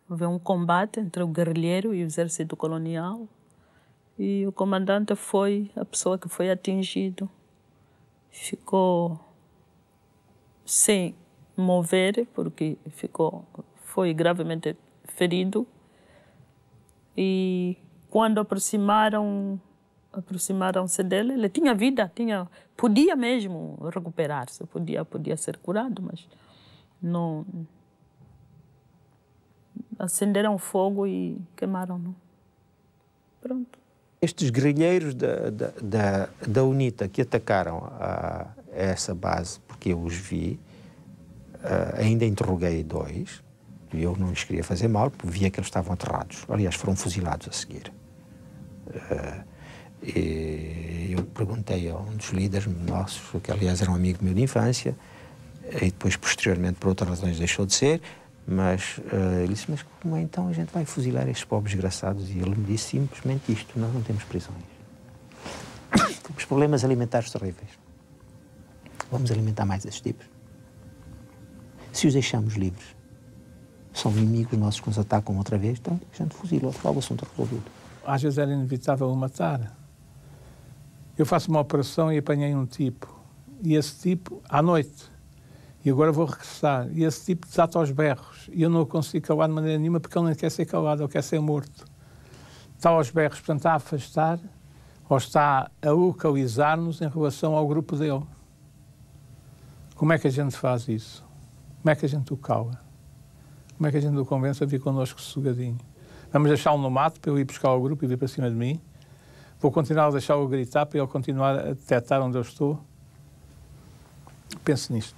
Houve um combate entre o guerrilheiro e o exército colonial. E o comandante foi a pessoa que foi atingido. Ficou sem mover, porque foi gravemente ferido. E quando aproximaram-se dele, ele tinha vida, podia mesmo recuperar-se, podia ser curado, mas não. Acenderam fogo e queimaram-no. Pronto. Estes guerrilheiros da UNITA que atacaram essa base, porque eu os vi, ainda interroguei 2, e eu não lhes queria fazer mal, porque via que eles estavam aterrados. Aliás, foram fuzilados a seguir. E eu perguntei a um dos líderes nossos, que aliás era um amigo meu de infância, e depois, posteriormente, por outras razões, deixou de ser, mas ele disse, mas como é então a gente vai fuzilar estes pobres desgraçados? E ele me disse simplesmente isto, nós não temos prisões. Temos problemas alimentares terríveis. Vamos alimentar mais esses tipos. Se os deixamos livres, são inimigos nossos que nos atacam outra vez, então a gente fuzila, logo o assunto resolvido. Às vezes era inevitável o matar. Eu faço uma operação e apanhei um tipo. E esse tipo, à noite, e agora vou regressar, e esse tipo desata aos berros. E eu não o consigo calar de maneira nenhuma porque ele não quer ser calado, ele quer ser morto. Está aos berros, portanto, está a afastar ou está a localizar-nos em relação ao grupo dele. Como é que a gente faz isso? Como é que a gente o cala? Como é que a gente o convence a vir connosco sossegadinho? Vamos deixá-lo no mato para ele ir buscar o grupo e vir para cima de mim? Vou continuar a deixá-lo gritar para ele continuar a detectar onde eu estou? Pense nisto.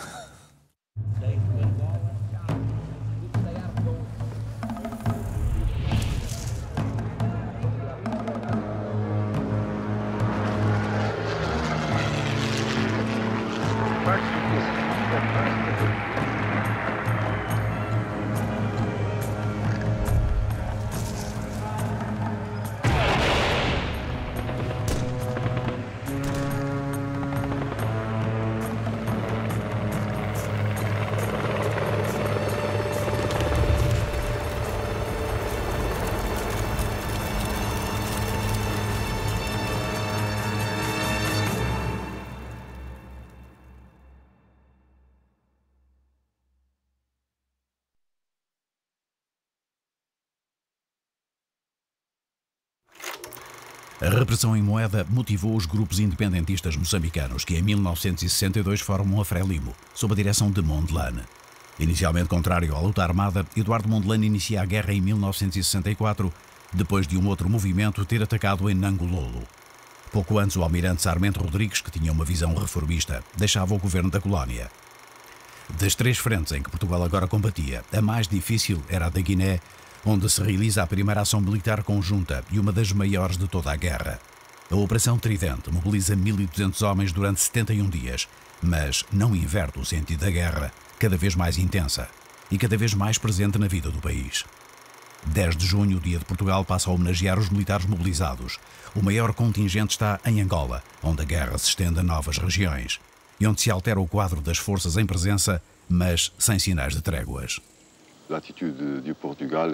A repressão em Moeda motivou os grupos independentistas moçambicanos que em 1962 formam a Frelimo, sob a direção de Mondlane. Inicialmente contrário à luta armada, Eduardo Mondlane inicia a guerra em 1964, depois de um outro movimento ter atacado em Nangololo. Pouco antes, o almirante Sarmento Rodrigues, que tinha uma visão reformista, deixava o governo da colónia. Das 3 frentes em que Portugal agora combatia, a mais difícil era a da Guiné, onde se realiza a primeira ação militar conjunta e uma das maiores de toda a guerra. A Operação Tridente mobiliza 1.200 homens durante 71 dias, mas não inverte o sentido da guerra, cada vez mais intensa e cada vez mais presente na vida do país. 10 de junho, o Dia de Portugal, passa a homenagear os militares mobilizados. O maior contingente está em Angola, onde a guerra se estende a novas regiões, e onde se altera o quadro das forças em presença, mas sem sinais de tréguas. L'attitude du Portugal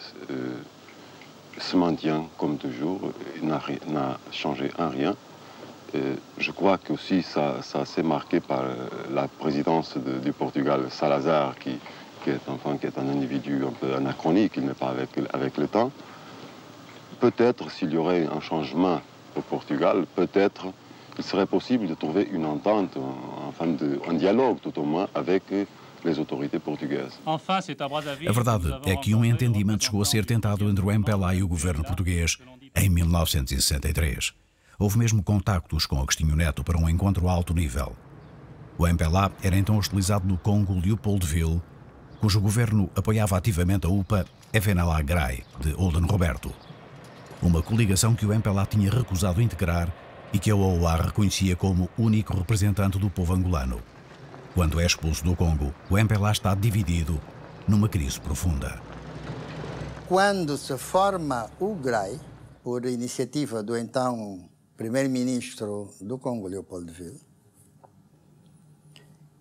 se maintient comme toujours, n'a changé en rien. Je crois que aussi ça s'est marqué par la présidence du Portugal, Salazar, qui est un individu un peu anachronique, il n'est pas avec le temps. Peut-être s'il y aurait un changement au Portugal, peut-être il serait possible de trouver une entente, un dialogue tout au moins avec as autoridades portuguesas. A verdade é que um entendimento chegou a ser tentado entre o MPLA e o governo português em 1963. Houve mesmo contactos com Agostinho Neto para um encontro a alto nível. O MPLA era então hostilizado no Congo Leopoldville, cujo governo apoiava ativamente a UPA FNLA Grai, de Olden Roberto. Uma coligação que o MPLA tinha recusado integrar e que a OUA reconhecia como único representante do povo angolano. Quando é expulso do Congo, o MPLA está dividido numa crise profunda. Quando se forma o GRAI, por iniciativa do então primeiro-ministro do Congo, Leopoldville,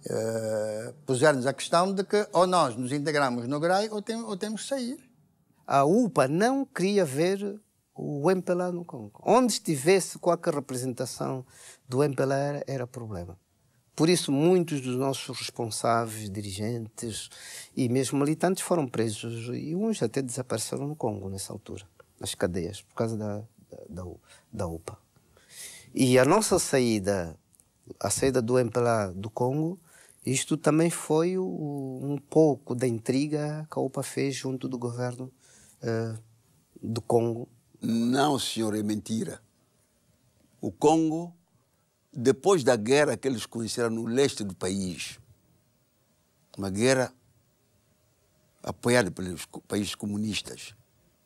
puser-nos a questão de que ou nós nos integramos no GRAI ou temos que sair. A UPA não queria ver o MPLA no Congo. Onde estivesse qualquer representação do MPLA era problema. Por isso, muitos dos nossos responsáveis, dirigentes e mesmo militantes foram presos e uns até desapareceram no Congo nessa altura, nas cadeias, por causa da UPA. E a nossa saída, a saída do MPLA do Congo, isto também foi um pouco da intriga que a UPA fez junto do governo do Congo. Não, senhor, é mentira. O Congo, depois da guerra que eles conheceram no leste do país, uma guerra apoiada pelos países comunistas,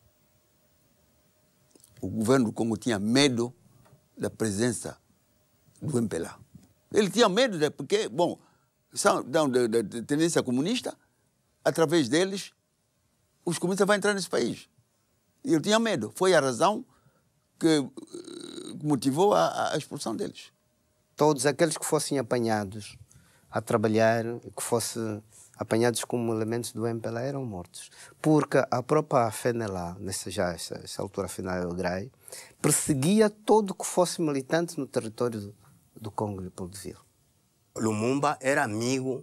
o governo do Congo tinha medo da presença do MPLA. Ele tinha medo, porque, bom, são de tendência comunista, através deles, os comunistas vão entrar nesse país. E ele tinha medo. Foi a razão que motivou a expulsão deles. Todos aqueles que fossem apanhados a trabalhar, que fossem apanhados como elementos do MPLA, eram mortos. Porque a própria FNLA, essa altura final do GRAI, perseguia todo que fosse militante no território do Congo e Brazzaville. Lumumba era amigo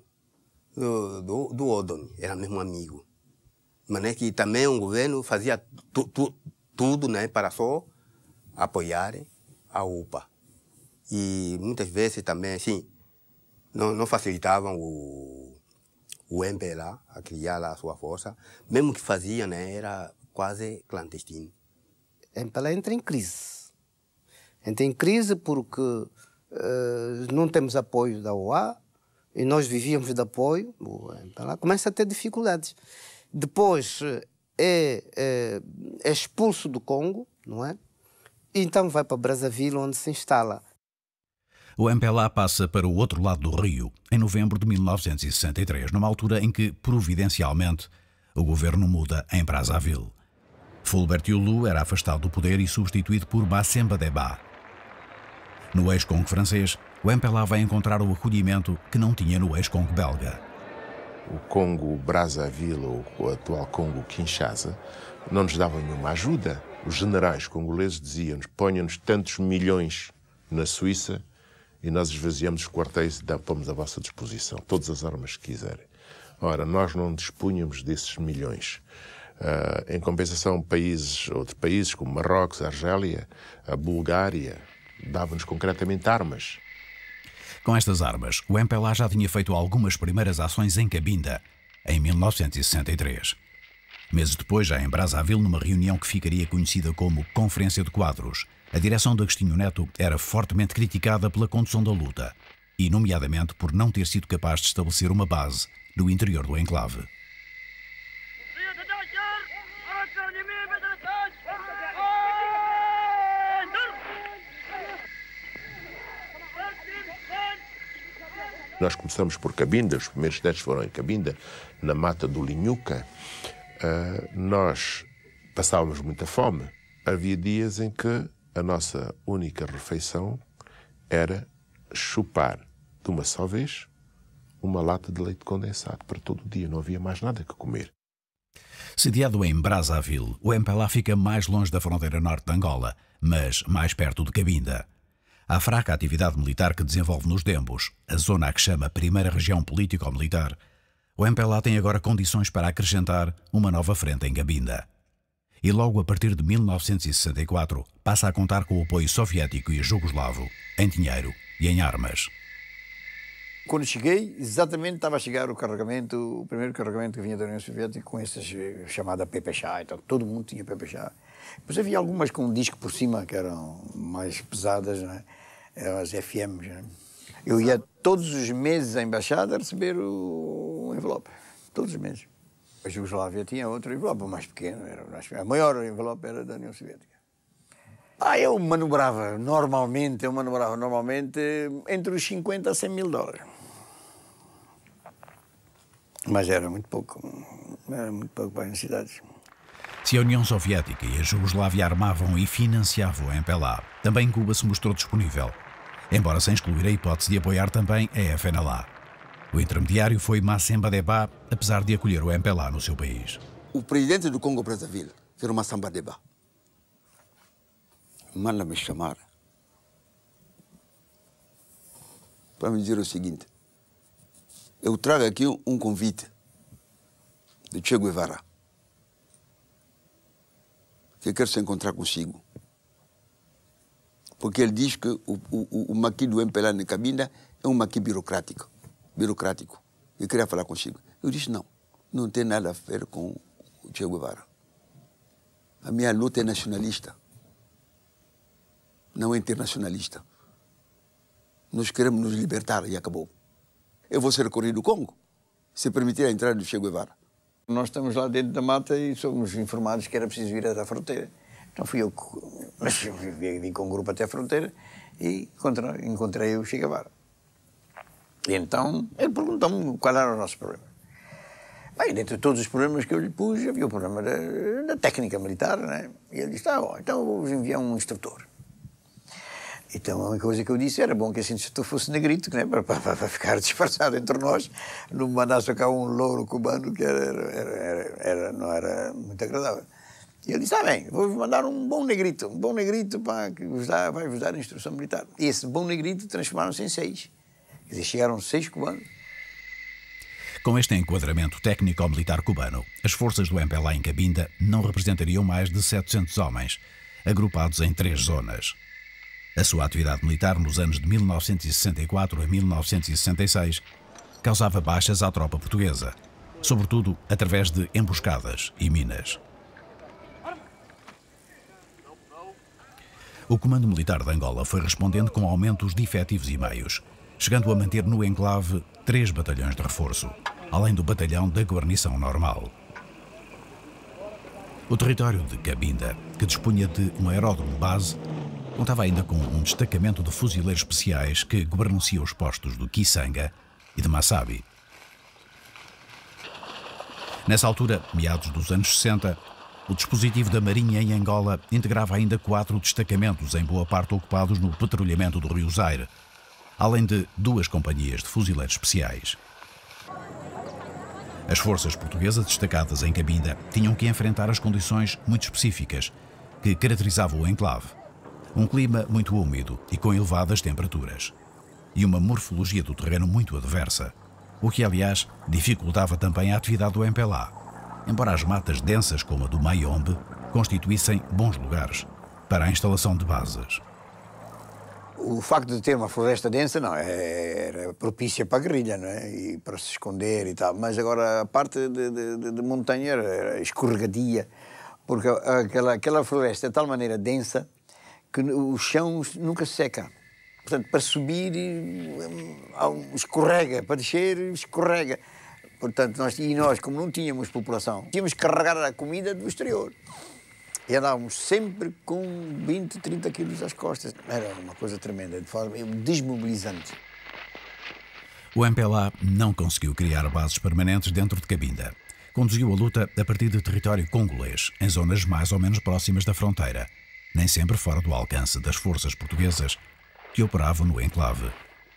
do Odom, era mesmo amigo. Mas é que também o governo fazia tudo, né, para só apoiar a UPA. E muitas vezes também, assim, não facilitavam o MPLA a criar a sua força. Mesmo que fazia, né, era quase clandestino. O MPLA entra em crise. Entra em crise porque não temos apoio da OA e nós vivíamos de apoio. O MPLA começa a ter dificuldades. Depois é expulso do Congo, não é? E então vai para Brazzaville, onde se instala. O MPLA passa para o outro lado do rio, em novembro de 1963, numa altura em que, providencialmente, o governo muda em Brazzaville. Fulbert Yulu era afastado do poder e substituído por Bassemba Deba. No ex-Congo francês, o MPLA vai encontrar o acolhimento que não tinha no ex-Congo belga. O Congo Brazzaville, ou o atual Congo Kinshasa, não nos dava nenhuma ajuda. Os generais congoleses diziam-nos: ponham-nos tantos milhões na Suíça e nós esvaziamos os quartéis e pomos à vossa disposição todas as armas que quiserem. Ora, nós não dispunhamos desses milhões. Em compensação, outros países como Marrocos, a Argélia, a Bulgária, davam-nos concretamente armas. Com estas armas, o MPLA já tinha feito algumas primeiras ações em Cabinda, em 1963. Meses depois, já em Brazzaville, numa reunião que ficaria conhecida como Conferência de Quadros, a direção de Agostinho Neto era fortemente criticada pela condução da luta, e nomeadamente por não ter sido capaz de estabelecer uma base no interior do enclave. Nós começamos por Cabinda, os primeiros testes foram em Cabinda, na mata do Linhuca. Nós passávamos muita fome. Havia dias em que a nossa única refeição era chupar de uma só vez uma lata de leite condensado para todo o dia. Não havia mais nada que comer. Sediado em Brazzaville, o MPLA fica mais longe da fronteira norte de Angola, mas mais perto de Cabinda. A fraca atividade militar que desenvolve nos Dembos, a zona a que chama Primeira Região Político-Militar, o MPLA tem agora condições para acrescentar uma nova frente em Cabinda. E logo a partir de 1964 passa a contar com o apoio soviético e jugoslavo, em dinheiro e em armas. Quando cheguei, exatamente estava a chegar o primeiro carregamento que vinha da União Soviética com essas chamada PPSH, então todo mundo tinha PPSH. Depois havia algumas com um disco por cima que eram mais pesadas, né? Eram as FMs. Né? Eu ia todos os meses à embaixada a receber o envelope, todos os meses. A Jugoslávia tinha outro envelope mais pequeno, a maior envelope era da União Soviética. Eu manobrava normalmente entre os 50 a 100 mil dólares. Mas era muito pouco para as necessidades. Se a União Soviética e a Jugoslávia armavam e financiavam o MPLA, também Cuba se mostrou disponível, embora sem excluir a hipótese de apoiar também a FNLA. O intermediário foi Massamba Deba, apesar de acolher o MPLA no seu país. O presidente do Congo-Brazzaville, que era o Massamba Deba, manda-me chamar para me dizer o seguinte: eu trago aqui um convite de Che Guevara, que quero se encontrar consigo. Porque ele diz que o maqui do MPLA na Cabinda é um maqui burocrático. Eu queria falar consigo. Eu disse, não tem nada a ver com o Che Guevara. A minha luta é nacionalista, não é internacionalista. Nós queremos nos libertar e acabou. Eu vou ser recorrido do Congo, se permitir a entrada do Che Guevara. Nós estamos lá dentro da mata e somos informados que era preciso vir até a fronteira. Então fui eu que vim com um grupo até a fronteira e encontrei o Che Guevara. E então ele perguntou-me qual era o nosso problema. Bem, dentre todos os problemas que eu lhe pus, havia o problema da técnica militar, né? E ele disse, bom, então vou-vos enviar um instrutor. Então a única coisa que eu disse era bom que esse instrutor fosse negrito, né? para ficar disfarçado entre nós, não mandasse cá um louro cubano que não era muito agradável. E ele disse, bem, vou-vos mandar um bom negrito para que vai vos dar a instrução militar. E esse bom negrito transformaram-se em 6. Quer dizer, chegaram 6 cubanos. Com este enquadramento técnico-militar cubano, as forças do MPLA em Cabinda não representariam mais de 700 homens, agrupados em 3 zonas. A sua atividade militar nos anos de 1964 a 1966 causava baixas à tropa portuguesa, sobretudo através de emboscadas e minas. O Comando Militar de Angola foi respondendo com aumentos de efetivos e meios, chegando a manter no enclave 3 batalhões de reforço, além do batalhão da guarnição normal. O território de Cabinda, que dispunha de um aeródromo base, contava ainda com um destacamento de fuzileiros especiais que guarnecia os postos do Kisanga e de Massabi. Nessa altura, meados dos anos 60, o dispositivo da Marinha em Angola integrava ainda 4 destacamentos, em boa parte ocupados no patrulhamento do Rio Zaire, além de 2 companhias de fuzileiros especiais. As forças portuguesas destacadas em Cabinda tinham que enfrentar as condições muito específicas que caracterizavam o enclave. Um clima muito úmido e com elevadas temperaturas. E uma morfologia do terreno muito adversa, o que, aliás, dificultava também a atividade do MPLA, embora as matas densas como a do Mayombe constituíssem bons lugares para a instalação de bases. O facto de ter uma floresta densa não era propícia para a guerrilha, não é? E para se esconder e tal, mas agora a parte de montanha era escorregadia, porque aquela floresta é de tal maneira densa que o chão nunca se seca. Portanto, para subir escorrega, para descer escorrega. Portanto, nós, como não tínhamos população, tínhamos que carregar a comida do exterior. E andávamos sempre com 20, 30 quilos às costas. Era uma coisa tremenda, de forma desmobilizante. O MPLA não conseguiu criar bases permanentes dentro de Cabinda. Conduziu a luta a partir de território congolês, em zonas mais ou menos próximas da fronteira, nem sempre fora do alcance das forças portuguesas que operavam no enclave.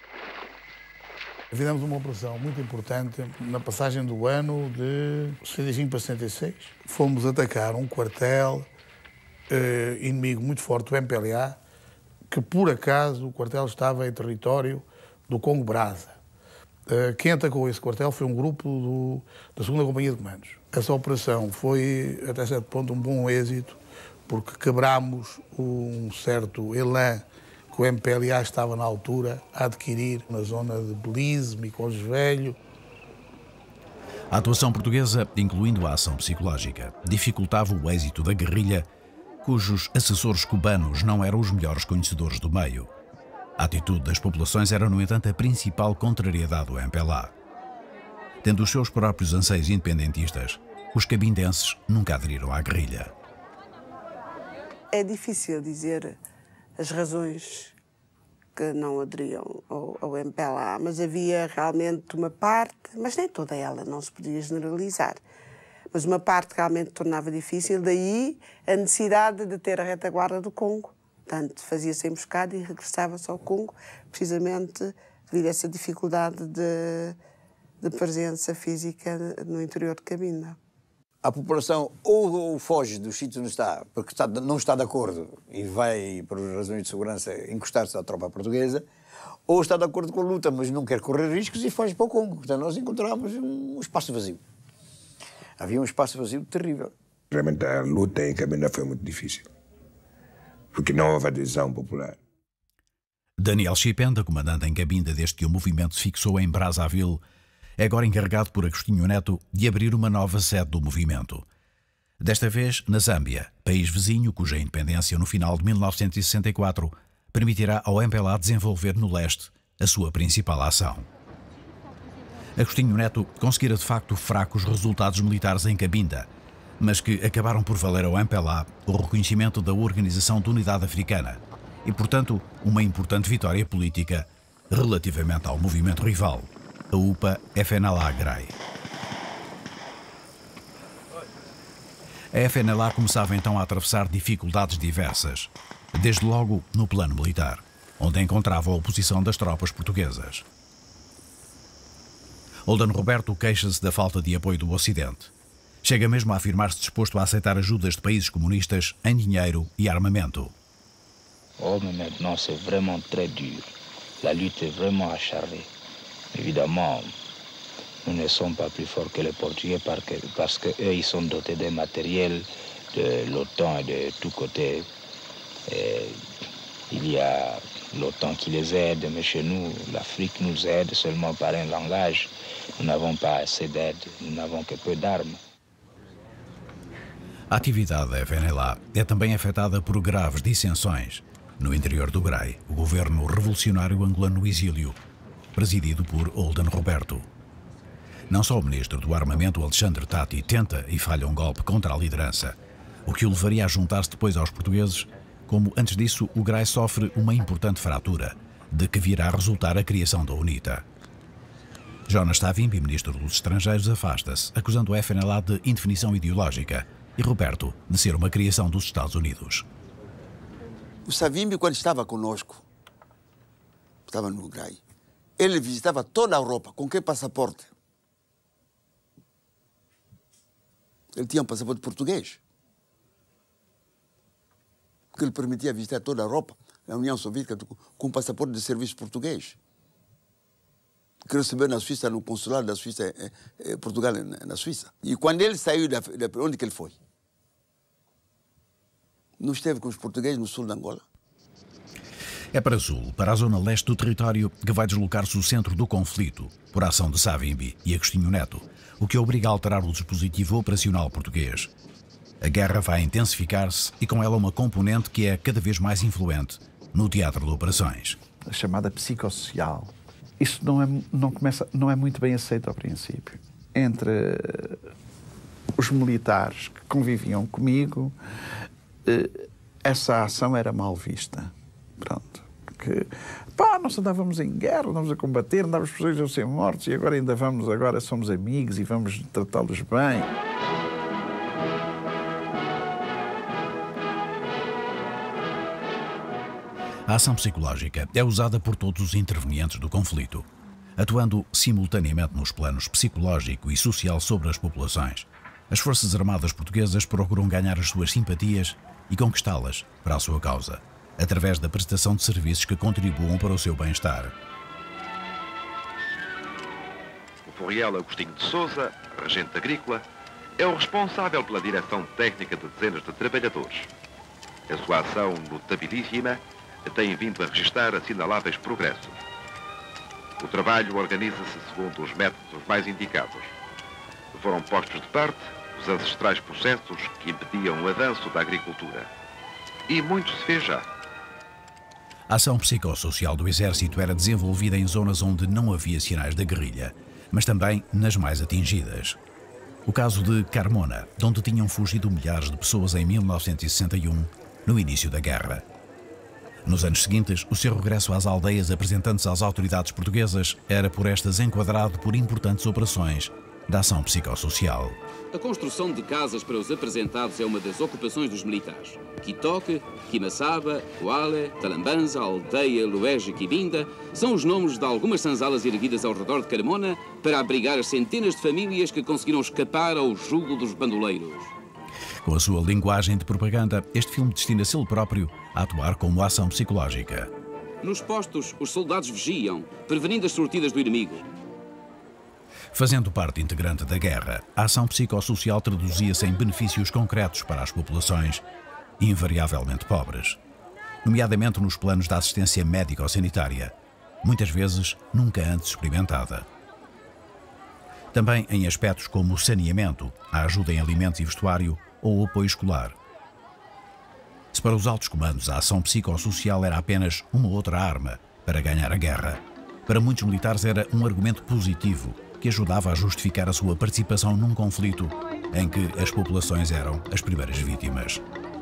Fizemos uma operação muito importante na passagem do ano de 65 para 66. Fomos atacar um quartel inimigo muito forte do MPLA, que por acaso o quartel estava em território do Congo-Brazza. Quem atacou esse quartel foi um grupo da 2ª Companhia de Comandos. Essa operação foi, até certo ponto, um bom êxito, porque quebrámos um certo elan que o MPLA estava na altura a adquirir na zona de Belize, Micós Velho. A atuação portuguesa, incluindo a ação psicológica, dificultava o êxito da guerrilha, cujos assessores cubanos não eram os melhores conhecedores do meio. A atitude das populações era, no entanto, a principal contrariedade do MPLA. Tendo os seus próprios anseios independentistas, os cabindenses nunca aderiram à guerrilha. É difícil dizer as razões que não aderiam ao MPLA, mas havia realmente uma parte, mas nem toda ela, não se podia generalizar, mas uma parte realmente tornava difícil, daí a necessidade de ter a retaguarda do Congo. Portanto, fazia-se a emboscada e regressava-se ao Congo, precisamente devido a essa dificuldade de de presença física no interior de Cabinda. A população ou foge do sítio onde está, porque não está de acordo e vai, por razões de segurança, encostar-se à tropa portuguesa, ou está de acordo com a luta, mas não quer correr riscos e foge para o Congo. Portanto, nós encontramos um espaço vazio. Havia um espaço vazio terrível. Realmente a luta em Cabinda foi muito difícil, porque não houve adesão popular. Daniel Chipenda, comandante em Cabinda desde que o movimento se fixou em Brazzaville, é agora encarregado por Agostinho Neto de abrir uma nova sede do movimento. Desta vez na Zâmbia, país vizinho cuja independência no final de 1964 permitirá ao MPLA desenvolver no leste a sua principal ação. Agostinho Neto conseguira de facto fracos resultados militares em Cabinda, mas que acabaram por valer ao MPLA o reconhecimento da Organização de Unidade Africana e, portanto, uma importante vitória política relativamente ao movimento rival, a UPA-FNLA-GRAI. A FNLA começava então a atravessar dificuldades diversas, desde logo no plano militar, onde encontrava a oposição das tropas portuguesas. Olden Roberto queixa-se da falta de apoio do Ocidente. Chega mesmo a afirmar-se disposto a aceitar ajudas de países comunistas em dinheiro e armamento. Oh, mais maintenant c'est vraiment très dur. La lutte est vraiment acharnée. Évidemment, nous ne sommes pas plus forts que les Portugais parce que eux, ils sont dotés de matériel de l'OTAN et de tous côtés. Il y a l'OTAN qui les aide, mais chez nous, l'Afrique nous aide seulement par un langage. Nous n'avons pas assez d'aide, nous n'avons que peu d'armes. A atividade da FNLA é também afetada por graves dissensões. No interior do GRAI, o governo revolucionário angolano no exílio, presidido por Olden Roberto. Não só o ministro do Armamento, Alexandre Tati, tenta e falha um golpe contra a liderança, o que o levaria a juntar-se depois aos portugueses, como antes disso o GRAI sofre uma importante fratura, de que virá a resultar a criação da UNITA. Jonas Savimbi, ministro dos Estrangeiros, afasta-se, acusando a FNLA de indefinição ideológica e Roberto de ser uma criação dos Estados Unidos. O Savimbi, quando estava conosco, estava no GRAI, ele visitava toda a Europa. Com que passaporte? Ele tinha um passaporte português, que lhe permitia visitar toda a Europa, a União Soviética, com um passaporte de serviço português, que recebeu na Suíça, no consulado da Suíça, Portugal, na Suíça. E quando ele saiu, onde que ele foi? Não esteve com os portugueses no sul de Angola? É para sul, para a zona leste do território, que vai deslocar-se o centro do conflito, por ação de Savimbi e Agostinho Neto, o que obriga a alterar o dispositivo operacional português. A guerra vai intensificar-se e com ela uma componente que é cada vez mais influente no teatro de operações. A chamada psicossocial. Isso não é muito bem aceito ao princípio. Entre os militares que conviviam comigo, essa ação era mal vista. Pronto. Porque, nós andávamos em guerra, andávamos a combater, andávamos pessoas a ser mortos e agora somos amigos e vamos tratá-los bem. A ação psicológica é usada por todos os intervenientes do conflito, atuando simultaneamente nos planos psicológico e social sobre as populações. As Forças Armadas Portuguesas procuram ganhar as suas simpatias e conquistá-las para a sua causa, através da prestação de serviços que contribuam para o seu bem-estar. O Furiel Agostinho de Sousa, regente agrícola, é o responsável pela direção técnica de dezenas de trabalhadores. A sua ação notabilíssima tem vindo a registrar assinaláveis progressos. O trabalho organiza-se segundo os métodos mais indicados. Foram postos de parte os ancestrais processos que impediam o avanço da agricultura. E muito se fez já. A ação psicossocial do Exército era desenvolvida em zonas onde não havia sinais da guerrilha, mas também nas mais atingidas. O caso de Carmona, de onde tinham fugido milhares de pessoas em 1961, no início da guerra. Nos anos seguintes, o seu regresso às aldeias apresentando-se às autoridades portuguesas era por estas enquadrado por importantes operações da ação psicossocial. A construção de casas para os apresentados é uma das ocupações dos militares. Quitoque, Quimaçaba, Coale, Talambanza, Aldeia, Luege e Quibinda são os nomes de algumas sanzalas erguidas ao redor de Carmona para abrigar as centenas de famílias que conseguiram escapar ao jugo dos bandoleiros. Com a sua linguagem de propaganda, este filme destina-se ele próprio a atuar como ação psicológica. Nos postos, os soldados vigiam, prevenindo as sortidas do inimigo. Fazendo parte integrante da guerra, a ação psicossocial traduzia-se em benefícios concretos para as populações, invariavelmente pobres, nomeadamente nos planos da assistência médico-sanitária, muitas vezes nunca antes experimentada. Também em aspectos como o saneamento, a ajuda em alimentos e vestuário ou o apoio escolar. Se para os altos comandos a ação psicossocial era apenas uma outra arma para ganhar a guerra, para muitos militares era um argumento positivo que ajudava a justificar a sua participação num conflito em que as populações eram as primeiras vítimas.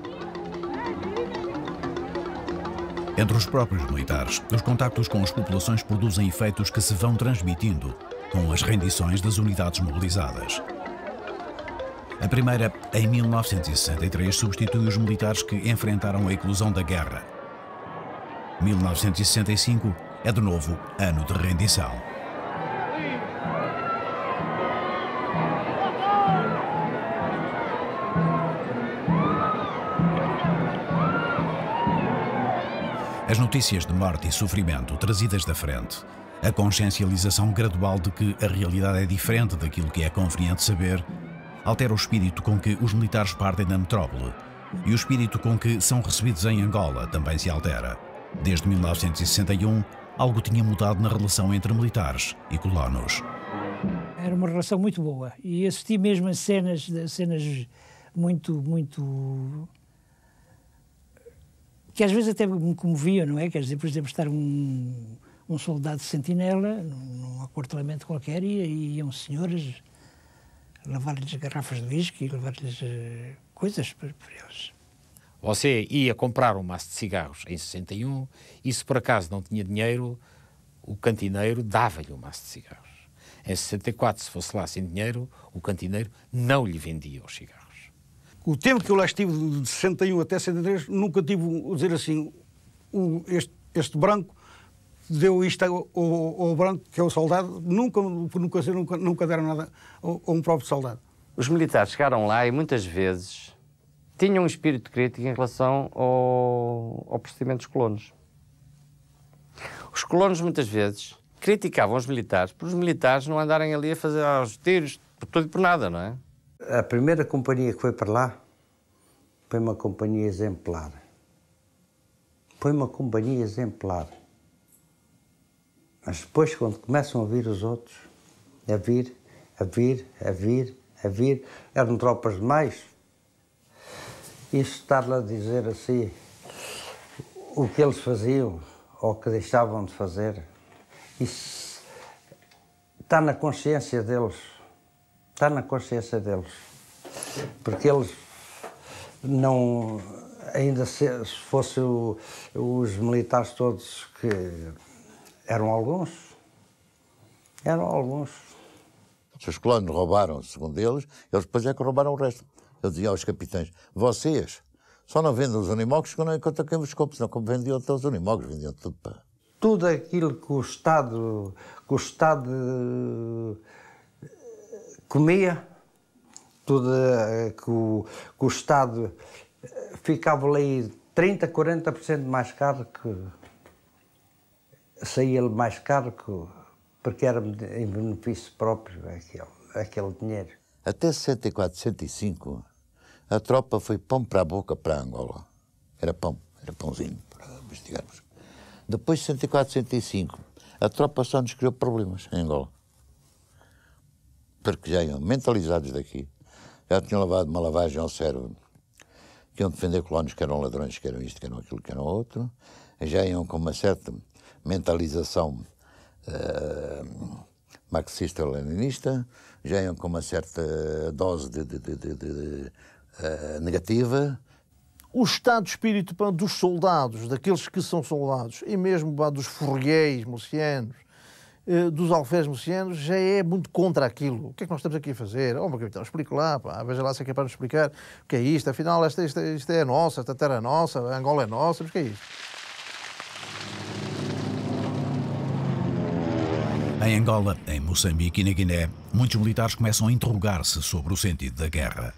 Entre os próprios militares, os contactos com as populações produzem efeitos que se vão transmitindo com as rendições das unidades mobilizadas. A primeira, em 1963, substitui os militares que enfrentaram a eclosão da guerra. 1965 é de novo ano de rendição. As notícias de morte e sofrimento trazidas da frente, a consciencialização gradual de que a realidade é diferente daquilo que é conveniente saber, altera o espírito com que os militares partem da metrópole, e o espírito com que são recebidos em Angola também se altera. Desde 1961, algo tinha mudado na relação entre militares e colonos. Era uma relação muito boa e assisti mesmo a cenas muito que às vezes até me comoviam, não é? Quer dizer, por exemplo, estar um soldado de sentinela num aquartelamento qualquer e iam senhores lavar-lhes garrafas de whisky, levar-lhes coisas para eles. Você ia comprar um maço de cigarros em 61 e se por acaso não tinha dinheiro, o cantineiro dava-lhe um maço de cigarros. Em 64, se fosse lá sem dinheiro, o cantineiro não lhe vendia os cigarros. O tempo que eu lá estive, de 61 até 73, nunca tive, dizer assim, este branco deu isto ao branco, que é o soldado, nunca deram nada a um próprio soldado. Os militares chegaram lá e muitas vezes tinham um espírito crítico em relação ao procedimento dos colonos. Os colonos muitas vezes criticavam os militares por os militares não andarem ali a fazer aos tiros por tudo e por nada, não é? A primeira companhia que foi para lá foi uma companhia exemplar. Foi uma companhia exemplar. Mas depois, quando começam a vir os outros, a vir, eram tropas demais. Isso estar-lhe a dizer assim, o que eles faziam ou o que deixavam de fazer, isso está na consciência deles. Está na consciência deles. Porque eles não... Ainda se fossem os militares todos que... Eram alguns. Se os colonos roubaram, segundo eles depois é que roubaram o resto. Eu dizia aos capitães, vocês só não vendem os unimogos quando quem vos compra, senão como vendiam todos os unimogos, vendiam tudo para... Tudo aquilo que o Estado comia, tudo que o Estado ficava ali 30%, 40% mais caro que... Saía-lhe mais caro porque era em benefício próprio aquele dinheiro. Até 64, 65, a tropa foi pão para a boca para Angola. Era pãozinho para investigarmos. Depois de 64, 65, a tropa só nos criou problemas em Angola. Porque já iam mentalizados daqui, já tinham levado uma lavagem ao cérebro, que iam defender colonos que eram ladrões, que eram isto, que eram aquilo, que eram outro, já iam com uma certa mentalização marxista-leninista, já iam com uma certa dose de negativa. O estado de espírito dos soldados, daqueles que são soldados, e mesmo dos forriéis, milicianos, dos alferes murcianos já é muito contra aquilo. O que é que nós estamos aqui a fazer? Oh, meu capitão, explique lá, pá, veja lá se é capaz de nos explicar o que é isto. Afinal, isto é nossa, esta terra é nossa, a Angola é nossa, mas o que é isto? Em Angola, em Moçambique e na Guiné, muitos militares começam a interrogar-se sobre o sentido da guerra.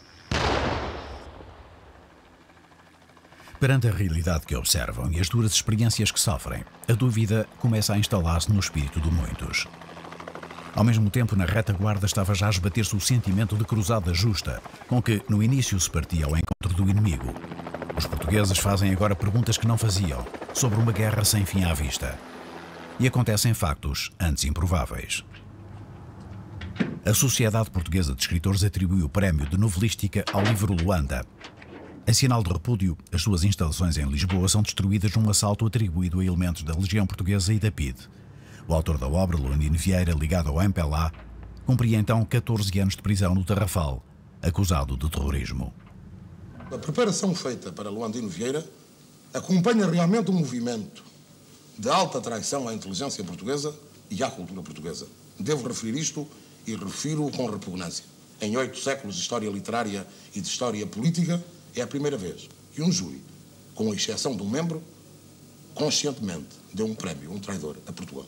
Perante a realidade que observam e as duras experiências que sofrem, a dúvida começa a instalar-se no espírito de muitos. Ao mesmo tempo, na retaguarda estava já a esbater-se o sentimento de cruzada justa, com que no início se partia ao encontro do inimigo. Os portugueses fazem agora perguntas que não faziam, sobre uma guerra sem fim à vista. E acontecem factos antes improváveis. A Sociedade Portuguesa de Escritores atribuiu o prémio de novelística ao livro Luanda. Em sinal de repúdio, as suas instalações em Lisboa são destruídas num assalto atribuído a elementos da Legião Portuguesa e da PIDE. O autor da obra, Luandino Vieira, ligado ao MPLA, cumpria então 14 anos de prisão no Tarrafal, acusado de terrorismo. A preparação feita para Luandino Vieira acompanha realmente um movimento de alta traição à inteligência portuguesa e à cultura portuguesa. Devo referir isto e refiro-o com repugnância. Em 8 séculos de história literária e de história política, é a primeira vez que um júri, com exceção de um membro, conscientemente deu um prémio, um traidor, a Portugal.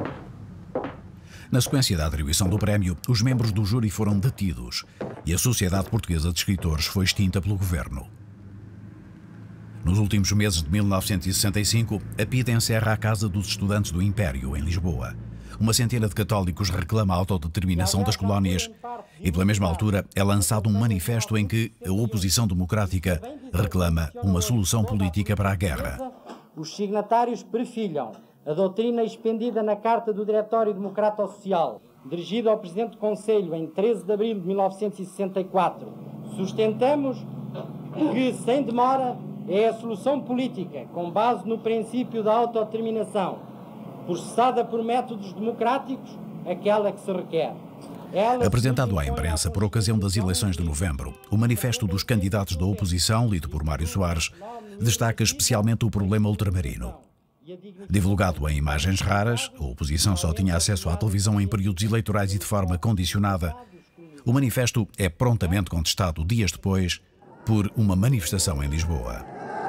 Na sequência da atribuição do prémio, os membros do júri foram detidos e a Sociedade Portuguesa de Escritores foi extinta pelo governo. Nos últimos meses de 1965, a PIDE encerra a Casa dos Estudantes do Império, em Lisboa. Uma centena de católicos reclama a autodeterminação das colónias e, pela mesma altura, é lançado um manifesto em que a oposição democrática reclama uma solução política para a guerra. Os signatários perfilham a doutrina expendida na Carta do Diretório Democrata-Social, dirigida ao Presidente do Conselho em 13 de abril de 1964. Sustentamos que, sem demora, é a solução política, com base no princípio da autodeterminação, processada por métodos democráticos, aquela que se requer. Apresentado à imprensa por ocasião das eleições de novembro, o manifesto dos candidatos da oposição, lido por Mário Soares, destaca especialmente o problema ultramarino. Divulgado em imagens raras, a oposição só tinha acesso à televisão em períodos eleitorais e de forma condicionada. O manifesto é prontamente contestado dias depois por uma manifestação em Lisboa.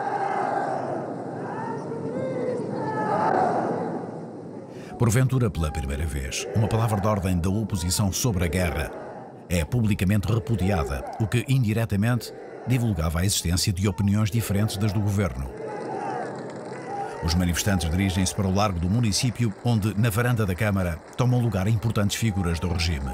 Porventura, pela primeira vez, uma palavra de ordem da oposição sobre a guerra é publicamente repudiada, o que indiretamente divulgava a existência de opiniões diferentes das do governo. Os manifestantes dirigem-se para o largo do município, onde, na varanda da Câmara, tomam lugar importantes figuras do regime.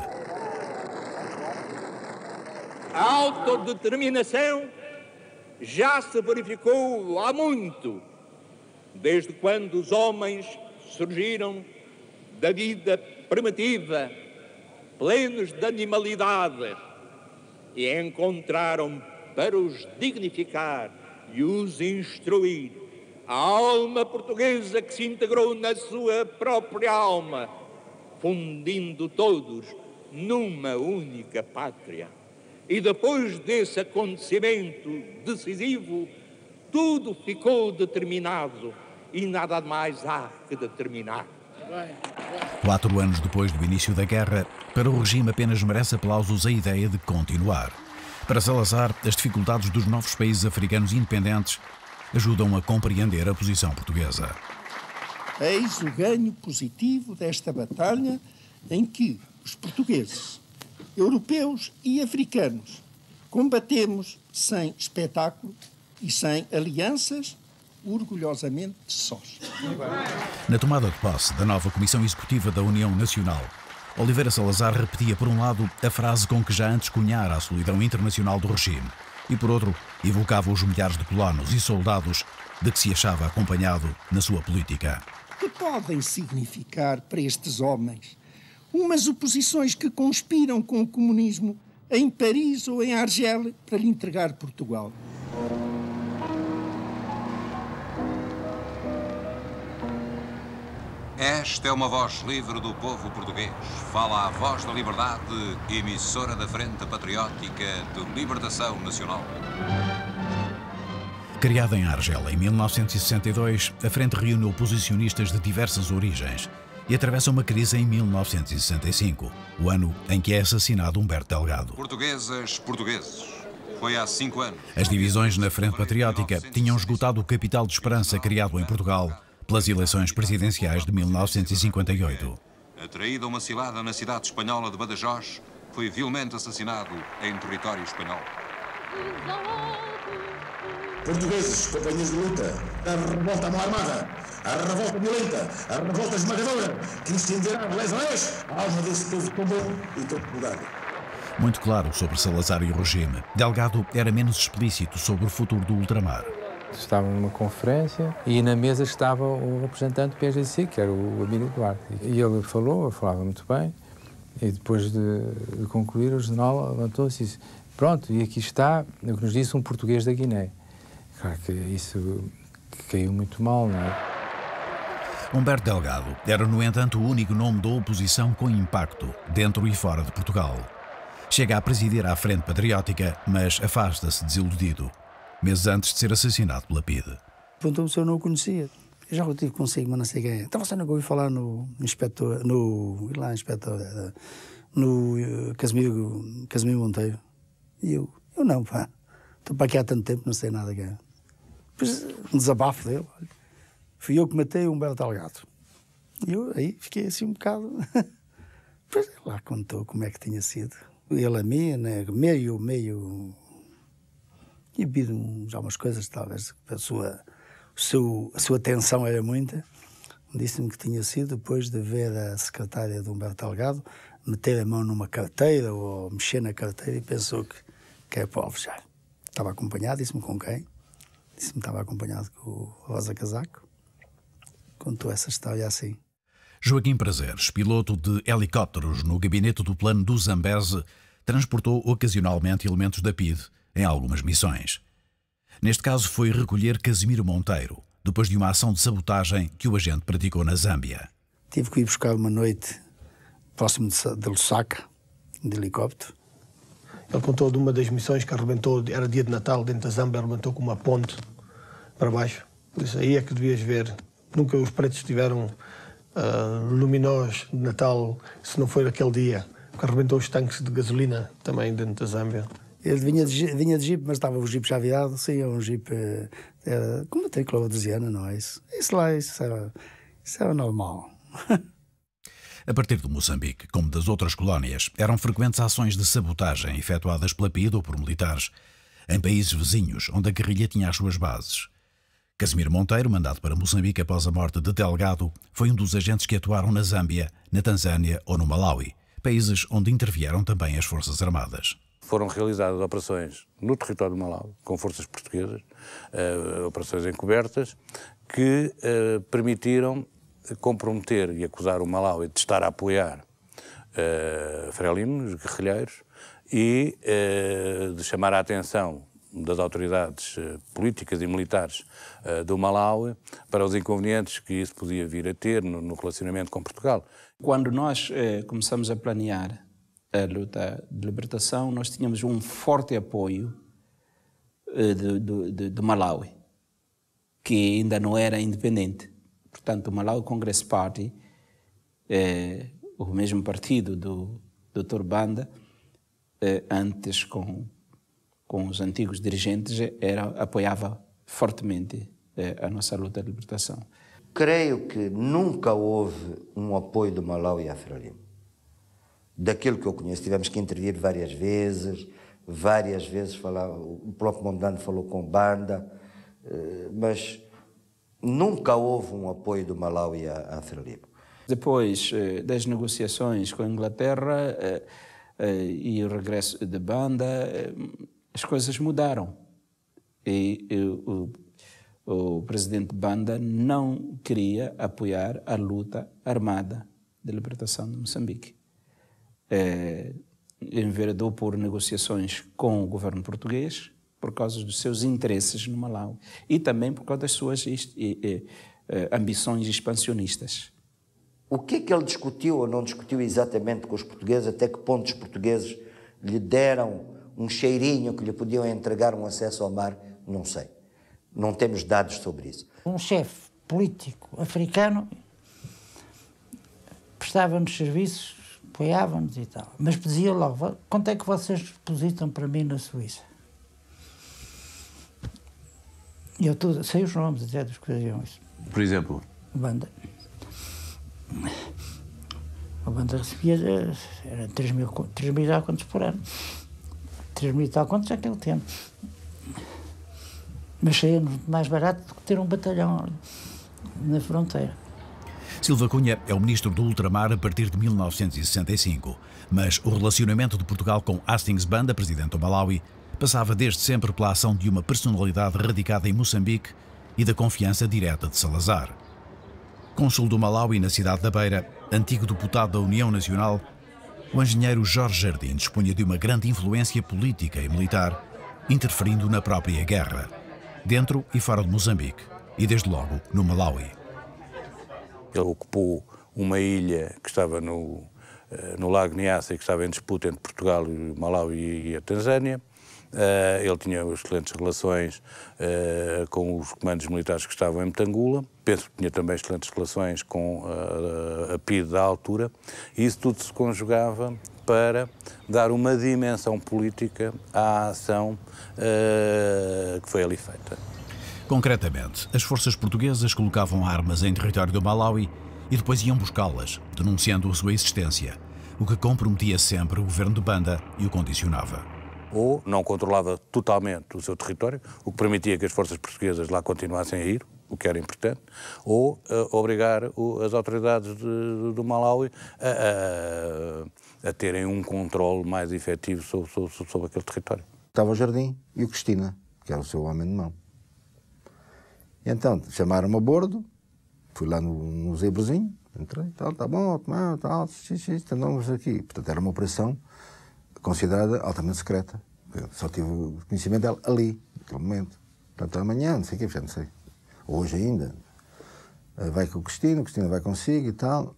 A autodeterminação já se verificou há muito, desde quando os homens surgiram da vida primitiva, plenos de animalidade, e encontraram para os dignificar e os instruir a alma portuguesa que se integrou na sua própria alma, fundindo todos numa única pátria. E depois desse acontecimento decisivo, tudo ficou determinado e nada mais há que determinar. 4 anos depois do início da guerra, para o regime apenas merece aplausos a ideia de continuar. Para Salazar, as dificuldades dos novos países africanos independentes ajudam a compreender a posição portuguesa. Eis o ganho positivo desta batalha em que os portugueses, europeus e africanos combatemos sem espetáculo e sem alianças, orgulhosamente sós. Na tomada de posse da nova Comissão Executiva da União Nacional, Oliveira Salazar repetia, por um lado, a frase com que já antes cunhara a solidão internacional do regime e, por outro, evocava os milhares de colonos e soldados de que se achava acompanhado na sua política. Que podem significar para estes homens umas oposições que conspiram com o comunismo em Paris ou em Argel para lhe entregar Portugal? Esta é uma voz livre do povo português. Fala a voz da liberdade, emissora da Frente Patriótica de Libertação Nacional. Criada em Argel em 1962, a frente reúne oposicionistas de diversas origens e atravessa uma crise em 1965, o ano em que é assassinado Humberto Delgado. Portuguesas, portugueses. Foi há 5 anos. As divisões na Frente Patriótica tinham esgotado o capital de esperança criado em Portugal pelas eleições presidenciais de 1958. Atraído a uma cilada na cidade espanhola de Badajoz, foi vilmente assassinado em território espanhol. Portugueses, companhias de luta, a revolta à mão armada, a revolta violenta, a revolta esmagadora, que incendiará de lés a lés a alma desse povo tão bom e tão plural. Muito claro sobre Salazar e o regime, Delgado era menos explícito sobre o futuro do ultramar. Estava numa conferência e na mesa estava o representante do PSGC, que era o Abílio Duarte. E ele falava muito bem, e depois de concluir, o general levantou-se e disse: pronto, e aqui está o que nos disse um português da Guiné. Claro que isso caiu muito mal, não é? Humberto Delgado era, no entanto, o único nome da oposição com impacto dentro e fora de Portugal. Chega a presidir à Frente Patriótica, mas afasta-se desiludido, meses antes de ser assassinado pela PIDE. Perguntou-me se eu não o conhecia. Eu já o tive consigo, mas não sei quem é. Então você nunca ouviu falar no inspetor, no Casimiro Monteiro? E eu não, pá. Estou para aqui há tanto tempo, não sei nada, cara. Depois, um desabafo dele. Fui eu que matei o Humberto Delgado. E eu aí fiquei assim um bocado... Depois ele lá contou como é que tinha sido. Ele a mim, né, meio... E pediu já umas coisas, talvez, a sua atenção era muita. Disse-me que tinha sido depois de ver a secretária de Humberto Delgado meter a mão numa carteira ou mexer na carteira e pensou que é povo já. Estava acompanhado, disse-me com quem? Disse-me que estava acompanhado com o Rosa Casaco. Contou essa história assim. Joaquim Prazeres, piloto de helicópteros no gabinete do plano do Zambeze, transportou ocasionalmente elementos da PIDE em algumas missões. Neste caso foi recolher Casimiro Monteiro, depois de uma ação de sabotagem que o agente praticou na Zâmbia. Tive que ir buscar uma noite próximo de Lusaka, de helicóptero. Ele contou de uma das missões que arrebentou, era dia de Natal, dentro da Zâmbia, arrebentou com uma ponte para baixo. Por isso aí é que devias ver. Nunca os pretos tiveram luminós de Natal, se não for aquele dia, porque arrebentou os tanques de gasolina também dentro da Zâmbia. Ele vinha de jipe, mas estava o jipe já virado, sim, é um jipe com uma tricolour desiana, não é isso? Isso era normal. A partir de Moçambique, como das outras colónias, eram frequentes ações de sabotagem efetuadas pela PIDE ou por militares em países vizinhos, onde a guerrilha tinha as suas bases. Casimiro Monteiro, mandado para Moçambique após a morte de Delgado, foi um dos agentes que atuaram na Zâmbia, na Tanzânia ou no Malawi, países onde intervieram também as Forças Armadas. Foram realizadas operações no território do Malawi, com forças portuguesas, operações encobertas, que permitiram comprometer e acusar o Malawi de estar a apoiar Frelimo, os guerrilheiros, e de chamar a atenção das autoridades políticas e militares do Malawi para os inconvenientes que isso podia vir a ter no relacionamento com Portugal. Quando nós começamos a planear a luta de libertação, nós tínhamos um forte apoio do Malawi, que ainda não era independente. Portanto, o Malawi Congress Party, o mesmo partido do Dr. Banda, antes com os antigos dirigentes, apoiava fortemente a nossa luta de libertação. Creio que nunca houve um apoio do Malawi à Frelimo. Daquilo que eu conheço, tivemos que intervir várias vezes o próprio Mondlane falou com Banda, mas nunca houve um apoio do Malawi à Frelimo. Depois das negociações com a Inglaterra e o regresso de Banda, as coisas mudaram. E o presidente Banda não queria apoiar a luta armada de libertação de Moçambique. Enveredou por negociações com o governo português por causa dos seus interesses no Malawi e também por causa das suas ambições expansionistas. O que é que ele discutiu ou não discutiu exatamente com os portugueses? Até que ponto os portugueses lhe deram um cheirinho que lhe podiam entregar um acesso ao mar? Não sei. Não temos dados sobre isso. Um chefe político africano prestava-nos serviços, apoiava-nos e tal. Mas dizia logo, quanto é que vocês depositam para mim na Suíça? E eu sei os nomes até dos que faziam isso. Por exemplo? Banda. A banda recebia era 3 mil tal contos por ano. 3 mil tal contos naquele tempo. Mas saía-nos mais barato do que ter um batalhão na fronteira. Silva Cunha é o ministro do ultramar a partir de 1965, mas o relacionamento de Portugal com Hastings Banda, presidente do Malawi, passava desde sempre pela ação de uma personalidade radicada em Moçambique e da confiança direta de Salazar. Cônsul do Malawi na cidade da Beira, antigo deputado da União Nacional, o engenheiro Jorge Jardim dispunha de uma grande influência política e militar, interferindo na própria guerra, dentro e fora de Moçambique, e desde logo no Malawi. Ele ocupou uma ilha que estava no Lago Niassa e que estava em disputa entre Portugal, o Malawi e a Tanzânia. Ele tinha excelentes relações com os comandos militares que estavam em Metangula. Penso que tinha também excelentes relações com a PIDE da altura. E isso tudo se conjugava para dar uma dimensão política à ação que foi ali feita. Concretamente, as forças portuguesas colocavam armas em território do Malawi e depois iam buscá-las, denunciando a sua existência, o que comprometia sempre o governo de Banda e o condicionava. Ou não controlava totalmente o seu território, o que permitia que as forças portuguesas lá continuassem a ir, o que era importante, ou obrigar as autoridades do Malawi a terem um controle mais efetivo sobre aquele território. Estava o Jardim e o Cristina, que era o seu homem de mão. E então chamaram-me a bordo, fui lá no zebrozinho, entrei, tal, tá bom, tal, andamos aqui. Portanto, era uma operação considerada altamente secreta. Eu só tive o conhecimento dela ali, naquele momento. Portanto, amanhã, não sei o quê, já não sei. Hoje ainda. Vai com o Cristina vai consigo e tal.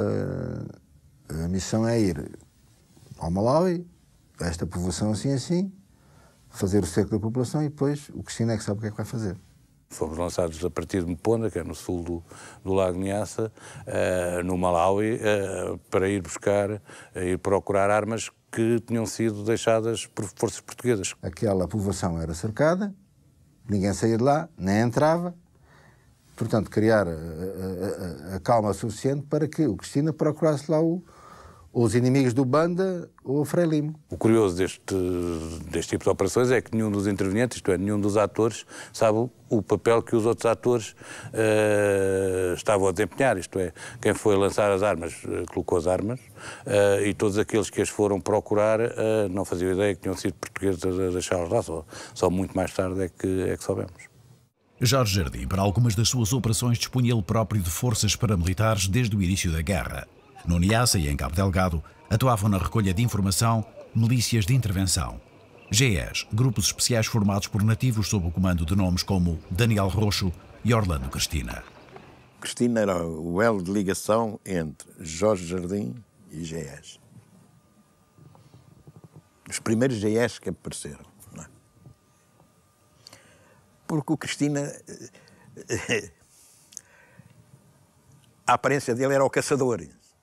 A missão é ir ao Malawi, a esta povoação assim, fazer o cerco da população e depois o Cristina é que sabe o que é que vai fazer. Fomos lançados a partir de Mponda, que é no sul do Lago Niassa, no Malawi, para ir procurar armas que tinham sido deixadas por forças portuguesas. Aquela povoação era cercada, ninguém saía de lá, nem entrava. Portanto, criar a calma suficiente para que o Cristina procurasse lá os inimigos do Banda ou o Frei Limo. O curioso deste tipo de operações é que nenhum dos intervenientes, isto é, nenhum dos atores, sabe o papel que os outros atores estavam a desempenhar, isto é, quem foi lançar as armas colocou as armas e todos aqueles que as foram procurar não faziam ideia que tinham sido portugueses a deixá-los lá, só muito mais tarde é que soubemos. Jorge Jardim, para algumas das suas operações, dispunha ele próprio de forças paramilitares desde o início da guerra. No Niassa e em Cabo Delgado, atuavam na recolha de informação milícias de intervenção. GEs, grupos especiais formados por nativos sob o comando de nomes como Daniel Roxo e Orlando Cristina. Cristina era o elo de ligação entre Jorge Jardim e GEs. Os primeiros GEs que apareceram. Não é? Porque o Cristina... a aparência dele era o caçador.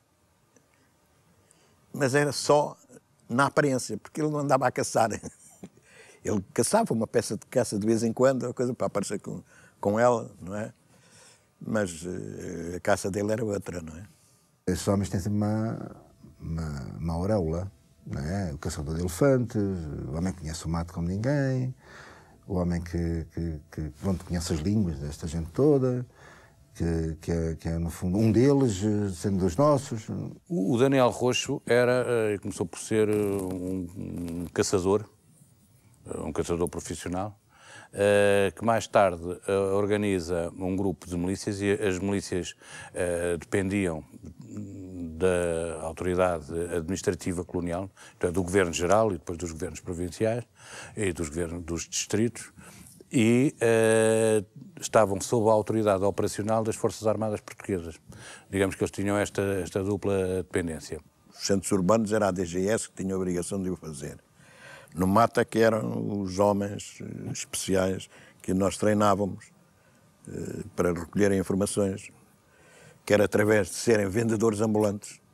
Mas era só na aparência, porque ele não andava a caçar. Ele caçava uma peça de caça de vez em quando, uma coisa para aparecer com ela, não é? Mas a caça dele era outra, não é? Esses homens têm sempre uma auréola, não é? O caçador de elefantes, o homem que conhece o mato como ninguém, o homem que pronto, conhece as línguas desta gente toda, que é, no fundo, um deles, sendo dos nossos. O Daniel Roxo começou por ser um caçador profissional, que mais tarde organiza um grupo de milícias, e as milícias dependiam da autoridade administrativa colonial, então, do governo geral e depois dos governos provinciais e dos governos dos distritos, e estavam sob a autoridade operacional das Forças Armadas Portuguesas. Digamos que eles tinham esta dupla dependência. Os centros urbanos era a DGS que tinha a obrigação de o fazer. No Mata, que eram os homens especiais que nós treinávamos para recolherem informações, quer através de serem vendedores ambulantes,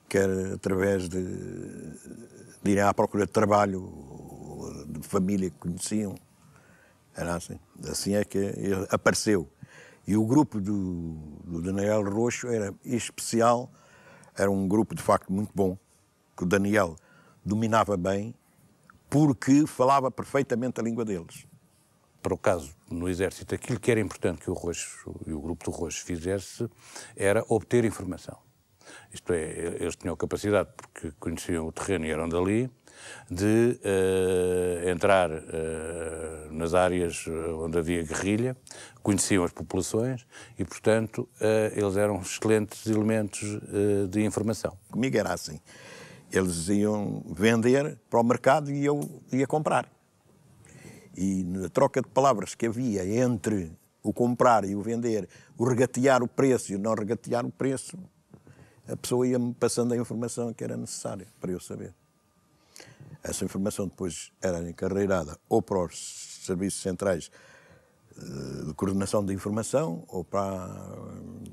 quer através de irem à procura de trabalho, de família que conheciam. Era assim. Assim é que ele apareceu. E o grupo do Daniel Roxo era especial, era um grupo de facto muito bom, que o Daniel dominava bem, porque falava perfeitamente a língua deles. Para o caso, no Exército, aquilo que era importante que o Roxo e o grupo do Roxo fizesse era obter informação. Isto é, eles tinham capacidade, porque conheciam o terreno e eram dali, de entrar nas áreas onde havia guerrilha, conheciam as populações e, portanto, eles eram excelentes elementos de informação. Comigo era assim. Eles iam vender para o mercado e eu ia comprar. E na troca de palavras que havia entre o comprar e o vender, o regatear o preço e o não regatear o preço, a pessoa ia-me passando a informação que era necessária para eu saber. Essa informação depois era encarreirada ou para os serviços centrais de coordenação de informação ou para a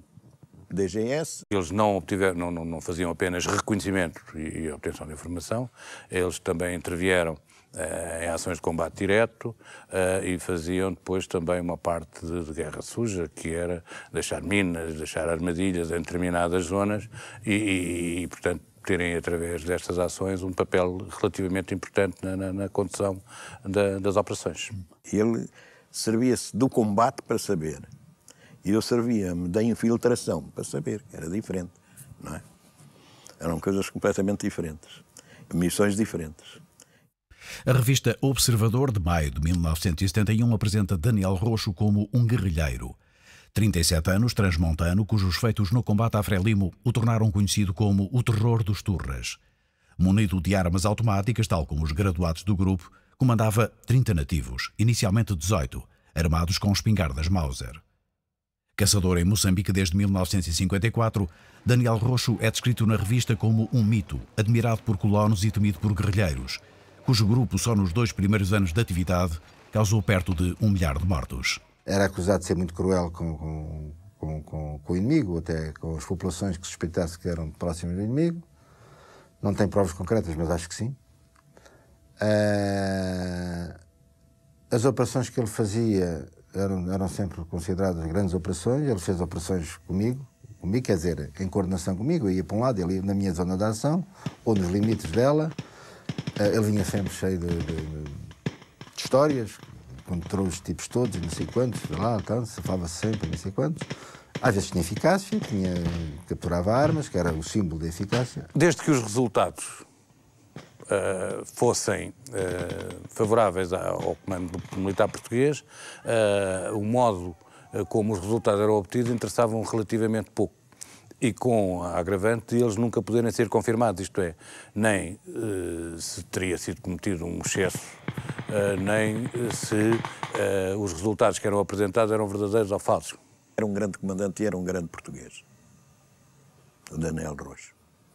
DGS. Eles não faziam apenas reconhecimento e obtenção de informação, eles também intervieram em ações de combate direto e faziam depois também uma parte de guerra suja, que era deixar minas, deixar armadilhas em determinadas zonas e portanto, terem, através destas ações, um papel relativamente importante na condução das operações. Ele servia-se do combate para saber. E eu servia-me da infiltração para saber, que era diferente, não é? Eram coisas completamente diferentes, missões diferentes. A revista Observador, de maio de 1971, apresenta Daniel Roxo como um guerrilheiro. 37 anos, transmontano, cujos feitos no combate à Frelimo o tornaram conhecido como o terror dos Turras. Munido de armas automáticas, tal como os graduados do grupo, comandava 30 nativos, inicialmente 18, armados com espingardas Mauser. Caçador em Moçambique desde 1954, Daniel Roxo é descrito na revista como um mito, admirado por colonos e temido por guerrilheiros, cujo grupo, só nos 2 primeiros anos de atividade, causou perto de 1 milhar de mortos. Era acusado de ser muito cruel com o inimigo, até com as populações que suspeitasse que eram próximas do inimigo. Não tem provas concretas, mas acho que sim. As operações que ele fazia eram sempre consideradas grandes operações. Ele fez operações comigo, quer dizer, em coordenação comigo. Eu ia para um lado, ele ia na minha zona de ação, ou nos limites dela. Ele vinha sempre cheio de histórias, encontrou os tipos todos, não sei quantos, lá, safava-se sempre, não sei quantos. Às vezes tinha eficácia, capturava armas, que era o símbolo da eficácia. Desde que os resultados fossem favoráveis ao comando militar português, o modo como os resultados eram obtidos interessavam relativamente pouco. E com a agravante de eles nunca poderem ser confirmados, isto é, nem se teria sido cometido um excesso, nem se os resultados que eram apresentados eram verdadeiros ou falsos. Era um grande comandante e era um grande português, o Daniel Roxo.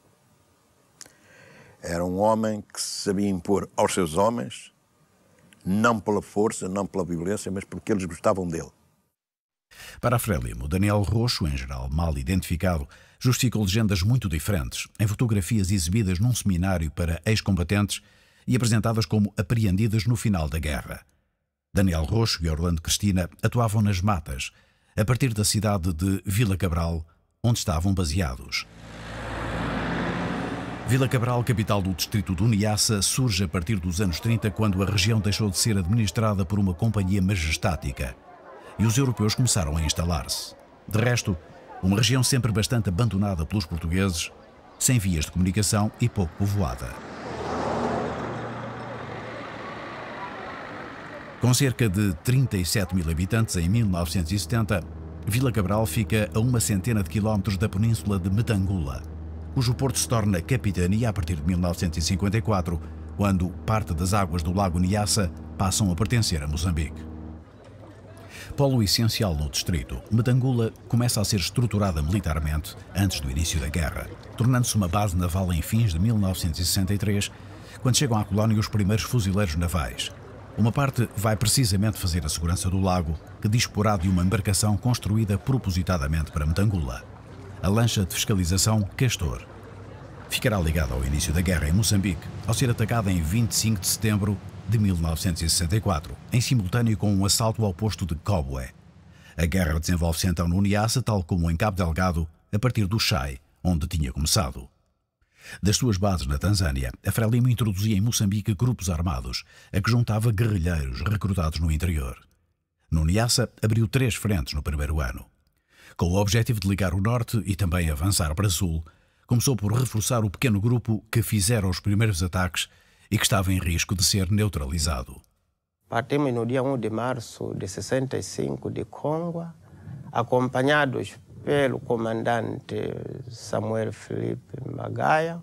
Era um homem que se sabia impor aos seus homens, não pela força, não pela violência, mas porque eles gostavam dele. Para a Frelimo, Daniel Roxo, em geral mal identificado, justificou legendas muito diferentes, em fotografias exibidas num seminário para ex-combatentes e apresentadas como apreendidas no final da guerra. Daniel Roxo e Orlando Cristina atuavam nas matas, a partir da cidade de Vila Cabral, onde estavam baseados. Vila Cabral, capital do distrito do Niassa, surge a partir dos anos 30, quando a região deixou de ser administrada por uma companhia majestática e os europeus começaram a instalar-se. De resto, uma região sempre bastante abandonada pelos portugueses, sem vias de comunicação e pouco povoada. Com cerca de 37 mil habitantes em 1970, Vila Cabral fica a 100 quilómetros da península de Metangula, cujo porto se torna capitania a partir de 1954, quando parte das águas do lago Niassa passam a pertencer a Moçambique. Polo essencial no distrito, Metangula começa a ser estruturada militarmente antes do início da guerra, tornando-se uma base naval em fins de 1963, quando chegam à colónia os primeiros fuzileiros navais. Uma parte vai precisamente fazer a segurança do lago, que disporá de uma embarcação construída propositadamente para Metangula, a lancha de fiscalização Castor. ficará ligada ao início da guerra em Moçambique, ao ser atacada em 25 de setembro de 1964, em simultâneo com um assalto ao posto de Kobwe. A guerra desenvolve-se então no Niassa, tal como em Cabo Delgado, a partir do Chai, onde tinha começado. Das suas bases na Tanzânia, a Frelimo introduzia em Moçambique grupos armados, a que juntava guerrilheiros recrutados no interior. No Niassa, abriu 3 frentes no primeiro ano. Com o objetivo de ligar o norte e também avançar para sul, começou por reforçar o pequeno grupo que fizeram os primeiros ataques e que estava em risco de ser neutralizado. Partimos no dia 1 de março de 65 de Congo, acompanhados pelo comandante Samuel Felipe Magaia,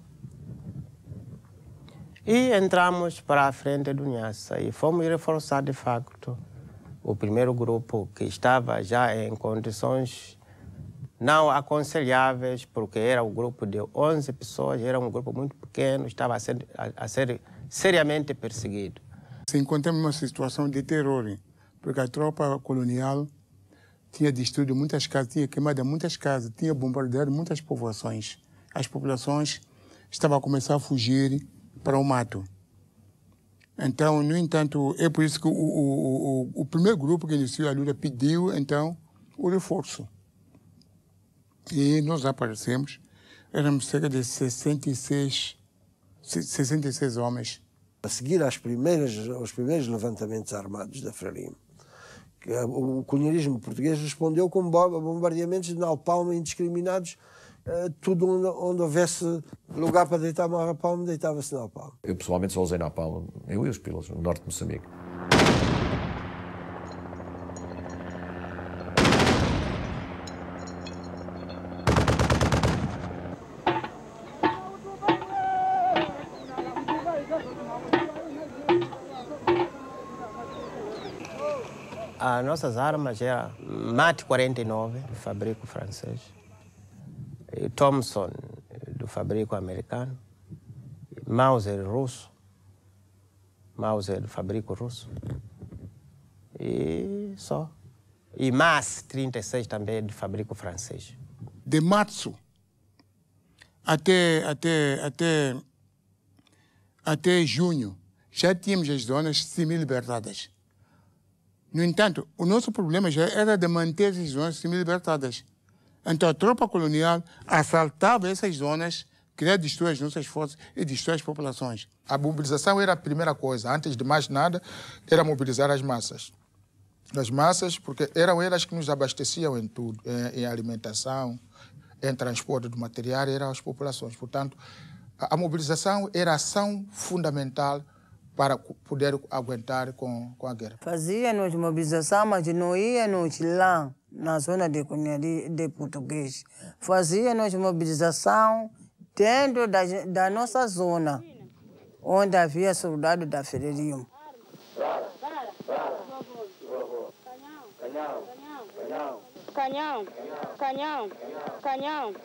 e entramos para a frente do Niassa e fomos reforçar de facto o primeiro grupo, que estava já em condições não aconselháveis, porque era um grupo de 11 pessoas, era um grupo muito pequeno, estava a ser seriamente perseguido. Se encontramos numa situação de terror, porque a tropa colonial tinha destruído muitas casas, tinha queimado muitas casas, tinha bombardeado muitas povoações. As populações estavam a começar a fugir para o mato. Então, no entanto, é por isso que o primeiro grupo que iniciou a luta pediu, então, o reforço. E nós aparecemos, éramos cerca de 66 homens. A seguir aos primeiros levantamentos armados da Frelimo, o colonialismo português respondeu com bombardeamentos de napalm indiscriminados. Tudo onde houvesse lugar para deitar uma napalm, deitava-se napalm. Eu pessoalmente só usei napalm, eu e os pilotos, no norte de Moçambique. As nossas armas eram MAT 49, do fabrico francês, e Thompson, do fabrico americano, Mauser russo, Mauser do fabrico russo, e só. E MAS 36 também do fabrico francês. De março até junho, já tínhamos as zonas semi-libertadas. No entanto, o nosso problema já era de manter as zonas semi-libertadas. Então a tropa colonial assaltava essas zonas, queria destruir as nossas forças e destruir as populações. A mobilização era a primeira coisa. Antes de mais nada, era mobilizar as massas. As massas, porque eram elas que nos abasteciam em tudo, em alimentação, em transporte de material, eram as populações. Portanto, a mobilização era a ação fundamental para poder aguentar com a guerra. Fazíamos mobilização, mas não íamos lá, na zona de português. Fazíamos mobilização dentro da nossa zona, onde havia soldado da Frelimo. Canhão.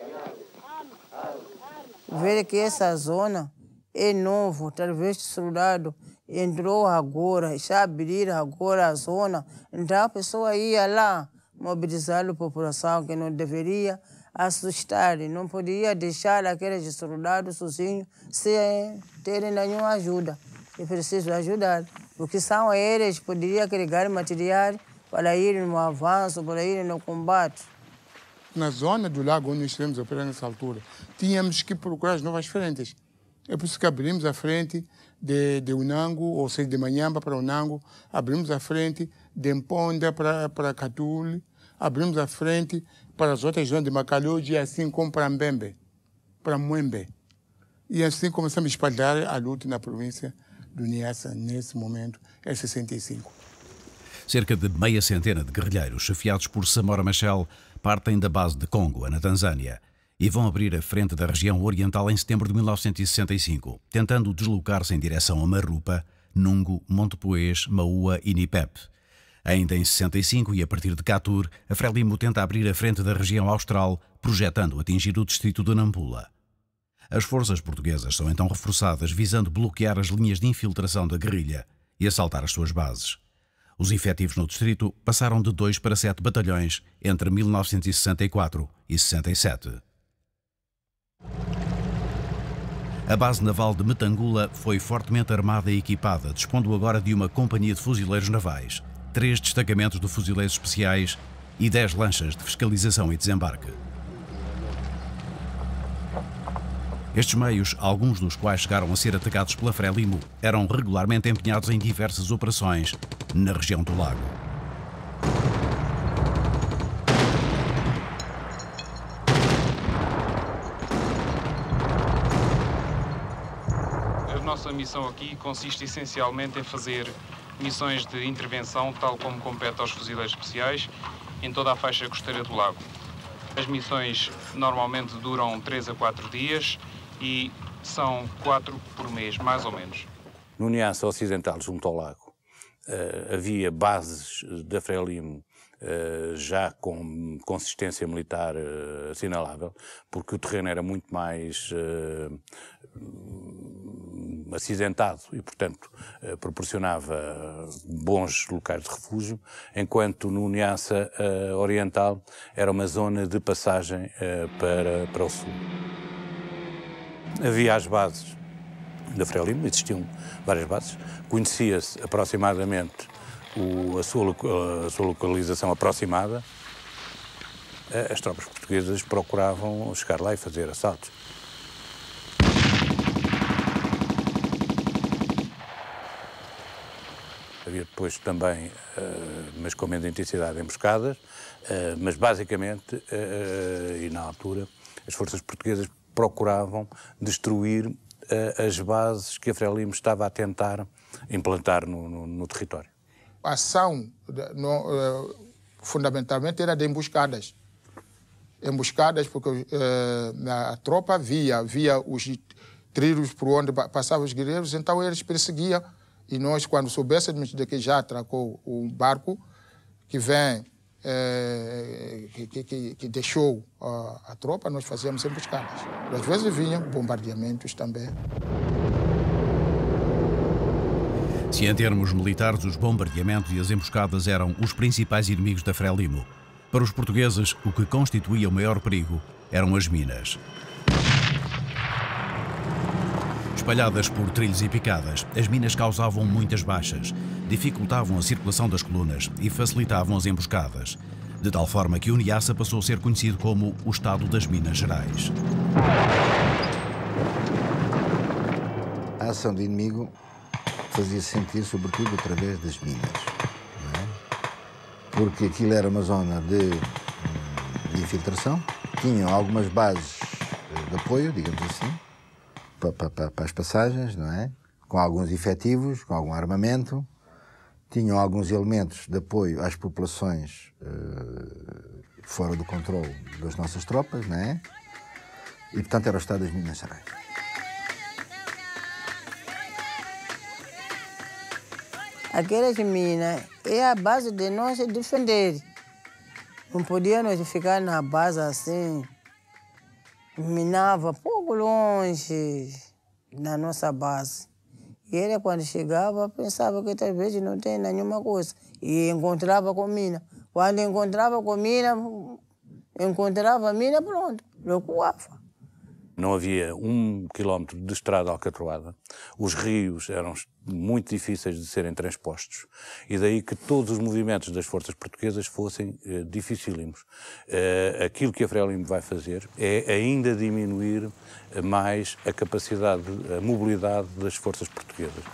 Ver que essa zona é novo, talvez o soldado entrou agora, já abriram agora a zona, então a pessoa ia lá mobilizar a população, que não deveria assustar, não podia deixar aqueles soldados sozinhos sem terem nenhuma ajuda. É preciso ajudar, porque são eles que poderiam carregar material para ir no avanço, para ir no combate. Na zona do lago onde nós estivemos a operar nessa altura, tínhamos que procurar as novas frentes. É por isso que abrimos a frente de Unango, ou seja, de Manhamba para Unango, abrimos a frente de Mponda para Catule, abrimos a frente para as outras zonas de Macalhoji, assim como para Mbembe, para Mwembe. E assim começamos a espalhar a luta na província do Niassa, nesse momento, é 65. Cerca de meia centena de guerrilheiros, chefiados por Samora Machel, partem da base de Congo, na Tanzânia, e vão abrir a frente da região oriental em setembro de 1965, tentando deslocar-se em direção a Marupa, Nungo, Montepuez, Maua e Nipep. Ainda em 65 e a partir de Catur, a Frelimo tenta abrir a frente da região austral, projetando atingir o distrito de Nampula. As forças portuguesas são então reforçadas, visando bloquear as linhas de infiltração da guerrilha e assaltar as suas bases. Os efetivos no distrito passaram de 2 para 7 batalhões entre 1964 e 67. A base naval de Metangula foi fortemente armada e equipada, dispondo agora de uma companhia de fuzileiros navais, 3 destacamentos de fuzileiros especiais e 10 lanchas de fiscalização e desembarque. Estes meios, alguns dos quais chegaram a ser atacados pela Frelimo, eram regularmente empenhados em diversas operações na região do lago. A nossa missão aqui consiste essencialmente em fazer missões de intervenção, tal como compete aos fuzileiros especiais, em toda a faixa costeira do lago. As missões normalmente duram 3 a 4 dias e são 4 por mês, mais ou menos. No Niassa Ocidental, junto ao lago, havia bases da Frelimo já com consistência militar assinalável, porque o terreno era muito mais acidentado e, portanto, proporcionava bons locais de refúgio, enquanto no Niassa Oriental era uma zona de passagem para o sul. Havia as bases da Frelimo, existiam várias bases, conhecia-se aproximadamente a sua localização aproximada. As tropas portuguesas procuravam chegar lá e fazer assaltos. Havia depois também, mas com menos intensidade, emboscadas, mas basicamente, e na altura, as forças portuguesas procuravam destruir as bases que a Frelimo estava a tentar implantar no território. A ação, fundamentalmente, era de emboscadas. Emboscadas porque a tropa via os trilhos por onde passavam os guerreiros, então eles perseguiam. E nós, quando soubéssemos de que já atracou um barco que vem, que deixou a tropa, nós fazíamos emboscadas. Às vezes vinham bombardeamentos também. Se em termos militares os bombardeamentos e as emboscadas eram os principais inimigos da Frelimo, para os portugueses o que constituía o maior perigo eram as minas. Espalhadas por trilhos e picadas, as minas causavam muitas baixas, dificultavam a circulação das colunas e facilitavam as emboscadas, de tal forma que o Niassa passou a ser conhecido como o Estado das Minas Gerais. A ação do inimigo fazia-se sentir sobretudo através das minas, não é? Porque aquilo era uma zona de infiltração, tinham algumas bases de apoio, digamos assim, para as passagens, não é? Com alguns efetivos, com algum armamento, tinham alguns elementos de apoio às populações fora do controle das nossas tropas, não é? E, portanto, era o Estado das Minas Gerais. Aquelas minas é a base de nós defender. Não podíamos ficar na base assim, minava pouco longe da nossa base. E ele, quando chegava, pensava que talvez não tem nenhuma coisa. E encontrava com mina. Quando encontrava com mina, encontrava mina, pronto, recuava. Não havia 1 quilómetro de estrada alcatroada. Os rios eram muito difíceis de serem transpostos. E daí que todos os movimentos das forças portuguesas fossem dificílimos. Aquilo que a Frelimo vai fazer é ainda diminuir mais a capacidade, a mobilidade das forças portuguesas.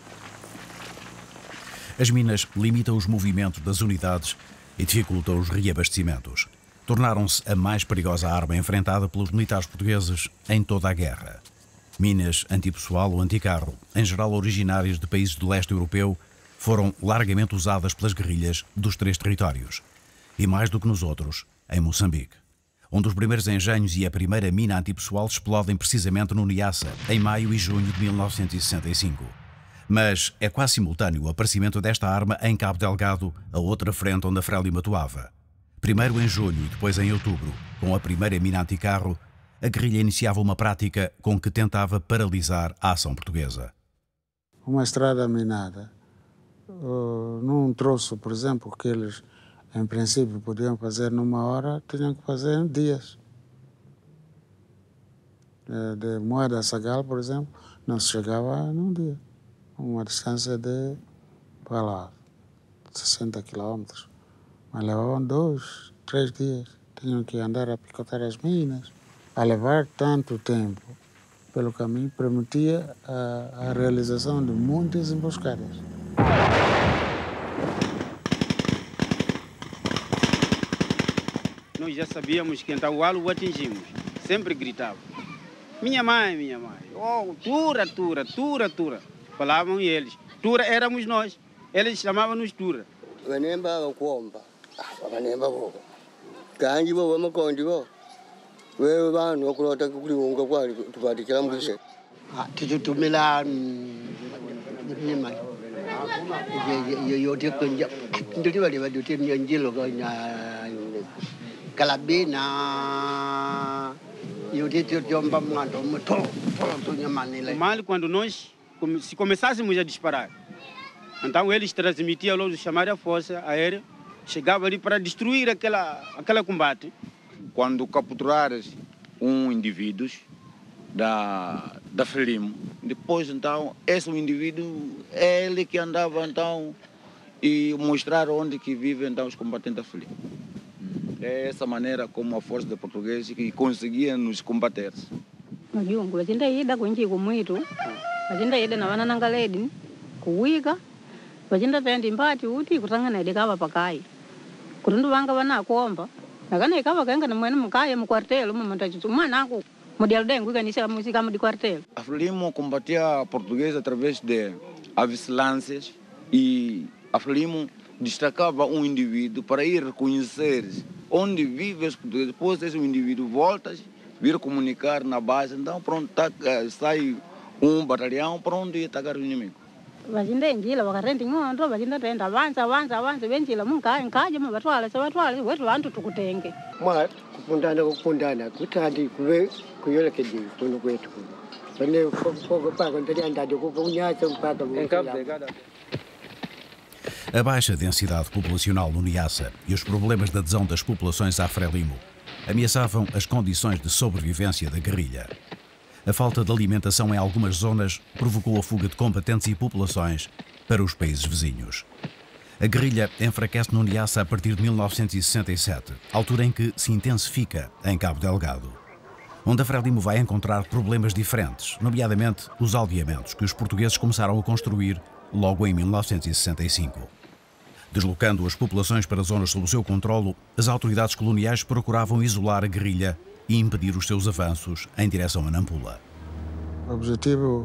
As minas limitam os movimentos das unidades e dificultam os reabastecimentos. Tornaram-se a mais perigosa arma enfrentada pelos militares portugueses em toda a guerra. Minas antipessoal ou anticarro, em geral originárias de países do leste europeu, foram largamente usadas pelas guerrilhas dos 3 territórios. E mais do que nos outros, em Moçambique, onde os primeiros engenhos e a primeira mina antipessoal explodem precisamente no Niassa, em maio e junho de 1965. Mas é quase simultâneo o aparecimento desta arma em Cabo Delgado, a outra frente onde a Frelimo atuava. Primeiro em julho e depois em outubro, com a primeira mina anticarro, a guerrilha iniciava uma prática com que tentava paralisar a ação portuguesa. Uma estrada minada, num troço, por exemplo, que eles, em princípio, podiam fazer numa hora, tinham que fazer em dias. de Moeda a Sagal, por exemplo, não se chegava num dia. Uma distância de, para lá, 60 quilômetros. Mas levavam 2, 3 dias. Tinham que andar a picotar as minas. A levar tanto tempo pelo caminho permitia a realização de muitas emboscadas. Nós já sabíamos que então o alvo o atingimos. Sempre gritava. Minha mãe. Oh, tura. Falavam eles. Tura éramos nós. Eles chamavam-nos tura. Vanemba wakuomba. Vanemba wo. Kanji wo wamakondi wo. Wewe vanhu vakulota kuliunga kwali tupatikira mkise. Tichutumila nyima. Yote kunja. Ndio wale wadote njilo kanya Calabina. Mal quando nós se começássemos a disparar, então eles transmitiam logo chamar a força aérea, chegava ali para destruir aquela combate. Quando capturares um indivíduo da Frelimo, depois então esse indivíduo é ele que andava então e mostrar onde que vivem então os combatentes da Frelimo. É essa maneira como a força de portugueses que conseguia nos combater. Majungu vachinda ida kunjiko mwitu vachinda ida na vana nangaledi kuwika vachinda tenda imbati uti kutangana ide kava pakai kutundu vanga vana kuomba nakana ikava kaenga na mwene mukaya mu quartel mumantachitu mwanangu mudialdengu ikanisa música mu di quartel. A Frelimo combatia a portuguesa através de vigilâncias e a Frelimo destacava um indivíduo para ir reconhecer onde vive os portugueses. Depois esse indivíduo volta, vir comunicar na base, então pronto, sai um batalhão para onde atacar o inimigo. Vachinda njila vakarenda ng'ondo vachinda tenda avanza venjila munkaje muvatwale sevatwale wetu vantu tukutenge mwa kupundana kutandi kuve kuyolekedi kuno kwetu vane fogo pako ndaliandade kukunyasa mpaka A baixa densidade populacional no Niassa e os problemas de adesão das populações à Frelimo ameaçavam as condições de sobrevivência da guerrilha. A falta de alimentação em algumas zonas provocou a fuga de combatentes e populações para os países vizinhos. A guerrilha enfraquece no Niassa a partir de 1967, altura em que se intensifica em Cabo Delgado, onde a Frelimo vai encontrar problemas diferentes, nomeadamente os aldeamentos que os portugueses começaram a construir logo em 1965. Deslocando as populações para zonas sob o seu controlo, as autoridades coloniais procuravam isolar a guerrilha e impedir os seus avanços em direção a Nampula. O objetivo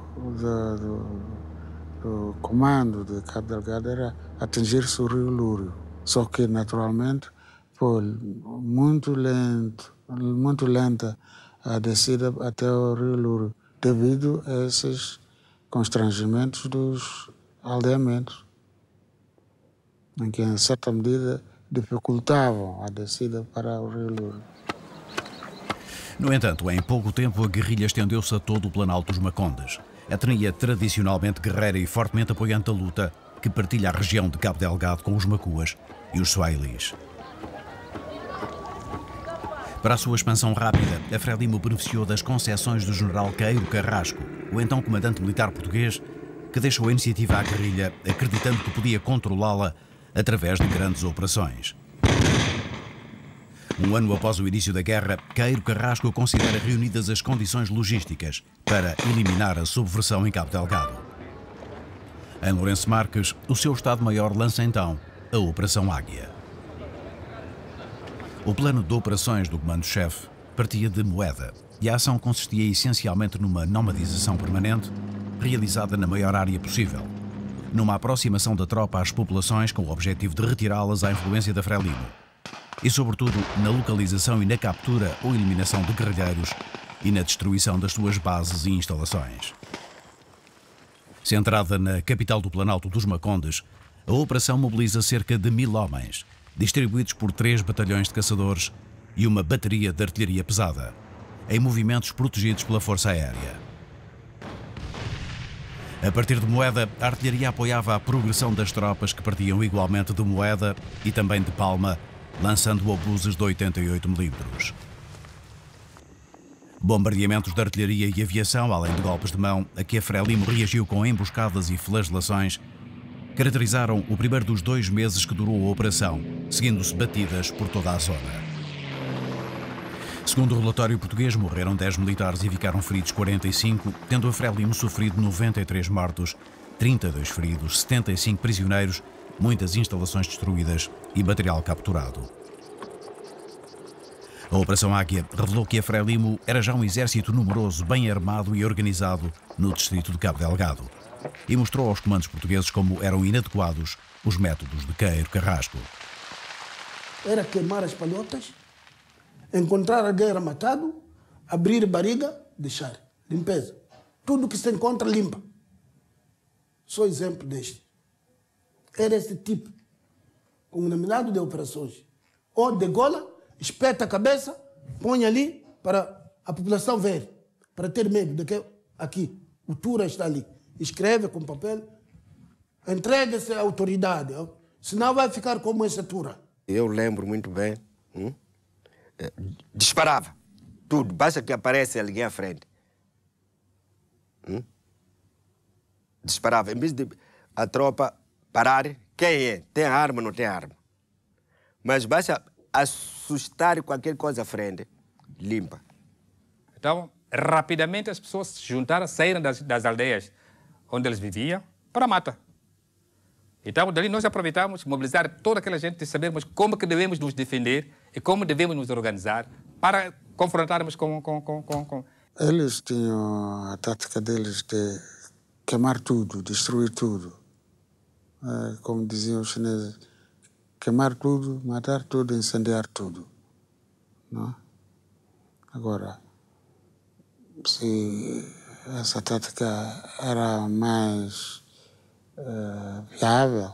do comando de Cabo Delgado era atingir-se o rio Lúrio, só que naturalmente foi muito lenta a descida até o rio Lúrio, devido a esses constrangimentos dos aldeamentos, em que, em certa medida, dificultavam a descida para o rio Lúrio. No entanto, em pouco tempo, a guerrilha estendeu-se a todo o Planalto dos Macondes, etnia tradicionalmente guerreira e fortemente apoiante da luta, que partilha a região de Cabo Delgado com os Macuas e os Swailis. Para a sua expansão rápida, a Frelimo beneficiou das concessões do general Queiro Carrasco, o então comandante militar português, que deixou a iniciativa à guerrilha, acreditando que podia controlá-la através de grandes operações. Um ano após o início da guerra, Queiro Carrasco considera reunidas as condições logísticas para eliminar a subversão em Cabo Delgado. Em Lourenço Marques, o seu Estado-Maior lança então a Operação Águia. O plano de operações do comando-chefe partia de Moeda e a ação consistia essencialmente numa nomadização permanente realizada na maior área possível, numa aproximação da tropa às populações com o objetivo de retirá-las à influência da Frelimo e, sobretudo, na localização e na captura ou eliminação de guerrilheiros e na destruição das suas bases e instalações. Centrada na capital do Planalto dos Macondes, a operação mobiliza cerca de 1000 homens, distribuídos por 3 batalhões de caçadores e uma bateria de artilharia pesada, em movimentos protegidos pela Força Aérea. A partir de Moeda, a artilharia apoiava a progressão das tropas que partiam igualmente de Moeda e também de Palma, lançando obuses de 88 mm. Bombardeamentos de artilharia e aviação, além de golpes de mão, a que a Frelimo reagiu com emboscadas e flagelações, caracterizaram o primeiro dos 2 meses que durou a operação, seguindo-se batidas por toda a zona. Segundo o relatório português, morreram 10 militares e ficaram feridos 45, tendo a Frelimo sofrido 93 mortos, 32 feridos, 75 prisioneiros, muitas instalações destruídas e material capturado. A Operação Águia revelou que a Frelimo era já um exército numeroso, bem armado e organizado no distrito de Cabo Delgado, e mostrou aos comandos portugueses como eram inadequados os métodos de Queiro Carrasco. Era queimar as palhotas, encontrar alguém era matado, abrir barriga, deixar. Limpeza. Tudo que se encontra, limpa. Só exemplo deste. Era esse tipo, combinado de operações. Ou degola, espeta a cabeça, põe ali para a população ver, para ter medo de que aqui, o Tura está ali. Escreve com papel, entrega-se à autoridade, senão vai ficar como essa Tura. Eu lembro muito bem, disparava tudo, basta que aparece alguém à frente. Disparava, em vez de a tropa parar, quem é? Tem arma ou não tem arma? Mas basta assustar qualquer coisa à frente, limpa. Então, rapidamente as pessoas se juntaram, saíram das aldeias onde eles viviam para a mata. Então, dali nós aproveitamos, mobilizar toda aquela gente e sabermos como que devemos nos defender e como devemos nos organizar para confrontarmos com... Eles tinham a tática deles de queimar tudo, destruir tudo. Como diziam os chineses, queimar tudo, matar tudo, incendiar tudo. Não? Agora, se essa tática era mais viável,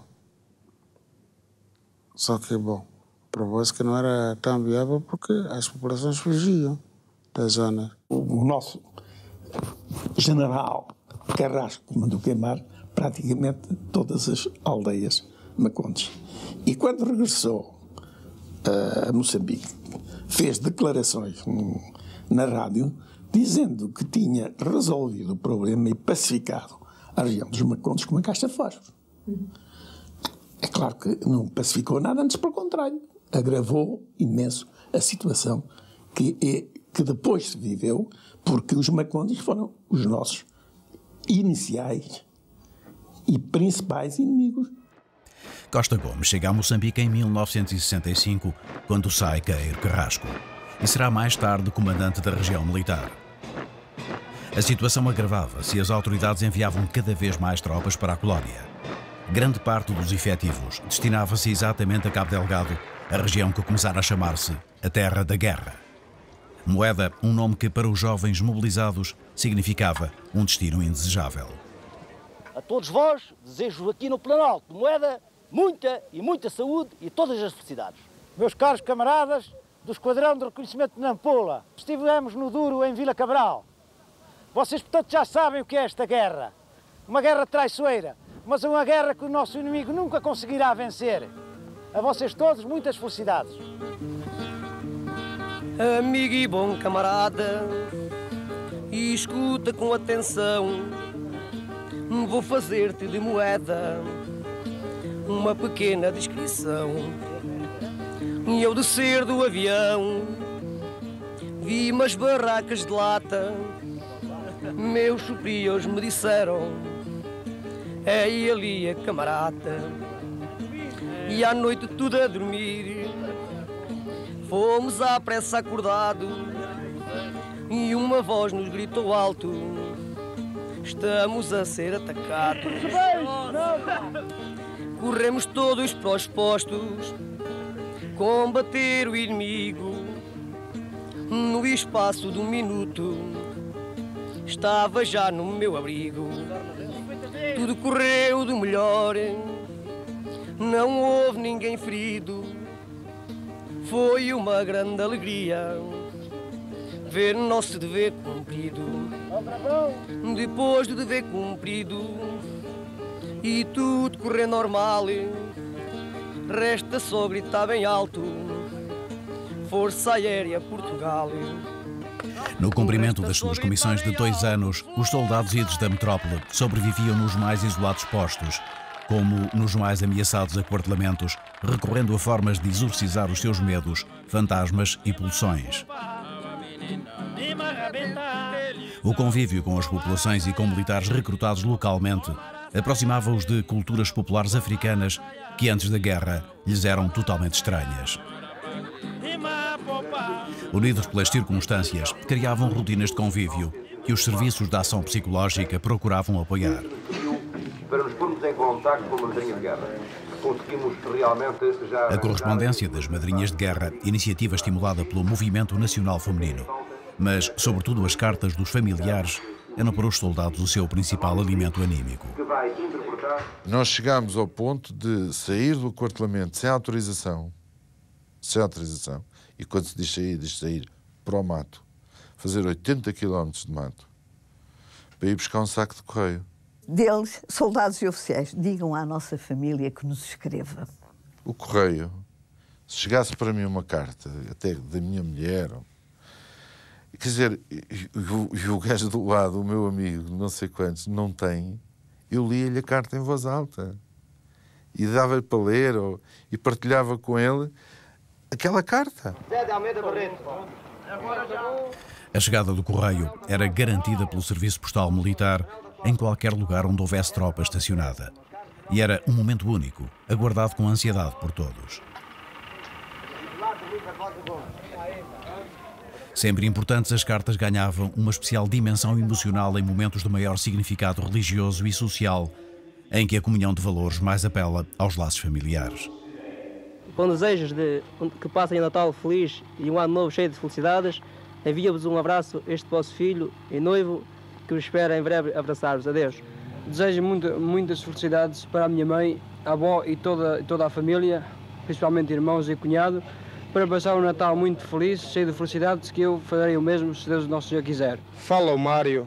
só que, bom, provou-se que não era tão viável porque as populações fugiam das zonas. O nosso general Carrasco mandou queimar praticamente todas as aldeias macondes. E quando regressou a Moçambique, fez declarações na rádio dizendo que tinha resolvido o problema e pacificado a região dos macondes com uma caixa de fósforo. É claro que não pacificou nada, antes pelo contrário, agravou imenso a situação que depois se viveu, porque os macondes foram os nossos iniciais e principais inimigos. Costa Gomes chega a Moçambique em 1965, quando sai Queiro Carrasco, e será mais tarde comandante da região militar. A situação agravava-se e as autoridades enviavam cada vez mais tropas para a colónia. Grande parte dos efetivos destinava-se exatamente a Cabo Delgado, a região que começara a chamar-se a Terra da Guerra. Moeda, um nome que para os jovens mobilizados significava um destino indesejável. A todos vós, desejo aqui no Planalto de Moeda muita e muita saúde e todas as felicidades. Meus caros camaradas do Esquadrão de Reconhecimento de Nampula, estivemos no Duro em Vila Cabral. Vocês, portanto, já sabem o que é esta guerra. Uma guerra traiçoeira, mas uma guerra que o nosso inimigo nunca conseguirá vencer. A vocês todos, muitas felicidades. Amigo e bom camarada, e escuta com atenção, vou fazer-te de Moeda uma pequena descrição. E eu descer do avião, vi umas barracas de lata, meus superiores me disseram, é ali a camarada. E à noite tudo a dormir, fomos à pressa acordados, e uma voz nos gritou alto, estamos a ser atacados. Corremos todos para os postos, combater o inimigo. No espaço de um minuto, estava já no meu abrigo. Tudo correu do melhor, não houve ninguém ferido. Foi uma grande alegria ver o nosso dever cumprido. Depois do dever cumprido e tudo correr normal, resta só gritar bem alto, Força Aérea Portugal. No cumprimento das suas comissões de 2 anos, os soldados idos da metrópole sobreviviam nos mais isolados postos, como nos mais ameaçados aquartelamentos, recorrendo a formas de exorcizar os seus medos, fantasmas e pulsões. O convívio com as populações e com militares recrutados localmente aproximava-os de culturas populares africanas que antes da guerra lhes eram totalmente estranhas. Unidos pelas circunstâncias, criavam rotinas de convívio que os serviços de ação psicológica procuravam apoiar. Para nos pormos em contacto com a madrinha de guerra. Conseguimos realmente já... A correspondência das madrinhas de guerra, iniciativa estimulada pelo Movimento Nacional Feminino, mas, sobretudo, as cartas dos familiares eram para os soldados o seu principal alimento anímico. Nós chegámos ao ponto de sair do aquartelamento sem autorização, e quando se diz sair para o mato, fazer 80 km de mato, para ir buscar um saco de correio. Deles, soldados e oficiais, digam à nossa família que nos escreva. O correio, se chegasse para mim uma carta, até da minha mulher, quer dizer, e o gajo do lado, o meu amigo, não sei quantos, não tem, eu lia-lhe a carta em voz alta e dava-lhe para ler e partilhava com ele aquela carta. A chegada do correio era garantida pelo Serviço Postal Militar em qualquer lugar onde houvesse tropa estacionada. E era um momento único, aguardado com ansiedade por todos. Sempre importantes, as cartas ganhavam uma especial dimensão emocional em momentos de maior significado religioso e social, em que a comunhão de valores mais apela aos laços familiares. Com desejos de que passem um Natal feliz e um ano novo cheio de felicidades, envia-vos um abraço este vosso filho e noivo, que vos espera em breve abraçar-vos. Adeus. Desejo muitas felicidades para a minha mãe, a avó e toda a família, principalmente irmãos e cunhado, para passar um Natal muito feliz, cheio de felicidades, que eu farei o mesmo, se Deus Nosso Senhor quiser. Fala o Mário,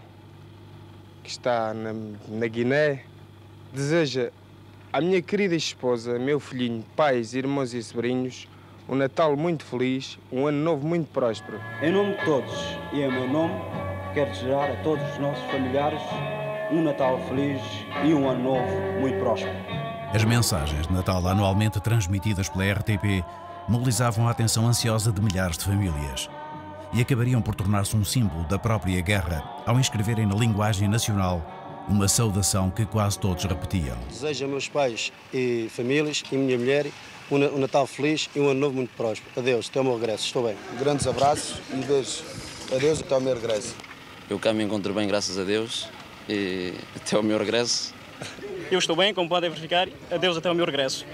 que está na Guiné, deseja à minha querida esposa, meu filhinho, pais, irmãos e sobrinhos, um Natal muito feliz, um ano novo muito próspero. Em nome de todos e em meu nome, quero desejar a todos os nossos familiares um Natal feliz e um ano novo muito próspero. As mensagens de Natal anualmente transmitidas pela RTP mobilizavam a atenção ansiosa de milhares de famílias e acabariam por tornar-se um símbolo da própria guerra ao inscreverem na linguagem nacional uma saudação que quase todos repetiam. Desejo a meus pais e famílias e minha mulher um Natal feliz e um ano novo muito próspero. Adeus, até o meu regresso, estou bem. Grandes abraços e beijos. Adeus, até o meu regresso. Eu cá me encontro bem, graças a Deus, e até o meu regresso. Eu estou bem, como podem verificar. Adeus, até o meu regresso.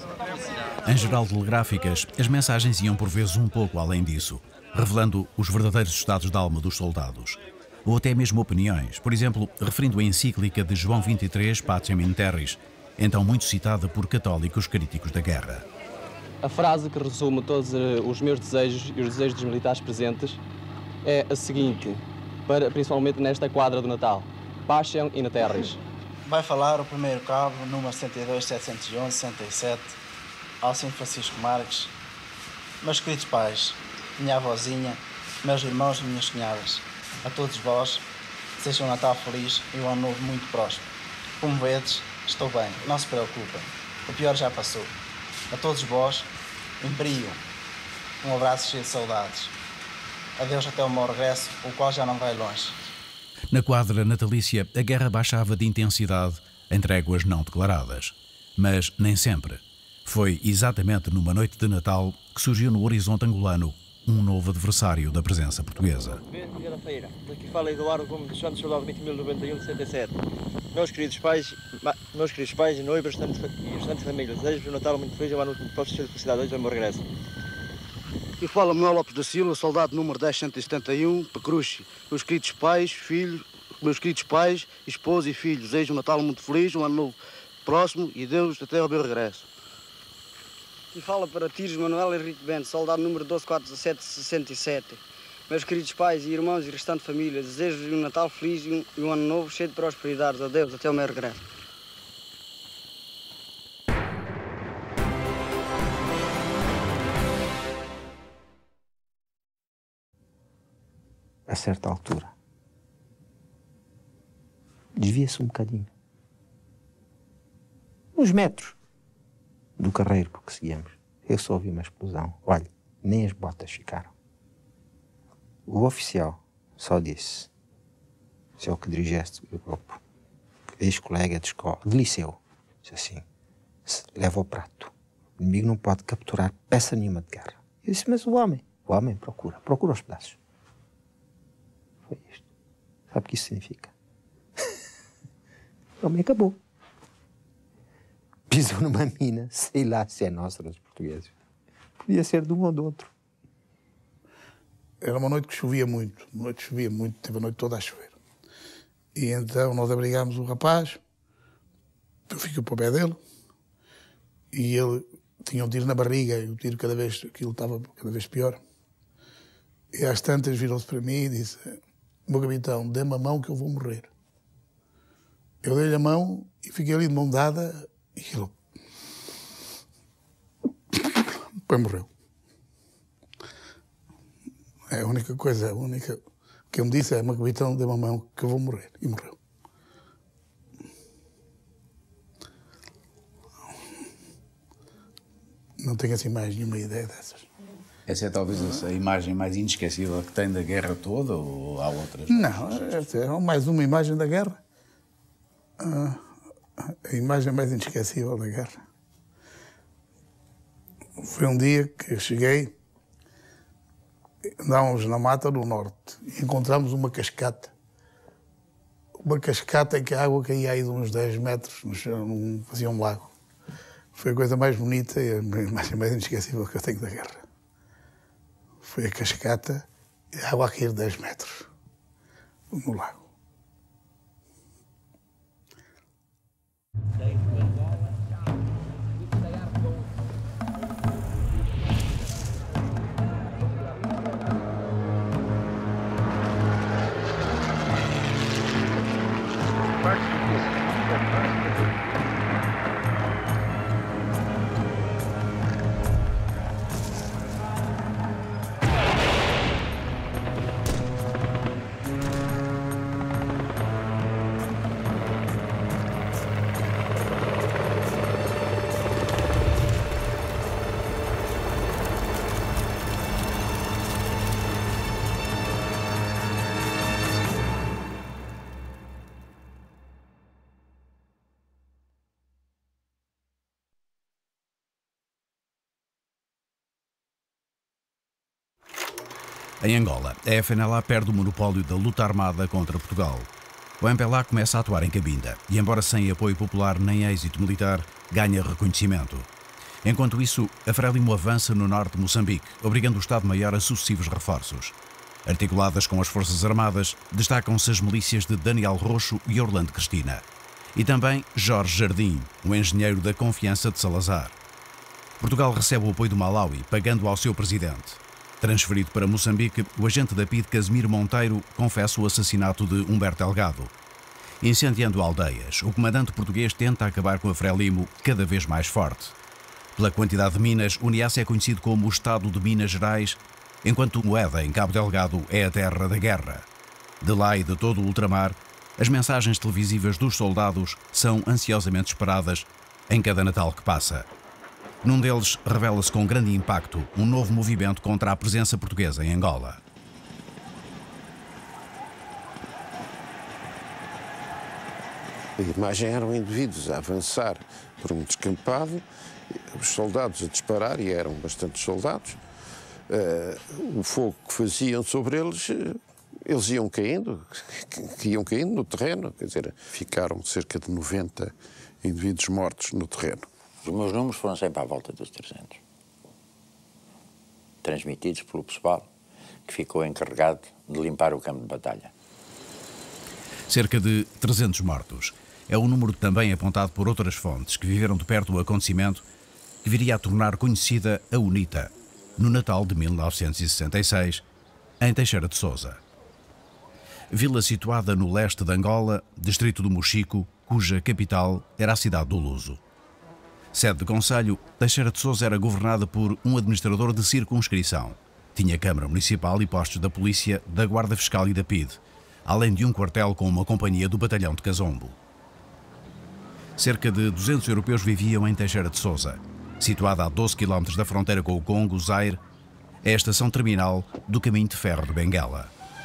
Em geral telegráficas, as mensagens iam por vezes um pouco além disso, revelando os verdadeiros estados de alma dos soldados. Ou até mesmo opiniões, por exemplo, referindo a encíclica de João XXIII, Pacem in Terris, então muito citada por católicos críticos da guerra. A frase que resume todos os meus desejos e os desejos dos militares presentes é a seguinte, principalmente nesta quadra do Natal: Pacem in Terris. Vai falar o primeiro cabo, número 62, 711, 67, Alcino Francisco Marques. Meus queridos pais, minha avózinha, meus irmãos e minhas cunhadas, a todos vós, seja um Natal feliz e um ano novo muito próspero. Como vedes, estou bem, não se preocupem, o pior já passou. A todos vós, um brio, um abraço cheio de saudades. Adeus até o meu regresso, o qual já não vai longe. Na quadra natalícia, a guerra baixava de intensidade em tréguas não declaradas. Mas nem sempre. Foi exatamente numa noite de Natal que surgiu no horizonte angolano um novo adversário da presença portuguesa. Segunda-feira, aqui fala Eduardo Gomes dos Santos, soldado 20.091 de 77. Meus queridos pais e noivas e restantes famílias, desejo-vos um Natal muito feliz e um ano muito próximo, cheio de felicidade, desde o meu regresso. E fala Manuel Lopes da Silva, soldado número 10.171, Pacruche. Meus queridos pais, filhos, meus queridos pais, esposa e filhos, desejo um Natal muito feliz, um ano novo próximo e Deus até ao meu regresso. E fala para Tiros Manuel Henrique Bento, soldado número 12.41767. Meus queridos pais e irmãos e restante família, desejo um Natal feliz e um ano novo cheio de prosperidade. Adeus, até o meu regresso. a certa altura, desvia-se um bocadinho. Uns metros do carreiro que seguíamos. Eu só ouvi uma explosão. Olha, nem as botas ficaram. O oficial só disse, se é o que dirigia o grupo, ex-colega de escola, de liceu, disse assim, leva o prato. O inimigo não pode capturar peça nenhuma de guerra. Eu disse, mas o homem procura os pedaços. Foi isto. Sabe o que isso significa? O homem acabou. Pisou numa mina, sei lá se é nossa dos portugueses. Podia ser de um ou do outro. Era uma noite que chovia muito, teve a noite toda a chover. E então nós abrigámos o rapaz, eu fiquei para o pé dele, e ele tinha um tiro na barriga, e o tiro aquilo estava cada vez pior. E às tantas virou-se para mim e disse, meu capitão, dê-me a mão que eu vou morrer. Eu dei-lhe a mão e fiquei ali de mão dada, e ele depois morreu. É a única que ele me disse é, meu capitão, dê-me a mão que eu vou morrer. E morreu. Não tenho assim mais nenhuma ideia dessas. Essa é talvez a imagem mais inesquecível que tem da guerra toda, ou há outras? Não, essa é mais uma imagem da guerra. A imagem mais inesquecível da guerra. Foi um dia que cheguei, andávamos na Mata do Norte e encontramos uma cascata. Uma cascata em que a água caía aí de uns 10 metros, fazia um lago. Foi a coisa mais bonita e a imagem mais inesquecível que eu tenho da guerra. Foi a cascata e a água a cair 10 metros no lago. Em Angola, a FNLA perde o monopólio da luta armada contra Portugal. O MPLA começa a atuar em Cabinda e, embora sem apoio popular nem êxito militar, ganha reconhecimento. Enquanto isso, a Frelimo avança no norte de Moçambique, obrigando o Estado-Maior a sucessivos reforços. Articuladas com as Forças Armadas, destacam-se as milícias de Daniel Roxo e Orlando Cristina. E também Jorge Jardim, um engenheiro da confiança de Salazar. Portugal recebe o apoio do Malawi, pagando ao seu presidente. Transferido para Moçambique, o agente da PIDE Casimiro Monteiro confessa o assassinato de Humberto Delgado. Incendiando aldeias, o comandante português tenta acabar com a Frelimo cada vez mais forte. Pela quantidade de minas, o Niassa é conhecido como o Estado de Minas Gerais, enquanto Moeda, em Cabo Delgado, é a terra da guerra. De lá e de todo o ultramar, as mensagens televisivas dos soldados são ansiosamente esperadas em cada Natal que passa. Num deles, revela-se com grande impacto um novo movimento contra a presença portuguesa em Angola. A imagem eram indivíduos a avançar por um descampado, os soldados a disparar, e eram bastantes soldados. O fogo que faziam sobre eles, eles iam caindo no terreno, quer dizer, ficaram cerca de 90 indivíduos mortos no terreno. Os meus números foram sempre à volta dos 300, transmitidos pelo pessoal que ficou encarregado de limpar o campo de batalha. Cerca de 300 mortos. É um número também apontado por outras fontes que viveram de perto o acontecimento que viria a tornar conhecida a UNITA, no Natal de 1966, em Teixeira de Sousa. Vila situada no leste de Angola, distrito do Mochico, cuja capital era a cidade do Luso. Sede de concelho, Teixeira de Sousa era governada por um administrador de circunscrição. Tinha Câmara Municipal e postos da Polícia, da Guarda Fiscal e da PIDE, além de um quartel com uma companhia do Batalhão de Cazombo. Cerca de 200 europeus viviam em Teixeira de Sousa. Situada a 12 km da fronteira com o Congo, Zaire, é a estação terminal do caminho de ferro de Benguela.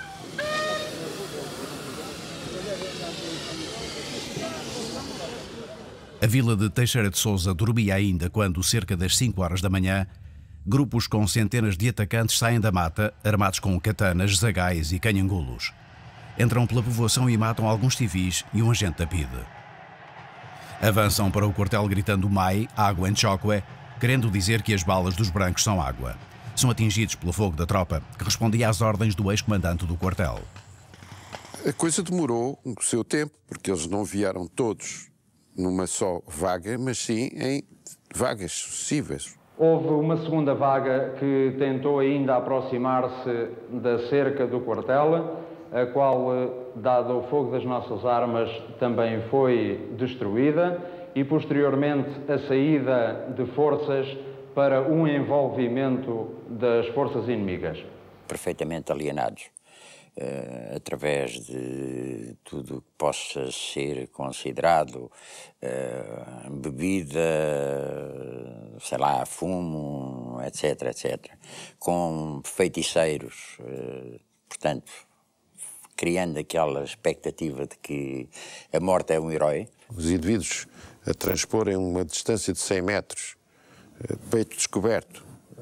A vila de Teixeira de Sousa dormia ainda quando, cerca das 5 horas da manhã, grupos com centenas de atacantes saem da mata, armados com katanas, zagais e canhangulos. Entram pela povoação e matam alguns civis e um agente da PIDE. Avançam para o quartel gritando "Mai, água em Chocwe", querendo dizer que as balas dos brancos são água. São atingidos pelo fogo da tropa, que respondia às ordens do ex-comandante do quartel. A coisa demorou o seu tempo, porque eles não vieram todos numa só vaga, mas sim em vagas sucessivas. Houve uma segunda vaga que tentou ainda aproximar-se da cerca do quartel, a qual, dado o fogo das nossas armas, também foi destruída, e posteriormente a saída de forças para um envolvimento das forças inimigas. Perfeitamente alienados, através de tudo que possa ser considerado bebida, sei lá, fumo, etc, etc, com feiticeiros, portanto, criando aquela expectativa de que a morte é um herói. Os indivíduos a transporem uma distância de 100 metros, peito descoberto,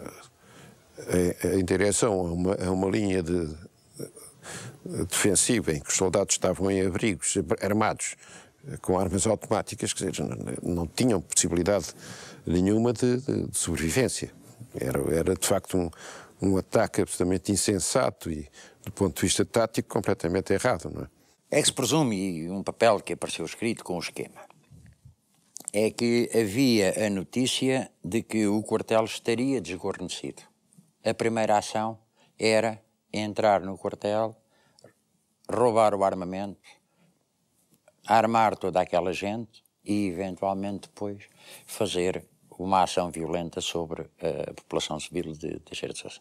em direção a uma linha defensiva em que os soldados estavam em abrigos, armados, com armas automáticas, quer dizer, não tinham possibilidade nenhuma de sobrevivência. Era de facto um ataque absolutamente insensato e, do ponto de vista tático, completamente errado, não é? É que se presume, e um papel que apareceu escrito com o esquema, é que havia a notícia de que o quartel estaria desguarnecido. A primeira ação era entrar no quartel, roubar o armamento, armar toda aquela gente e, eventualmente, depois fazer uma ação violenta sobre a população civil de Teixeira de Sousa.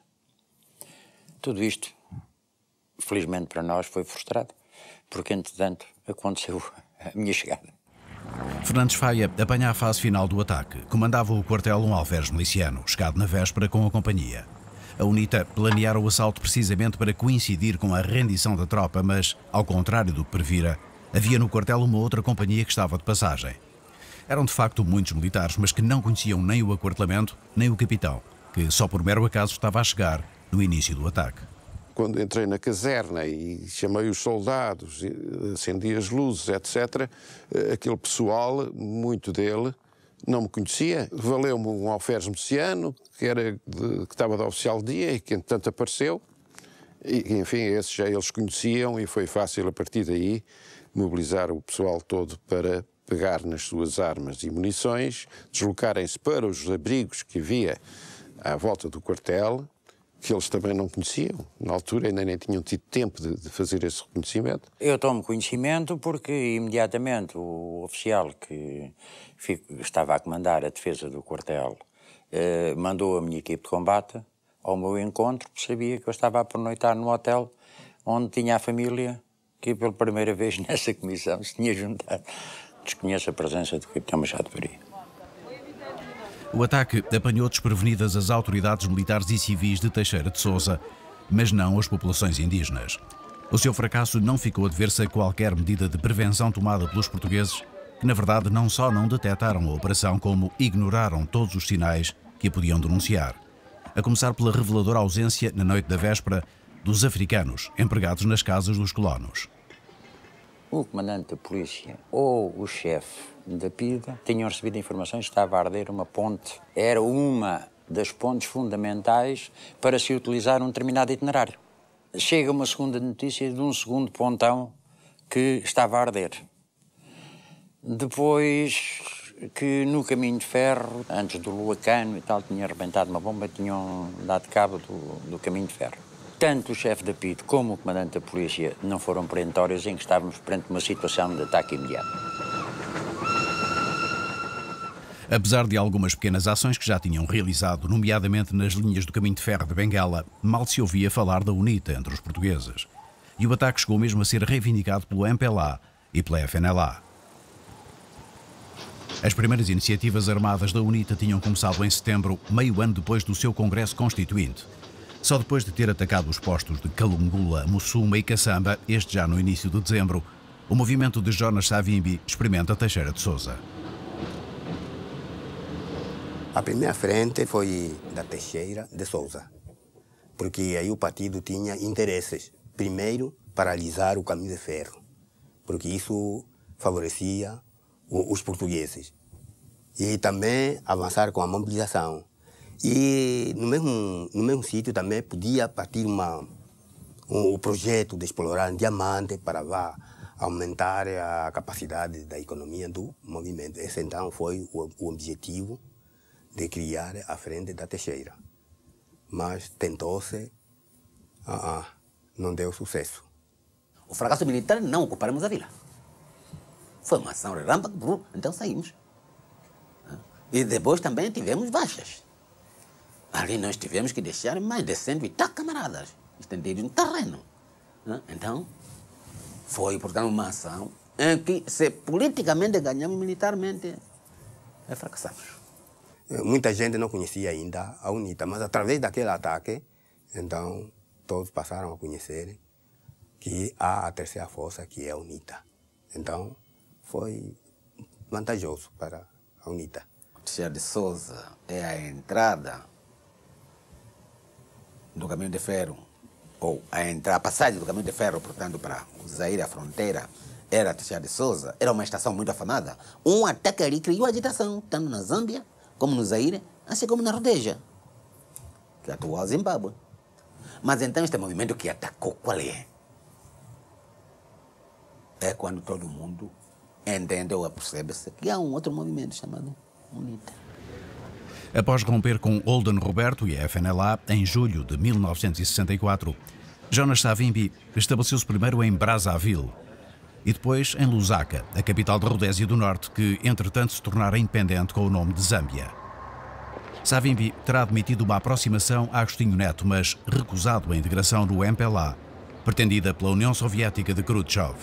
Tudo isto, felizmente para nós, foi frustrado, porque, entretanto, aconteceu a minha chegada. Fernandes Faia apanha a fase final do ataque. Comandava o quartel um alferes miliciano, chegado na véspera com a companhia. A UNITA planeara o assalto precisamente para coincidir com a rendição da tropa, mas, ao contrário do que previra, havia no quartel uma outra companhia que estava de passagem. Eram de facto muitos militares, mas que não conheciam nem o aquartelamento, nem o capitão, que só por mero acaso estava a chegar no início do ataque. Quando entrei na caserna e chamei os soldados, acendi as luzes, etc., aquele pessoal, muito dele, não me conhecia. Valeu-me um alferes miliciano, que estava de oficial de dia e que, entretanto, apareceu. E, enfim, esses já eles conheciam e foi fácil, a partir daí, mobilizar o pessoal todo para pegar nas suas armas e munições, deslocarem-se para os abrigos que havia à volta do quartel, que eles também não conheciam. Na altura ainda nem tinham tido tempo de fazer esse reconhecimento. Eu tomo conhecimento porque imediatamente o oficial que estava a comandar a defesa do quartel mandou a minha equipe de combate ao meu encontro, porque sabia que eu estava a pernoitar no hotel onde tinha a família que pela primeira vez nessa comissão se tinha juntado. Desconheço a presença do capitão Machado Faria. O ataque apanhou desprevenidas as autoridades militares e civis de Teixeira de Sousa, mas não as populações indígenas. O seu fracasso não ficou a dever-se a qualquer medida de prevenção tomada pelos portugueses, que na verdade não só não detectaram a operação, como ignoraram todos os sinais que a podiam denunciar. A começar pela reveladora ausência, na noite da véspera, dos africanos empregados nas casas dos colonos. O comandante da polícia ou o chefe da PIDE tinham recebido informações que estava a arder uma ponte. Era uma das pontes fundamentais para se utilizar um determinado itinerário. Chega uma segunda notícia de um segundo pontão que estava a arder. Depois que no caminho de ferro, antes do Luacano e tal, tinha arrebentado uma bomba e tinham dado cabo do caminho de ferro. Tanto o chefe da PIDE como o comandante da polícia não foram perentórios em que estávamos perante uma situação de ataque imediato. Apesar de algumas pequenas ações que já tinham realizado, nomeadamente nas linhas do caminho de ferro de Benguela, mal se ouvia falar da UNITA entre os portugueses. E o ataque chegou mesmo a ser reivindicado pelo MPLA e pela FNLA. As primeiras iniciativas armadas da UNITA tinham começado em setembro, meio ano depois do seu Congresso Constituinte. Só depois de ter atacado os postos de Calungula, Mussuma e Caçamba, este já no início de dezembro, o movimento de Jonas Savimbi experimenta Teixeira de Sousa. A primeira frente foi da Teixeira de Sousa, porque aí o partido tinha interesses. Primeiro, paralisar o caminho de ferro, porque isso favorecia os portugueses. E também avançar com a mobilização. E no mesmo sítio também podia partir o projeto de explorar diamante para aumentar a capacidade da economia do movimento. Esse então foi o objetivo de criar a frente da Teixeira. Mas tentou-se, não deu sucesso. O fracasso militar, não ocuparmos a vila. Foi uma ação relâmpago, então saímos. E depois também tivemos baixas. Ali nós tivemos que deixar mais de 100 camaradas estendidos no terreno. Então, foi, portanto, uma ação em que, se politicamente ganhamos, militarmente fracassamos. Muita gente não conhecia ainda a UNITA, mas através daquele ataque, então, todos passaram a conhecer que há a terceira força, que é a UNITA. Então, foi vantajoso para a UNITA. Teixeira de Sousa é a entrada do caminho de ferro, ou a passagem do caminho de ferro, portanto, para o Zaire, a fronteira, era Teixeira de Sousa, era uma estação muito afamada. Um ataque ali criou agitação, tanto na Zâmbia, como no Zaire, assim como na Rodeja, que é a atual Zimbábue. Mas então este movimento que atacou, qual é? É quando todo mundo entende ou percebe-se que há um outro movimento chamado UNITA. Após romper com Olden Roberto e a FNLA em julho de 1964, Jonas Savimbi estabeleceu-se primeiro em Brazzaville e depois em Lusaka, a capital da Rodésia do Norte, que entretanto se tornara independente com o nome de Zâmbia. Savimbi terá admitido uma aproximação a Agostinho Neto, mas recusado a integração no MPLA, pretendida pela União Soviética de Khrushchev.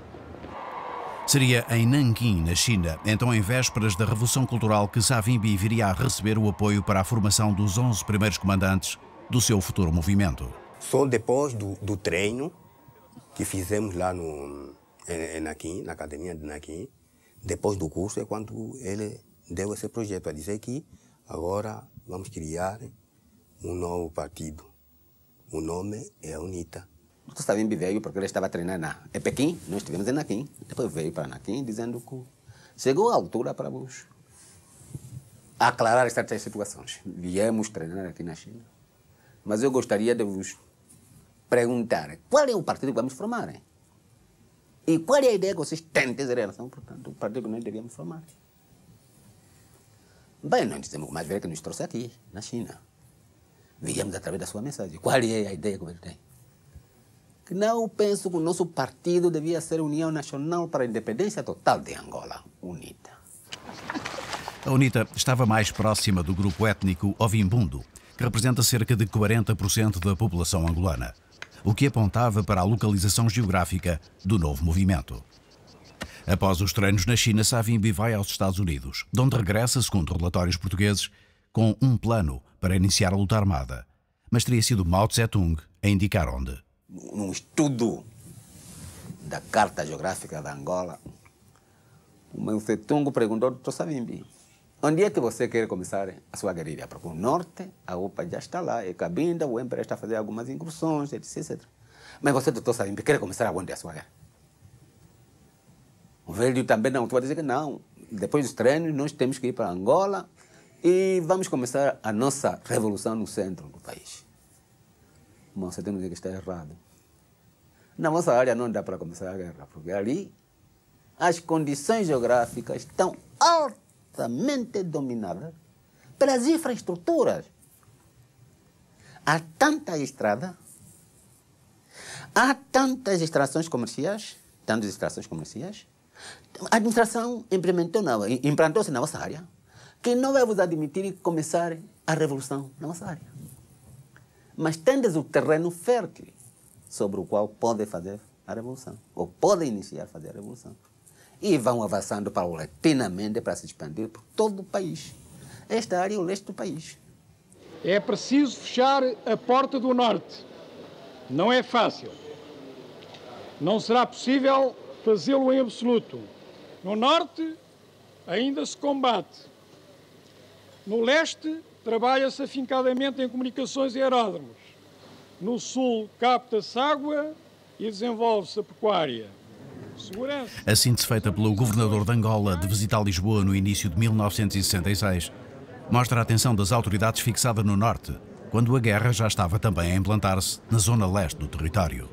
Seria em Nanquim, na China, então em vésperas da Revolução Cultural, que Savimbi viria a receber o apoio para a formação dos 11 primeiros comandantes do seu futuro movimento. Só depois do treino que fizemos lá em Nanquim, na academia de Nanquim, depois do curso é quando ele deu esse projeto, a dizer que agora vamos criar um novo partido. O nome é a UNITA. O Savimbi veio porque ele estava treinando em Pequim, nós estivemos em Nanquim, depois veio para Nanquim dizendo que chegou a altura para vos aclarar estas situações. Viemos treinar aqui na China, mas eu gostaria de vos perguntar qual é o partido que vamos formar, hein? E qual é a ideia que vocês têm em relação, portanto, o partido que nós devíamos formar. Bem, nós dizemos o mais velho que nos trouxe aqui, na China. Viemos através da sua mensagem. Qual é a ideia que ele tem? Que não penso que o nosso partido devia ser a União Nacional para a Independência Total de Angola, UNITA. A UNITA estava mais próxima do grupo étnico Ovimbundo, que representa cerca de 40% da população angolana, o que apontava para a localização geográfica do novo movimento. Após os treinos na China, Savimbi vai aos Estados Unidos, de onde regressa, segundo relatórios portugueses, com um plano para iniciar a luta armada. Mas teria sido Mao Tse-tung a indicar onde. Num estudo da Carta Geográfica da Angola, o Mao Tse-tung perguntou ao Dr. Savimbi: onde é que você quer começar a sua guerrilha? Porque o norte, a UPA já está lá, é Cabinda, o MPLA está a fazer algumas incursões, etc. Mas você, Dr. Savimbi, quer começar aonde a sua guerra? O velho também não, tu vai dizer que não. Depois dos treinos, nós temos que ir para Angola e vamos começar a nossa revolução no centro do país. Mas você tem que dizer que está errado. Na nossa área não dá para começar a guerra, porque ali as condições geográficas estão altamente dominadas pelas infraestruturas. Há tanta estrada, há tantas extrações comerciais, a administração implantou-se na nossa área, que não vai vos admitir começar a revolução na nossa área. Mas tendes o terreno fértil sobre o qual podem fazer a revolução, ou podem iniciar a fazer a revolução. E vão avançando paulatinamente para se expandir por todo o país. Esta área é o leste do país. É preciso fechar a porta do norte. Não é fácil. Não será possível fazê-lo em absoluto. No norte, ainda se combate. No leste, trabalha-se afincadamente em comunicações e aeródromos. No sul, capta-se água e desenvolve-se a pecuária. Segurança. A síntese feita pelo governador de Angola de visitar Lisboa no início de 1966 mostra a atenção das autoridades fixada no norte, quando a guerra já estava também a implantar-se na zona leste do território.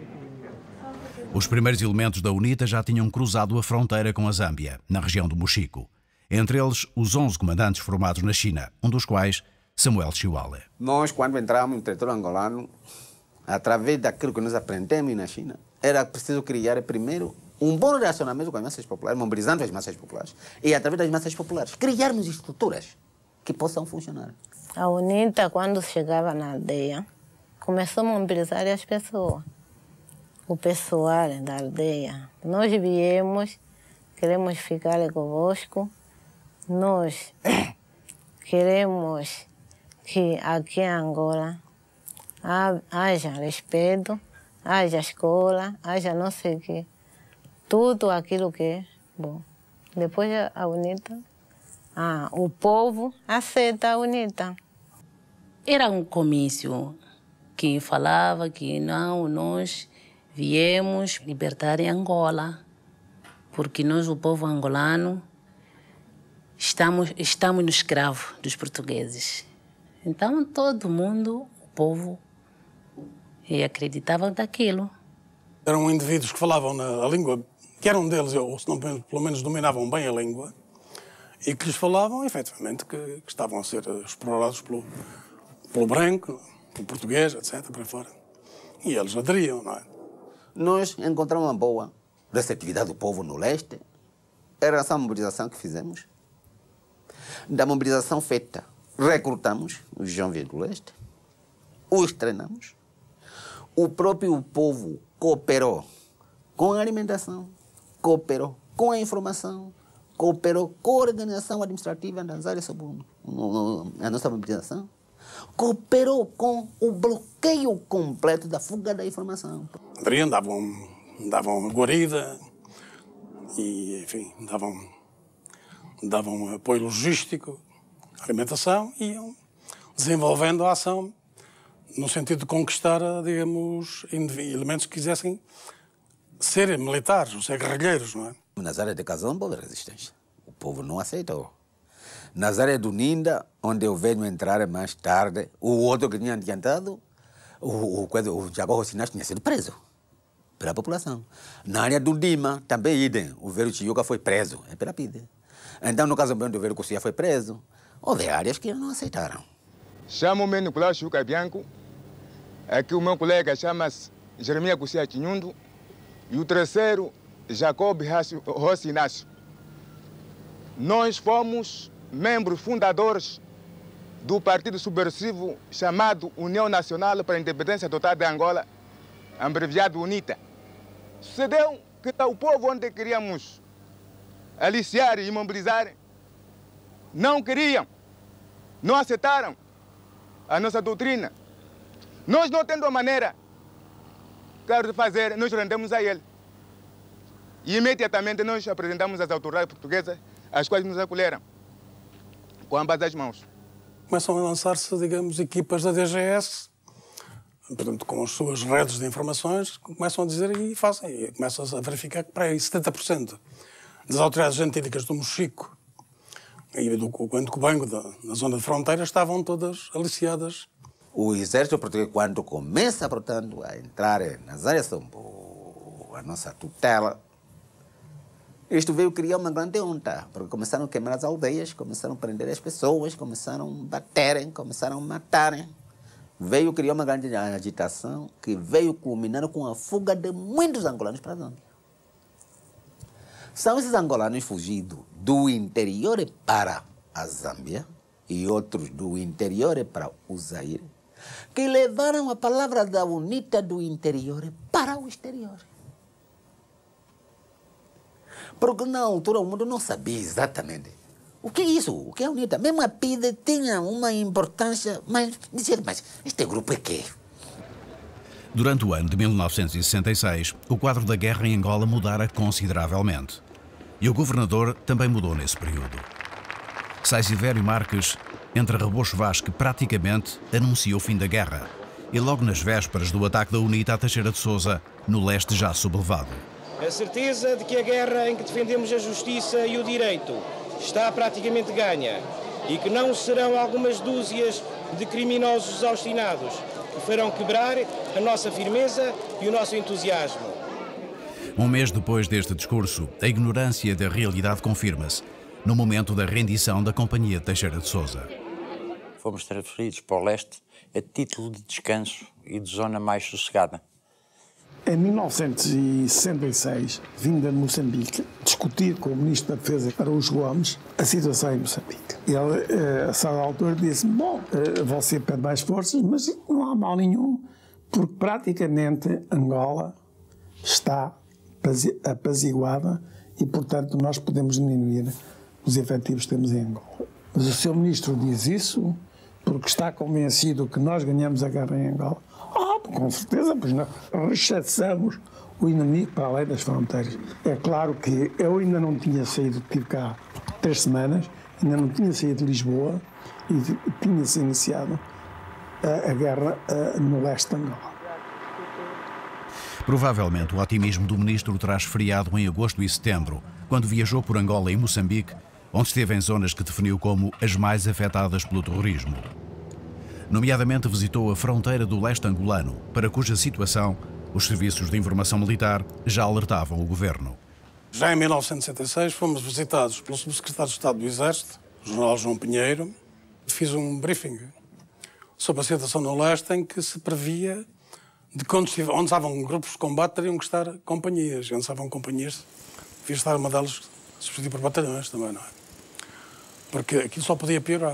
Os primeiros elementos da UNITA já tinham cruzado a fronteira com a Zâmbia, na região do Mochico. Entre eles, os 11 comandantes formados na China, um dos quais, Samuel Chiwale. Nós, quando entramos no território angolano, através daquilo que nós aprendemos na China, era preciso criar primeiro um bom relacionamento com as massas populares, mobilizando as massas populares. E através das massas populares, criarmos estruturas que possam funcionar. A UNITA, quando chegava na aldeia, começou a mobilizar as pessoas. O pessoal da aldeia. Nós viemos, queremos ficar convosco, nós queremos que aqui em Angola haja respeito, haja escola, haja não sei o quê. Tudo aquilo que é bom. Depois a UNITA, o povo aceita a UNITA. Era um comício que falava que não, nós viemos libertar em Angola, porque nós, o povo angolano, estamos no escravo dos portugueses. Então todo mundo, o povo, acreditava naquilo. Eram indivíduos que falavam a língua, que eram deles, ou se não, pelo menos dominavam bem a língua, e que lhes falavam, efetivamente, que estavam a ser explorados pelo branco, pelo português, etc., para fora. E eles aderiam, não é? Nós encontramos uma boa receptividade do povo no leste. Era essa mobilização que fizemos. Da mobilização feita, recrutamos os jovens do leste, os treinamos. O próprio povo cooperou com a alimentação, cooperou com a informação, cooperou com a organização administrativa nas áreas sobre a nossa mobilização, cooperou com o bloqueio completo da fuga da informação. Aderiam, davam guarida e, enfim, davam apoio logístico, alimentação e iam desenvolvendo a ação no sentido de conquistar, digamos, elementos que quisessem ser militares, ou ser guerrilheiros, não é? Nas áreas de Kazomba houve resistência. O povo não aceitou. Nas áreas do Ninda, onde eu venho entrar mais tarde, o outro que tinha adiantado, o Jago Rocinás tinha sido preso pela população. Na área do Dima, também idem. O velho Chiuca foi preso, pela PIDE. Então, no caso do velho Cocia foi preso. Houve áreas que não aceitaram. Chamo-me Nicolau Chiuca Bianco. Aqui o meu colega chama-se Jeremias Cocia Tinhundo. E o terceiro, Jacob Rossi Inácio. Nós fomos membros fundadores do partido subversivo chamado União Nacional para a Independência Total de Angola, abreviado UNITA. Sucedeu que o povo onde queríamos aliciar e mobilizar não queriam, não aceitaram a nossa doutrina. Nós não tendo a maneira, claro, de fazer, nós rendemos a ele. E imediatamente nós apresentamos às autoridades portuguesas, as quais nos acolheram, com ambas as mãos. Começam a lançar-se, digamos, equipas da DGS, portanto, com as suas redes de informações, começam a dizer e fazem. E começam a verificar que para aí 70% das autoridades gentílicas do Mochico e do Cubango, da zona de fronteira, estavam todas aliciadas. O exército português, quando começa, portanto, a entrar nas áreas sob a nossa tutela, isto veio criar uma grande onda, porque começaram a queimar as aldeias, começaram a prender as pessoas, começaram a baterem, começaram a matarem. Veio criar uma grande agitação que veio culminar com a fuga de muitos angolanos para a Zâmbia. São esses angolanos fugidos do interior para a Zâmbia e outros do interior para o Zaire, que levaram a palavra da UNITA do interior para o exterior. Porque na altura o mundo não sabia exatamente o que é isso, o que é a UNITA. Mesmo a PIDE tinha uma importância, mas dizer, mas este grupo é quê? Durante o ano de 1966, o quadro da guerra em Angola mudara consideravelmente. E o governador também mudou nesse período. Sai Silvério Marques entre Rebocho Vaz, que praticamente anuncia o fim da guerra, e logo nas vésperas do ataque da UNITA a Teixeira de Sousa, no leste já sublevado. A certeza de que a guerra em que defendemos a justiça e o direito está praticamente ganha e que não serão algumas dúzias de criminosos obstinados que farão quebrar a nossa firmeza e o nosso entusiasmo. Um mês depois deste discurso, a ignorância da realidade confirma-se no momento da rendição da Companhia de Teixeira de Sousa. Fomos transferidos para o leste a título de descanso e de zona mais sossegada. Em 1966, vim de Moçambique discutir com o Ministro da Defesa, Araújo Gomes, a situação em Moçambique. Ele, a certa altura, disse-me, bom, você pede mais forças, mas não há mal nenhum, porque praticamente Angola está apaziguada e, portanto, nós podemos diminuir os efetivos que temos em Angola. Mas o Sr. Ministro diz isso porque está convencido que nós ganhamos a guerra em Angola. Com certeza, pois nós rechaçamos o inimigo para além das fronteiras. É claro que eu ainda não tinha saído, tive cá 3 semanas, ainda não tinha saído de Lisboa e tinha-se iniciado a guerra no leste de Angola. Provavelmente o otimismo do ministro terá esfriado em agosto e setembro, quando viajou por Angola e Moçambique, onde esteve em zonas que definiu como as mais afetadas pelo terrorismo. Nomeadamente visitou a fronteira do leste angolano, para cuja situação os serviços de informação militar já alertavam o governo. Já em 1966 fomos visitados pelo subsecretário de Estado do Exército, o general João Pinheiro. Fiz um briefing sobre a situação no leste em que se previa de onde estavam grupos de combate teriam que estar companhias. Onde estavam companhias, devia estar uma delas substituída por batalhões também, não é? Porque aquilo só podia piorar.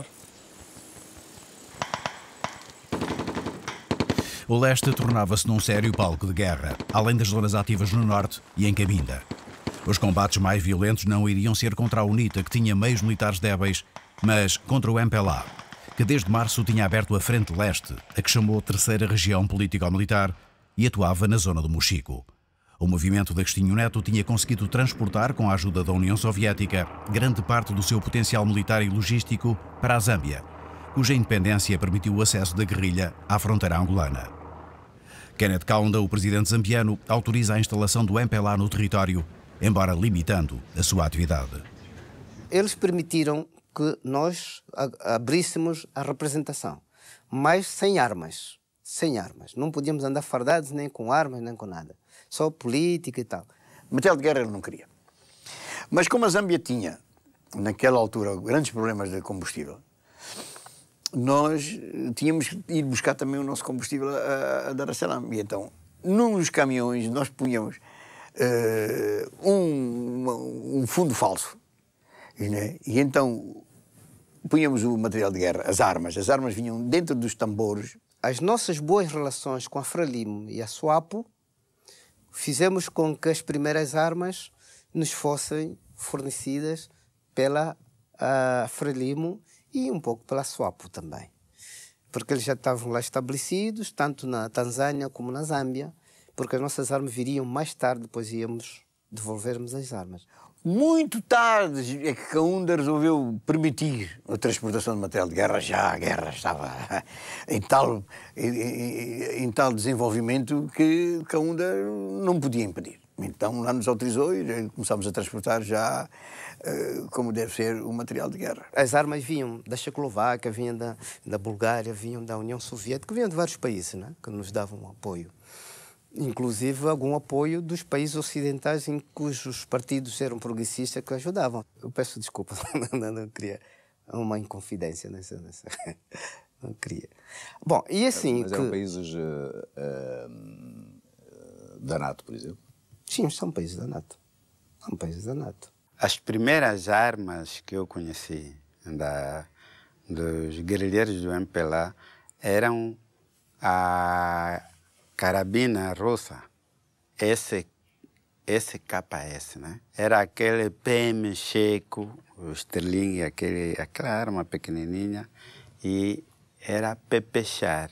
O leste tornava-se num sério palco de guerra, além das zonas ativas no norte e em Cabinda. Os combates mais violentos não iriam ser contra a UNITA, que tinha meios militares débeis, mas contra o MPLA, que desde março tinha aberto a Frente Leste, a que chamou Terceira Região Político-Militar, e atuava na zona do Mochico. O movimento de Agostinho Neto tinha conseguido transportar, com a ajuda da União Soviética, grande parte do seu potencial militar e logístico para a Zâmbia, cuja independência permitiu o acesso da guerrilha à fronteira angolana. Kenneth Kaunda, o presidente zambiano, autoriza a instalação do MPLA no território, embora limitando a sua atividade. Eles permitiram que nós abríssemos a representação, mas sem armas. Sem armas. Não podíamos andar fardados nem com armas, nem com nada. Só política e tal. Material de guerra ele não queria. Mas como a Zâmbia tinha, naquela altura, grandes problemas de combustível, nós tínhamos que ir buscar também o nosso combustível a Dar es Salaam. E então, nos caminhões, nós punhamos um fundo falso. E então, punhamos o material de guerra, as armas. As armas vinham dentro dos tambores. As nossas boas relações com a Frelimo e a SWAPO fizemos com que as primeiras armas nos fossem fornecidas pela Frelimo e um pouco pela SWAPO também. Porque eles já estavam lá estabelecidos, tanto na Tanzânia como na Zâmbia, porque as nossas armas viriam mais tarde, depois íamos devolvermos as armas. Muito tarde é que Kaunda resolveu permitir a transportação de material de guerra. Já a guerra estava em tal desenvolvimento que Kaunda não podia impedir. Então lá nos autorizou e começámos a transportar já, como deve ser, o material de guerra. As armas vinham da Checoslováquia, vinham da Bulgária, vinham da União Soviética, vinham de vários países, né, que nos davam apoio. Inclusive algum apoio dos países ocidentais em cujos partidos eram progressistas que ajudavam. Eu peço desculpa, não queria uma inconfidência nessa. Não queria. Bom, e assim... Mas eram países da NATO, por exemplo? Sim, são países da NATO. São países da NATO. As primeiras armas que eu conheci dos guerrilheiros do MPLA eram a carabina russa, SKS, né? Era aquele PM Checo, o Sterling, aquela arma pequenininha, e era Pepechar,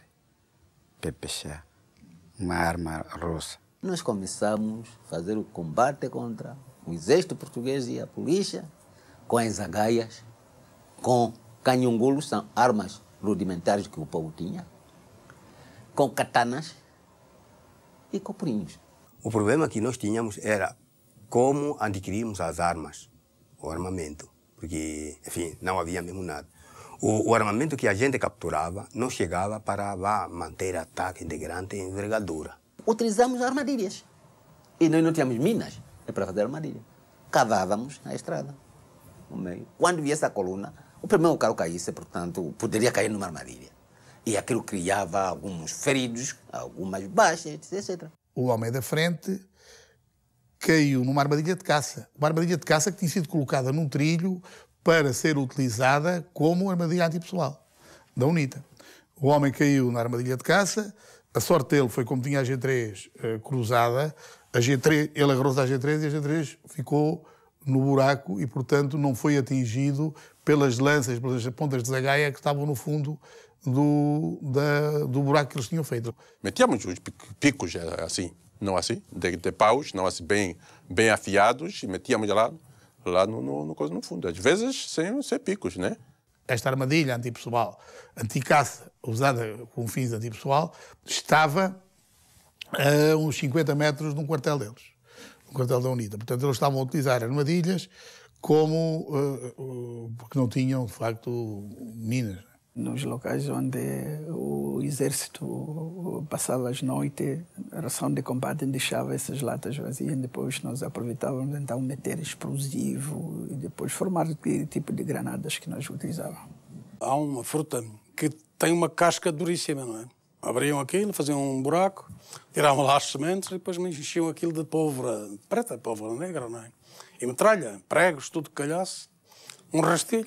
uma arma russa. Nós começamos a fazer o combate contra o exército português e a polícia, com as agaias, com canhongulos, são armas rudimentares que o povo tinha, com katanas e coprinhos. O problema que nós tínhamos era como adquirirmos as armas, o armamento, porque, enfim, não havia mesmo nada. O armamento que a gente capturava não chegava para manter ataque de grande envergadura. Utilizamos armadilhas. E nós não tínhamos minas para fazer armadilha. Cavávamos na estrada, no meio. Quando viesse a coluna, o primeiro carro caísse, portanto, poderia cair numa armadilha. E aquilo criava alguns feridos, algumas baixas, etc. O homem da frente caiu numa armadilha de caça. Uma armadilha de caça que tinha sido colocada num trilho para ser utilizada como armadilha antipessoal da UNITA. O homem caiu na armadilha de caça, a sorte dele foi como tinha a G3 cruzada, ele agarrou-se à G3 e a G3 ficou no buraco e, portanto, não foi atingido pelas lanças, pelas pontas de zagaia que estavam no fundo do buraco que eles tinham feito. Metíamos os picos assim, não assim, de paus, não assim bem afiados, e metíamos lá no fundo. Às vezes sem picos, né? Esta armadilha antipessoal, anticaça, usada com fins antipessoal, estava a uns 50 metros de um quartel deles, um quartel da UNITA. Portanto, eles estavam a utilizar armadilhas porque não tinham, de facto, minas. Nos locais onde o exército passava as noites, a ração de combate deixava essas latas vazias, depois nós aproveitávamos então meter explosivo e depois formar o tipo de granadas que nós utilizávamos. Há uma fruta que tem uma casca duríssima, não é? Abriam aquilo, faziam um buraco, tiravam lá as sementes e depois enchiam aquilo de pólvora preta, pólvora negra, não é? E metralha, pregos, tudo que calhasse, um rastilho.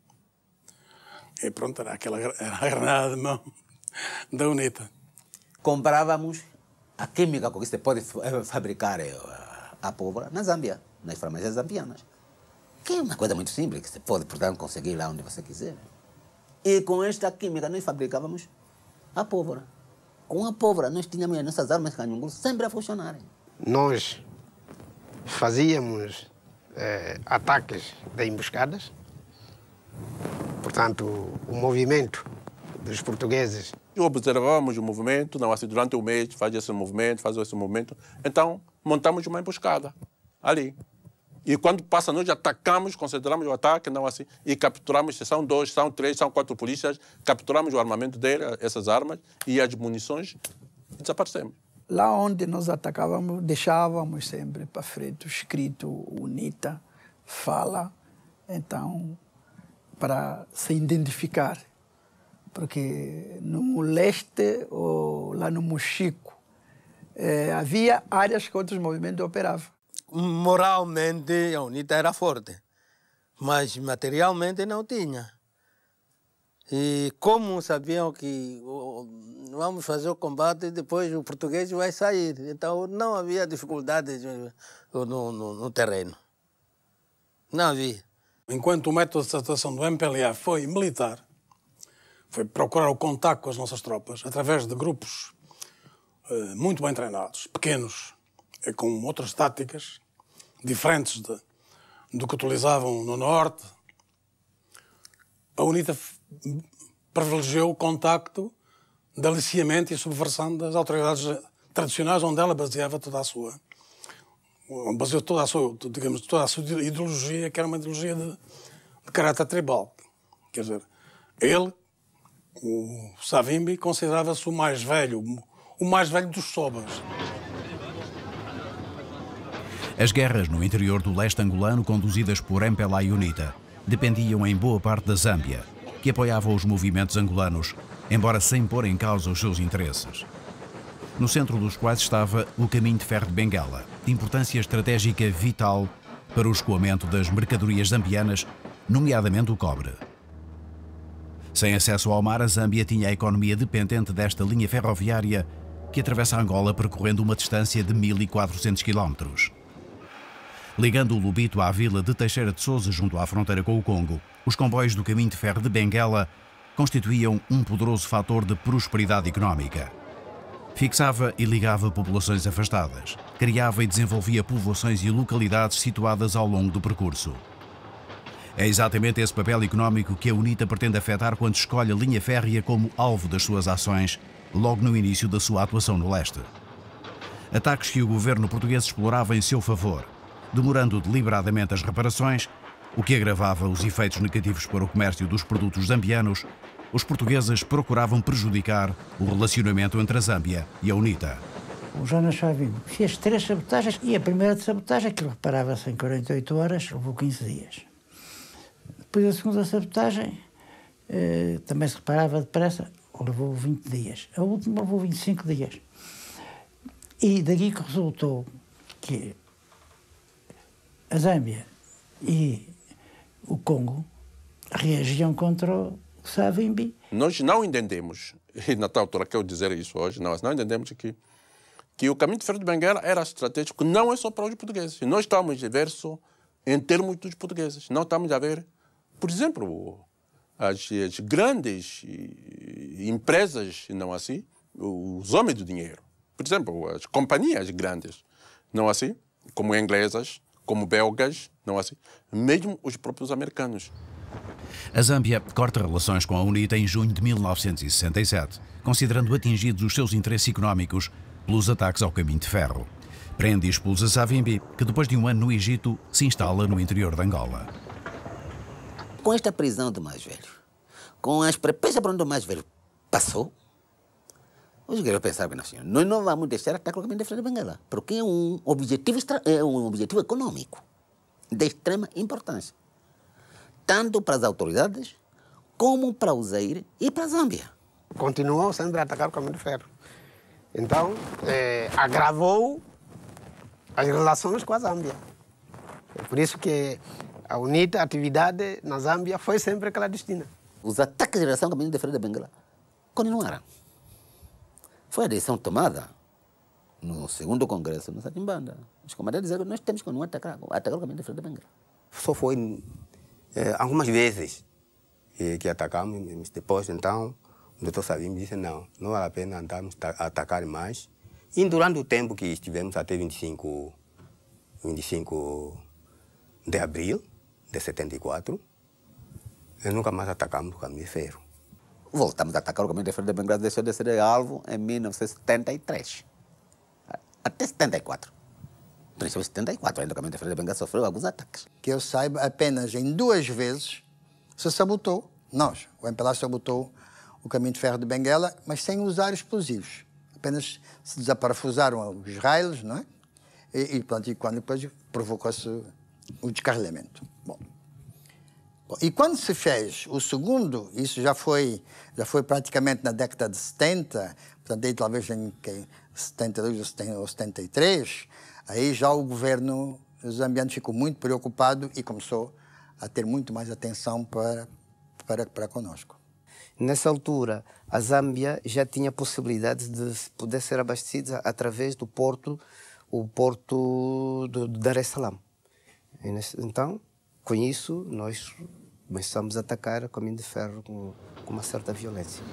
E pronto, era a granada de mão da UNITA. Comprávamos a química com que se pode fabricar a pólvora na Zâmbia, nas farmácias zambianas. Que é uma coisa muito simples, que você pode, portanto, conseguir lá onde você quiser. E com esta química nós fabricávamos a pólvora. Com a pólvora nós tínhamos as nossas armas canhongulos sempre a funcionarem. Nós fazíamos ataques de emboscadas. Portanto, o movimento dos portugueses. Observamos o movimento, não assim, durante o mês, faz esse movimento. Então, montamos uma emboscada ali. E quando passa, nós atacamos, concentramos o ataque, não assim, e capturamos, se são 2, são 3, são 4 polícias, capturamos o armamento dele, essas armas e as munições, e desaparecemos. Lá onde nós atacávamos, deixávamos sempre para frente escrito UNITA, fala, então, para se identificar. Porque no leste, ou lá no Mochico, havia áreas que outros movimentos operavam. Moralmente, a UNITA era forte, mas materialmente não tinha. E como sabiam que vamos fazer o combate e depois o português vai sair, então não havia dificuldades no terreno. Não havia. Enquanto o método de atuação do MPLA foi militar, foi procurar o contacto com as nossas tropas através de grupos muito bem treinados, pequenos, com outras táticas diferentes do que utilizavam no Norte. A UNITA privilegiou o contacto de aliciamento e subversão das autoridades tradicionais, onde ela baseava baseou toda a sua ideologia, que era uma ideologia de caráter tribal. Quer dizer, ele, o Savimbi, considerava-se o mais velho dos Sobas. As guerras no interior do leste angolano, conduzidas por MPLA e UNITA, dependiam em boa parte da Zâmbia, que apoiava os movimentos angolanos, embora sem pôr em causa os seus interesses. No centro dos quais estava o caminho de ferro de Benguela, de importância estratégica vital para o escoamento das mercadorias zambianas, nomeadamente o cobre. Sem acesso ao mar, a Zâmbia tinha a economia dependente desta linha ferroviária que atravessa Angola percorrendo uma distância de 1.400 km. Ligando o Lubito à vila de Teixeira de Sousa, junto à fronteira com o Congo, os comboios do caminho de ferro de Benguela constituíam um poderoso fator de prosperidade económica. Fixava e ligava populações afastadas, criava e desenvolvia povoações e localidades situadas ao longo do percurso. É exatamente esse papel económico que a UNITA pretende afetar quando escolhe a linha férrea como alvo das suas ações, logo no início da sua atuação no leste. Ataques que o governo português explorava em seu favor, demorando deliberadamente as reparações, o que agravava os efeitos negativos para o comércio dos produtos zambianos. Os portugueses procuravam prejudicar o relacionamento entre a Zâmbia e a UNITA. O Jonas Savimbi fez 3 sabotagens e a primeira de sabotagem, que reparava-se em 48 horas, levou 15 dias. Depois a segunda sabotagem também se reparava depressa, levou 20 dias. A última levou 25 dias. E daqui que resultou que a Zâmbia e o Congo reagiam contra o Savimbi. Nós não entendemos, e na tal altura quero dizer isso hoje, nós não entendemos que o caminho de ferro de Benguela era estratégico, não é só para os portugueses. Nós estamos a ver só em termos dos portugueses. Não estamos a ver, por exemplo, as grandes empresas, não assim, os homens do dinheiro. Por exemplo, as companhias grandes, não assim, como inglesas, como belgas, não assim, mesmo os próprios americanos. A Zâmbia corta relações com a UNITA em junho de 1967, considerando atingidos os seus interesses económicos pelos ataques ao caminho de ferro. Prende e expulsa Savimbi, que depois de um ano no Egito se instala no interior de Angola. Com esta prisão do mais velho, com as prepensas para onde o mais velho passou, os guerreiros pensaram que nós não vamos deixar atacar o caminho de ferro de Benguela, porque é um objetivo econômico de extrema importância, tanto para as autoridades como para o Zaire e para a Zâmbia. Continuou sempre a atacar o caminho de ferro. Então, agravou as relações com a Zâmbia. É por isso que a UNITA, a atividade na Zâmbia, foi sempre clandestina. Os ataques em relação ao caminho de ferro de Benguela continuaram. Foi a decisão tomada no segundo congresso, no Satimbanda. Os comandantes disseram que nós temos que não atacar o caminho de ferro de Benguela. Só foi algumas vezes que atacamos, depois então o doutor Savimbi disse não vale a pena andarmos a atacar mais. E durante o tempo que estivemos até 25 de abril de 74, nunca mais atacamos o caminho de ferro. Voltamos a atacar o caminho de ferro de Benguela, deixou de ser alvo em 1973, até 74. Em 1974, ainda o caminho de ferro de Benguela sofreu alguns ataques. Que eu saiba, apenas em 2 vezes se sabotou, o MPLA sabotou o caminho de ferro de Benguela, mas sem usar explosivos. Apenas se desaparafusaram os raios, não é? E quando depois provocou-se o descarrilamento. Bom, e quando se fez o segundo, isso já foi praticamente na década de 70, portanto, aí talvez em 72 ou 73, aí já o governo zambiano ficou muito preocupado e começou a ter muito mais atenção para conosco. Nessa altura, a Zâmbia já tinha possibilidade de poder ser abastecida através do porto, o porto de Dar es Salaam. Então, com isso, nós começamos a atacar o caminho de ferro com uma certa violência.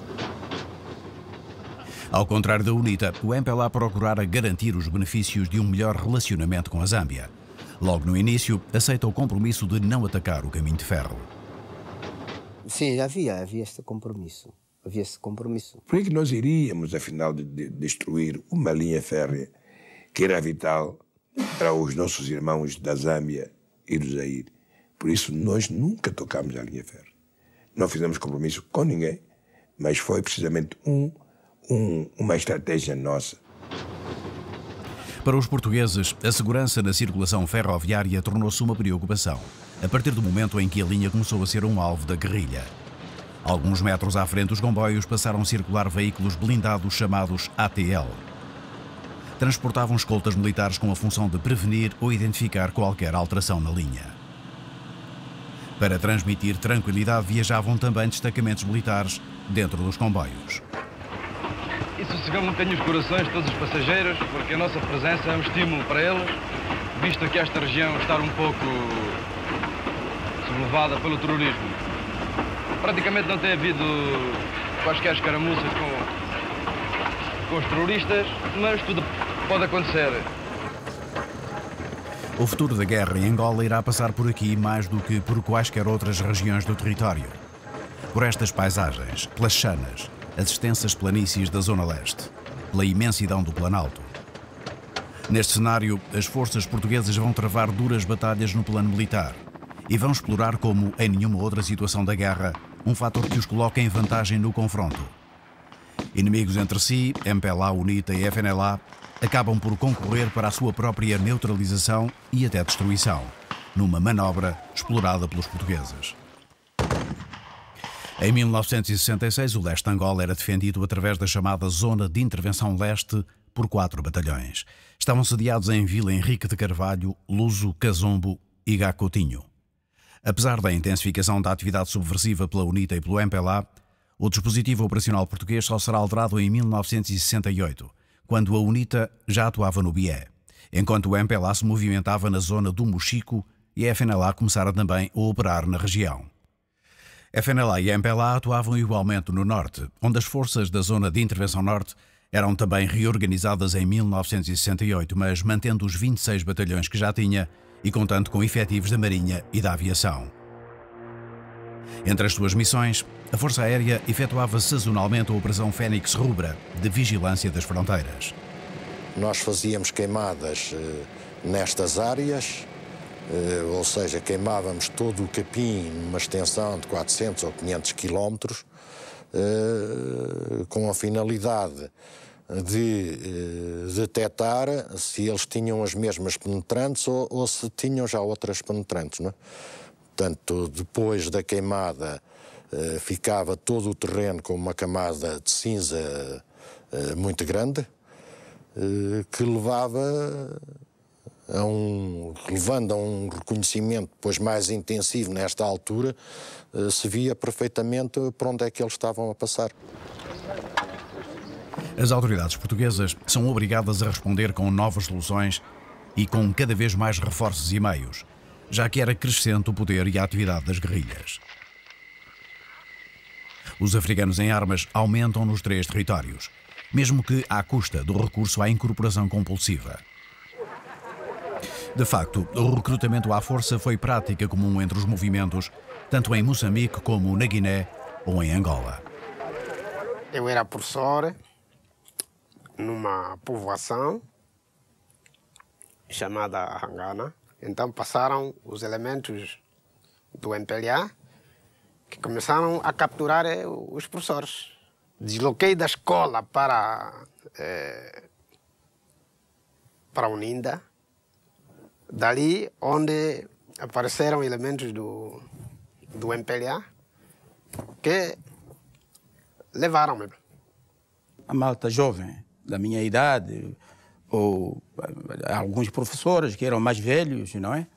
Ao contrário da UNITA, o MPLA procurara garantir os benefícios de um melhor relacionamento com a Zâmbia. Logo no início, aceita o compromisso de não atacar o caminho de ferro. Sim, havia esse compromisso. Por que nós iríamos, afinal, de destruir uma linha férrea que era vital para os nossos irmãos da Zâmbia e do Zaire? Por isso, nós nunca tocamos a linha férrea. Não fizemos compromisso com ninguém, mas foi precisamente uma estratégia nossa. Para os portugueses, a segurança na circulação ferroviária tornou-se uma preocupação, a partir do momento em que a linha começou a ser um alvo da guerrilha. Alguns metros à frente dos comboios passaram a circular veículos blindados chamados ATL. Transportavam escoltas militares com a função de prevenir ou identificar qualquer alteração na linha. Para transmitir tranquilidade, viajavam também destacamentos militares dentro dos comboios. E sossegamos um bocadinho os corações de todos os passageiros, porque a nossa presença é um estímulo para eles, visto que esta região está um pouco sobrelevada pelo terrorismo. Praticamente não tem havido quaisquer escaramuças com os terroristas, mas tudo pode acontecer. O futuro da guerra em Angola irá passar por aqui mais do que por quaisquer outras regiões do território. Por estas paisagens, pelas chanas, as extensas planícies da Zona Leste, pela imensidão do Planalto. Neste cenário, as forças portuguesas vão travar duras batalhas no plano militar e vão explorar, como em nenhuma outra situação da guerra, um fator que os coloca em vantagem no confronto. Inimigos entre si, MPLA, UNITA e FNLA, acabam por concorrer para a sua própria neutralização e até destruição, numa manobra explorada pelos portugueses. Em 1966, o leste de Angola era defendido através da chamada Zona de Intervenção Leste por 4 batalhões. Estavam sediados em Vila Henrique de Carvalho, Luso, Cazombo e Gacotinho. Apesar da intensificação da atividade subversiva pela UNITA e pelo MPLA, o dispositivo operacional português só será alterado em 1968, quando a UNITA já atuava no Bié, enquanto o MPLA se movimentava na zona do Mochico e a FNLA começara também a operar na região. FNLA e MPLA atuavam igualmente no Norte, onde as forças da Zona de Intervenção Norte eram também reorganizadas em 1968, mas mantendo os 26 batalhões que já tinha e contando com efetivos da Marinha e da Aviação. Entre as suas missões, a Força Aérea efetuava sazonalmente a Operação Fênix Rubra, de vigilância das fronteiras. Nós fazíamos queimadas nestas áreas, ou seja, queimávamos todo o capim numa extensão de 400 ou 500 quilómetros, com a finalidade de detectar se eles tinham as mesmas penetrantes ou se tinham já outras penetrantes, não é? Portanto, depois da queimada, ficava todo o terreno com uma camada de cinza muito grande, que levando a um reconhecimento depois mais intensivo nesta altura, se via perfeitamente por onde é que eles estavam a passar. As autoridades portuguesas são obrigadas a responder com novas soluções e com cada vez mais reforços e meios, já que era crescente o poder e a atividade das guerrilhas. Os africanos em armas aumentam nos 3 territórios, mesmo que à custa do recurso à incorporação compulsiva. De facto, o recrutamento à força foi prática comum entre os movimentos, tanto em Moçambique como na Guiné ou em Angola. Eu era professor numa povoação chamada Arangana. Então passaram os elementos do MPLA que começaram a capturar os professores. Desloquei da escola para a Uninda, dali onde apareceram elementos do MPLA que levaram-me. A malta jovem, da minha idade, ou alguns professores que eram mais velhos, não é?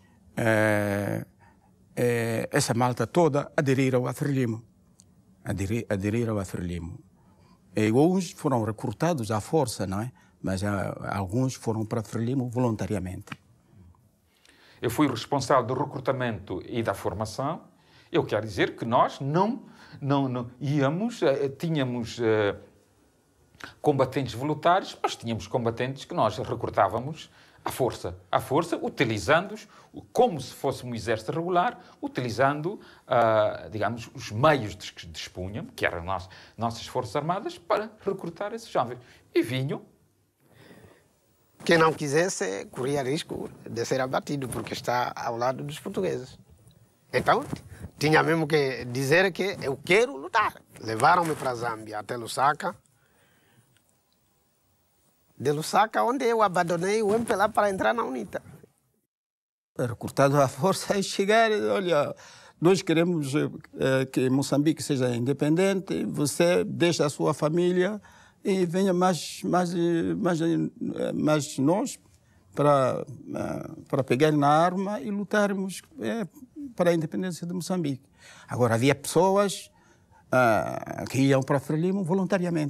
Essa malta toda aderiram à Frelimo. Aderiram à Frelimo. E uns foram recrutados à força, não é? Mas alguns foram para a Frelimo voluntariamente. Eu fui responsável do recrutamento e da formação. Eu quero dizer que nós não íamos, tínhamos combatentes voluntários, mas tínhamos combatentes que nós recrutávamos à força, utilizando-os como se fosse um exército regular, utilizando, digamos, os meios de que dispunham, que eram nossas forças armadas, para recrutar esses jovens. E vinham. Quem não quisesse corria risco de ser abatido, porque está ao lado dos portugueses. Então, tinha mesmo que dizer que eu quero lutar. Levaram-me para a Zâmbia, até Lusaka. De Lusaka, onde eu abandonei o MPLA para entrar na UNITA. Recrutado à força e chegar, olha, nós queremos que Moçambique seja independente, você deixa a sua família e venha mais nós para pegar na arma e lutarmos para a independência de Moçambique. Agora, havia pessoas que iam para Frelimo voluntariamente.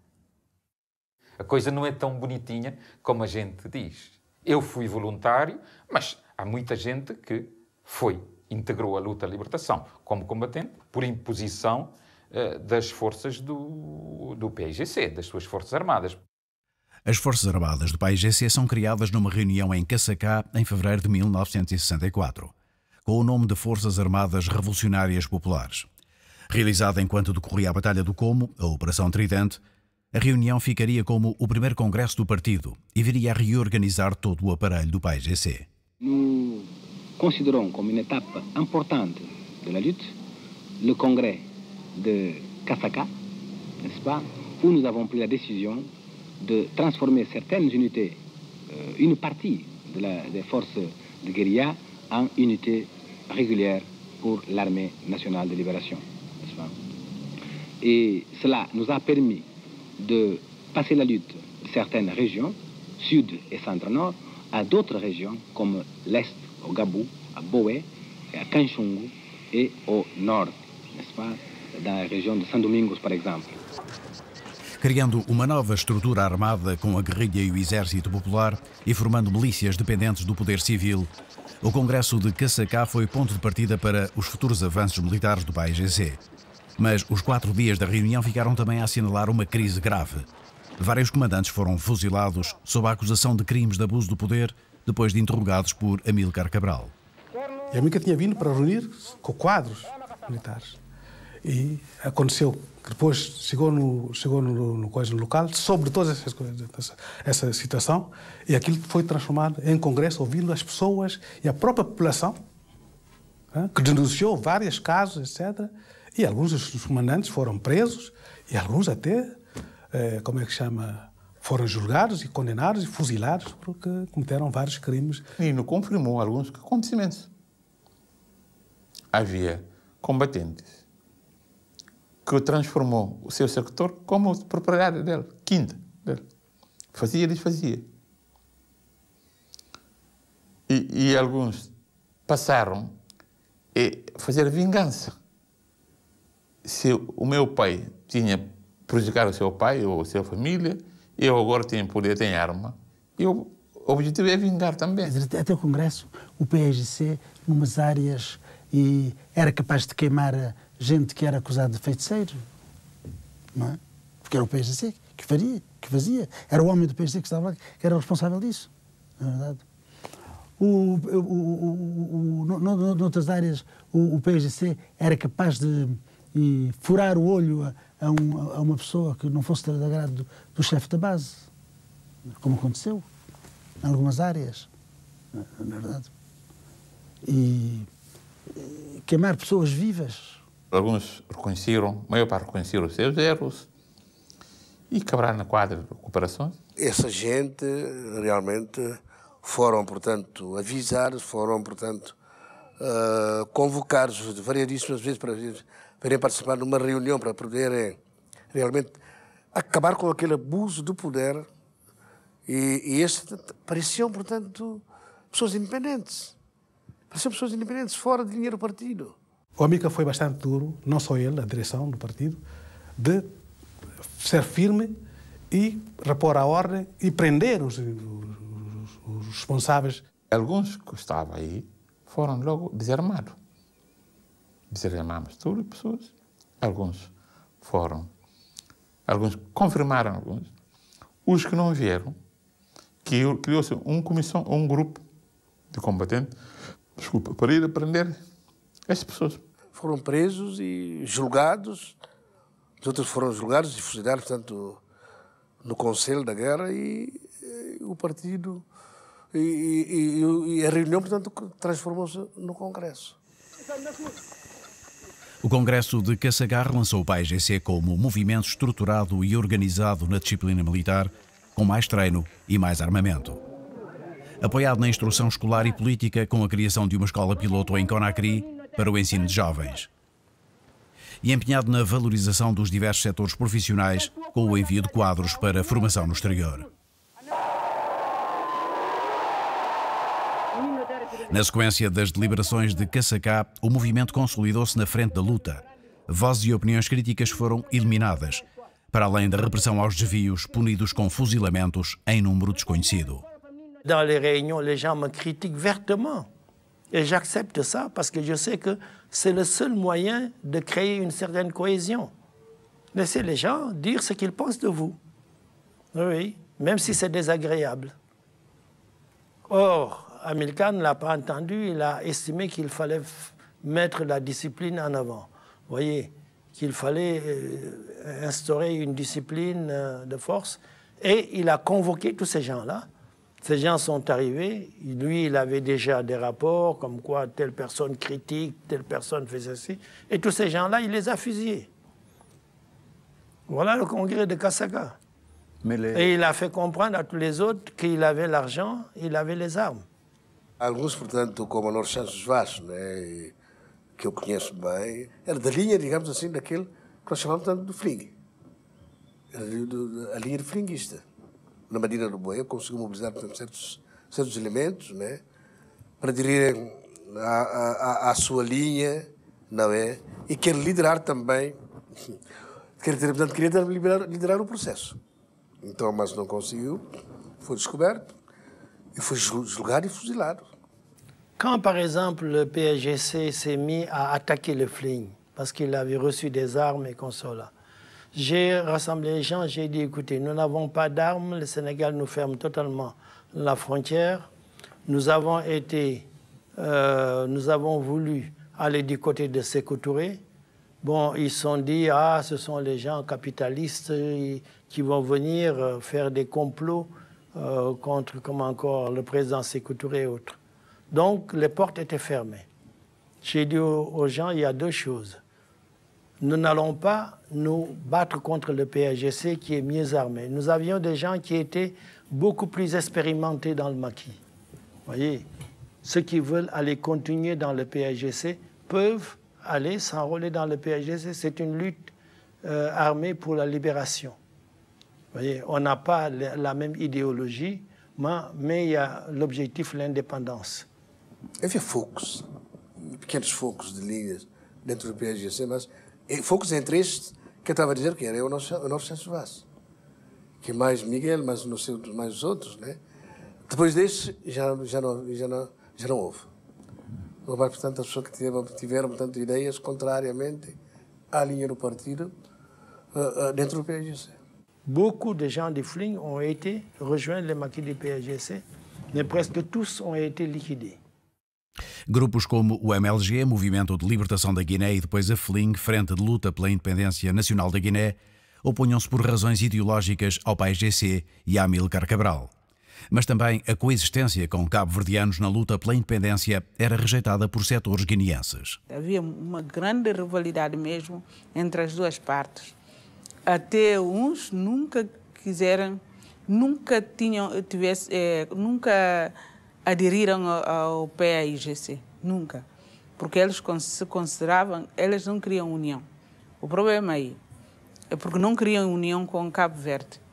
A coisa não é tão bonitinha como a gente diz. Eu fui voluntário, mas há muita gente que integrou a luta à libertação como combatente por imposição das forças do PAIGC, das suas Forças Armadas. As Forças Armadas do PAIGC são criadas numa reunião em Caçacá em fevereiro de 1964, com o nome de Forças Armadas Revolucionárias Populares. Realizada enquanto decorria a Batalha do Como, a Operação Tridente, a reunião ficaria como o primeiro congresso do partido e viria a reorganizar todo o aparelho do PAIGC. Nous considérons comme une étape importante de la lutte le congrès de Caçacá, n'est-ce pas, où nous avons pris la décision de transformer certaines unités, une partie des forces de guérilla en unités régulières pour l'armée nationale de libération, n'est-ce pas. Et cela nous a permis de passer la lutte de certaines régions, sud et centre-nord, à d'autres régions comme l'Est, au Gabou, à Boé, à Kanchungu et au nord, n'est-ce pas, dans la région de São Domingos, par exemple. Criando uma nova estrutura armada com a guerrilha e o exército popular e formando milícias dependentes do poder civil, o Congresso de Caçacá foi ponto de partida para os futuros avanços militares do PAIGC. Mas os 4 dias da reunião ficaram também a assinalar uma crise grave. Vários comandantes foram fuzilados sob a acusação de crimes de abuso do poder, depois de interrogados por Amílcar Cabral. E a Mica tinha vindo para reunir-se com quadros militares. E aconteceu que depois chegou no local sobre todas essas coisas, essa situação, e aquilo foi transformado em congresso, ouvindo as pessoas e a própria população, que denunciou vários casos, etc. E alguns dos comandantes foram presos e alguns até, foram julgados e condenados e fuzilados porque cometeram vários crimes. E não confirmou alguns acontecimentos. Havia combatentes que transformou o seu sector como propriedade dele, quinta dele. Fazia, desfazia. E alguns passaram a fazer vingança. Se o meu pai tinha prejudicado o seu pai ou a sua família, eu agora tenho poder, tenho arma, e o objetivo é vingar também. Até o Congresso, o PAIGC, numas áreas, e era capaz de queimar gente que era acusada de feiticeiro, não é? Porque era o PAIGC que fazia. Era o homem do PAIGC que estava lá, que era o responsável disso, na verdade. Noutras áreas, o PAIGC era capaz de furar o olho a uma pessoa que não fosse da agrado do chefe da base, como aconteceu em algumas áreas, na verdade. E queimar pessoas vivas. Alguns reconheceram, a maior parte reconheceram os seus erros e quebraram na quadra de cooperações. Essa gente realmente foram, portanto, avisados, foram, portanto, convocados variadíssimas vezes para irem participar numa reunião para poderem realmente acabar com aquele abuso do poder. E estes pareciam, portanto, pessoas independentes. Pareciam pessoas independentes, fora de linha do partido. O Amílcar foi bastante duro, não só ele, a direção do partido, de ser firme e repor a ordem e prender os responsáveis. Alguns que estavam aí foram logo desarmados. Desarmamos todas as pessoas. Alguns confirmaram alguns. Os que não vieram, criou-se um grupo de combatentes, para ir prender as pessoas. Foram presos e julgados, os outros foram julgados e fuzilados, portanto, no Conselho da Guerra, e o partido e a reunião, portanto, transformou-se no Congresso. O Congresso de Caçacá lançou o PAIGC como movimento estruturado e organizado na disciplina militar, com mais treino e mais armamento. Apoiado na instrução escolar e política, com a criação de uma escola piloto em Conakry para o ensino de jovens. E empenhado na valorização dos diversos setores profissionais, com o envio de quadros para formação no exterior. Na sequência das deliberações de Caçacá, o movimento consolidou-se na frente da luta. Vozes e opiniões críticas foram eliminadas, para além da repressão aos desvios punidos com fuzilamentos em número desconhecido. Dans les réunions, les gens me critiquent vertement. Et j'accepte ça parce que je sais que c'est le seul moyen de créer une certaine cohésion. Laissez les gens dire ce qu'ils pensent de vous. Oui, même si c'est désagréable. Or, Amilcar ne l'a pas entendu, il a estimé qu'il fallait mettre la discipline en avant. Vous voyez, qu'il fallait instaurer une discipline de force. Et il a convoqué tous ces gens-là. Ces gens sont arrivés. Lui, il avait déjà des rapports comme quoi telle personne critique, telle personne fait ceci. Et tous ces gens-là, il les a fusillés. Voilà le congrès de Caçacá. Et il a fait comprendre à tous les autres qu'il avait l'argent, il avait les armes. Alguns, portanto, como o Norte Santos Vaz, né, que eu conheço bem, era da linha, digamos assim, daquele que nós chamamos tanto de Fling. Era a linha de flinguista. Na Medina do Boia conseguiu mobilizar, portanto, certos elementos, né, para aderirem à sua linha, não é? E quer liderar também, portanto, queria liderar o processo. Então, mas não conseguiu, foi descoberto, e foi julgado e fuzilado. Quand, par exemple, le PSGC s'est mis à attaquer le Fling, parce qu'il avait reçu des armes et qu'on soit là, j'ai rassemblé les gens, j'ai dit, écoutez, nous n'avons pas d'armes, le Sénégal nous ferme totalement la frontière. Nous avons voulu aller du côté de Sékou Touré. Bon, ils se sont dit, ah, ce sont les gens capitalistes qui vont venir faire des complots contre, comme encore, le président Sékou Touré et autres. Donc, les portes étaient fermées. J'ai dit aux gens, il y a deux choses. Nous n'allons pas nous battre contre le PAGC qui est mieux armé. Nous avions des gens qui étaient beaucoup plus expérimentés dans le maquis. Vous voyez, ceux qui veulent aller continuer dans le PAGC peuvent aller s'enrôler dans le PAGC. C'est une lutte armée pour la libération. Vous voyez, on n'a pas la même idéologie, mais il y a l'objectif, l'indépendance. Havia focos, pequenos focos de linhas dentro do PAGC, mas focos entre estes que eu estava a dizer que era o Norte Santos Vaz, que mais Miguel, mais não sei, mais os outros, né? Depois destes já não houve. Não vai, portanto, as pessoas que tiveram portanto, ideias contrariamente à linha do partido dentro do PAGC. Beaucoup de gens du Fling ont été rejoindre le maquis du PAGC, mais presque tous ont été liquidés. Grupos como o MLG, Movimento de Libertação da Guiné, e depois a FLING, Frente de Luta pela Independência Nacional da Guiné, opunham-se por razões ideológicas ao PAIGC e a Amílcar Cabral. Mas também a coexistência com cabo-verdianos na luta pela independência era rejeitada por setores guineenses. Havia uma grande rivalidade mesmo entre as duas partes. Até uns nunca quiseram, nunca aderiram ao PAIGC, nunca. Porque eles se consideravam, eles não queriam união. O problema aí é porque não queriam união com Cabo Verde.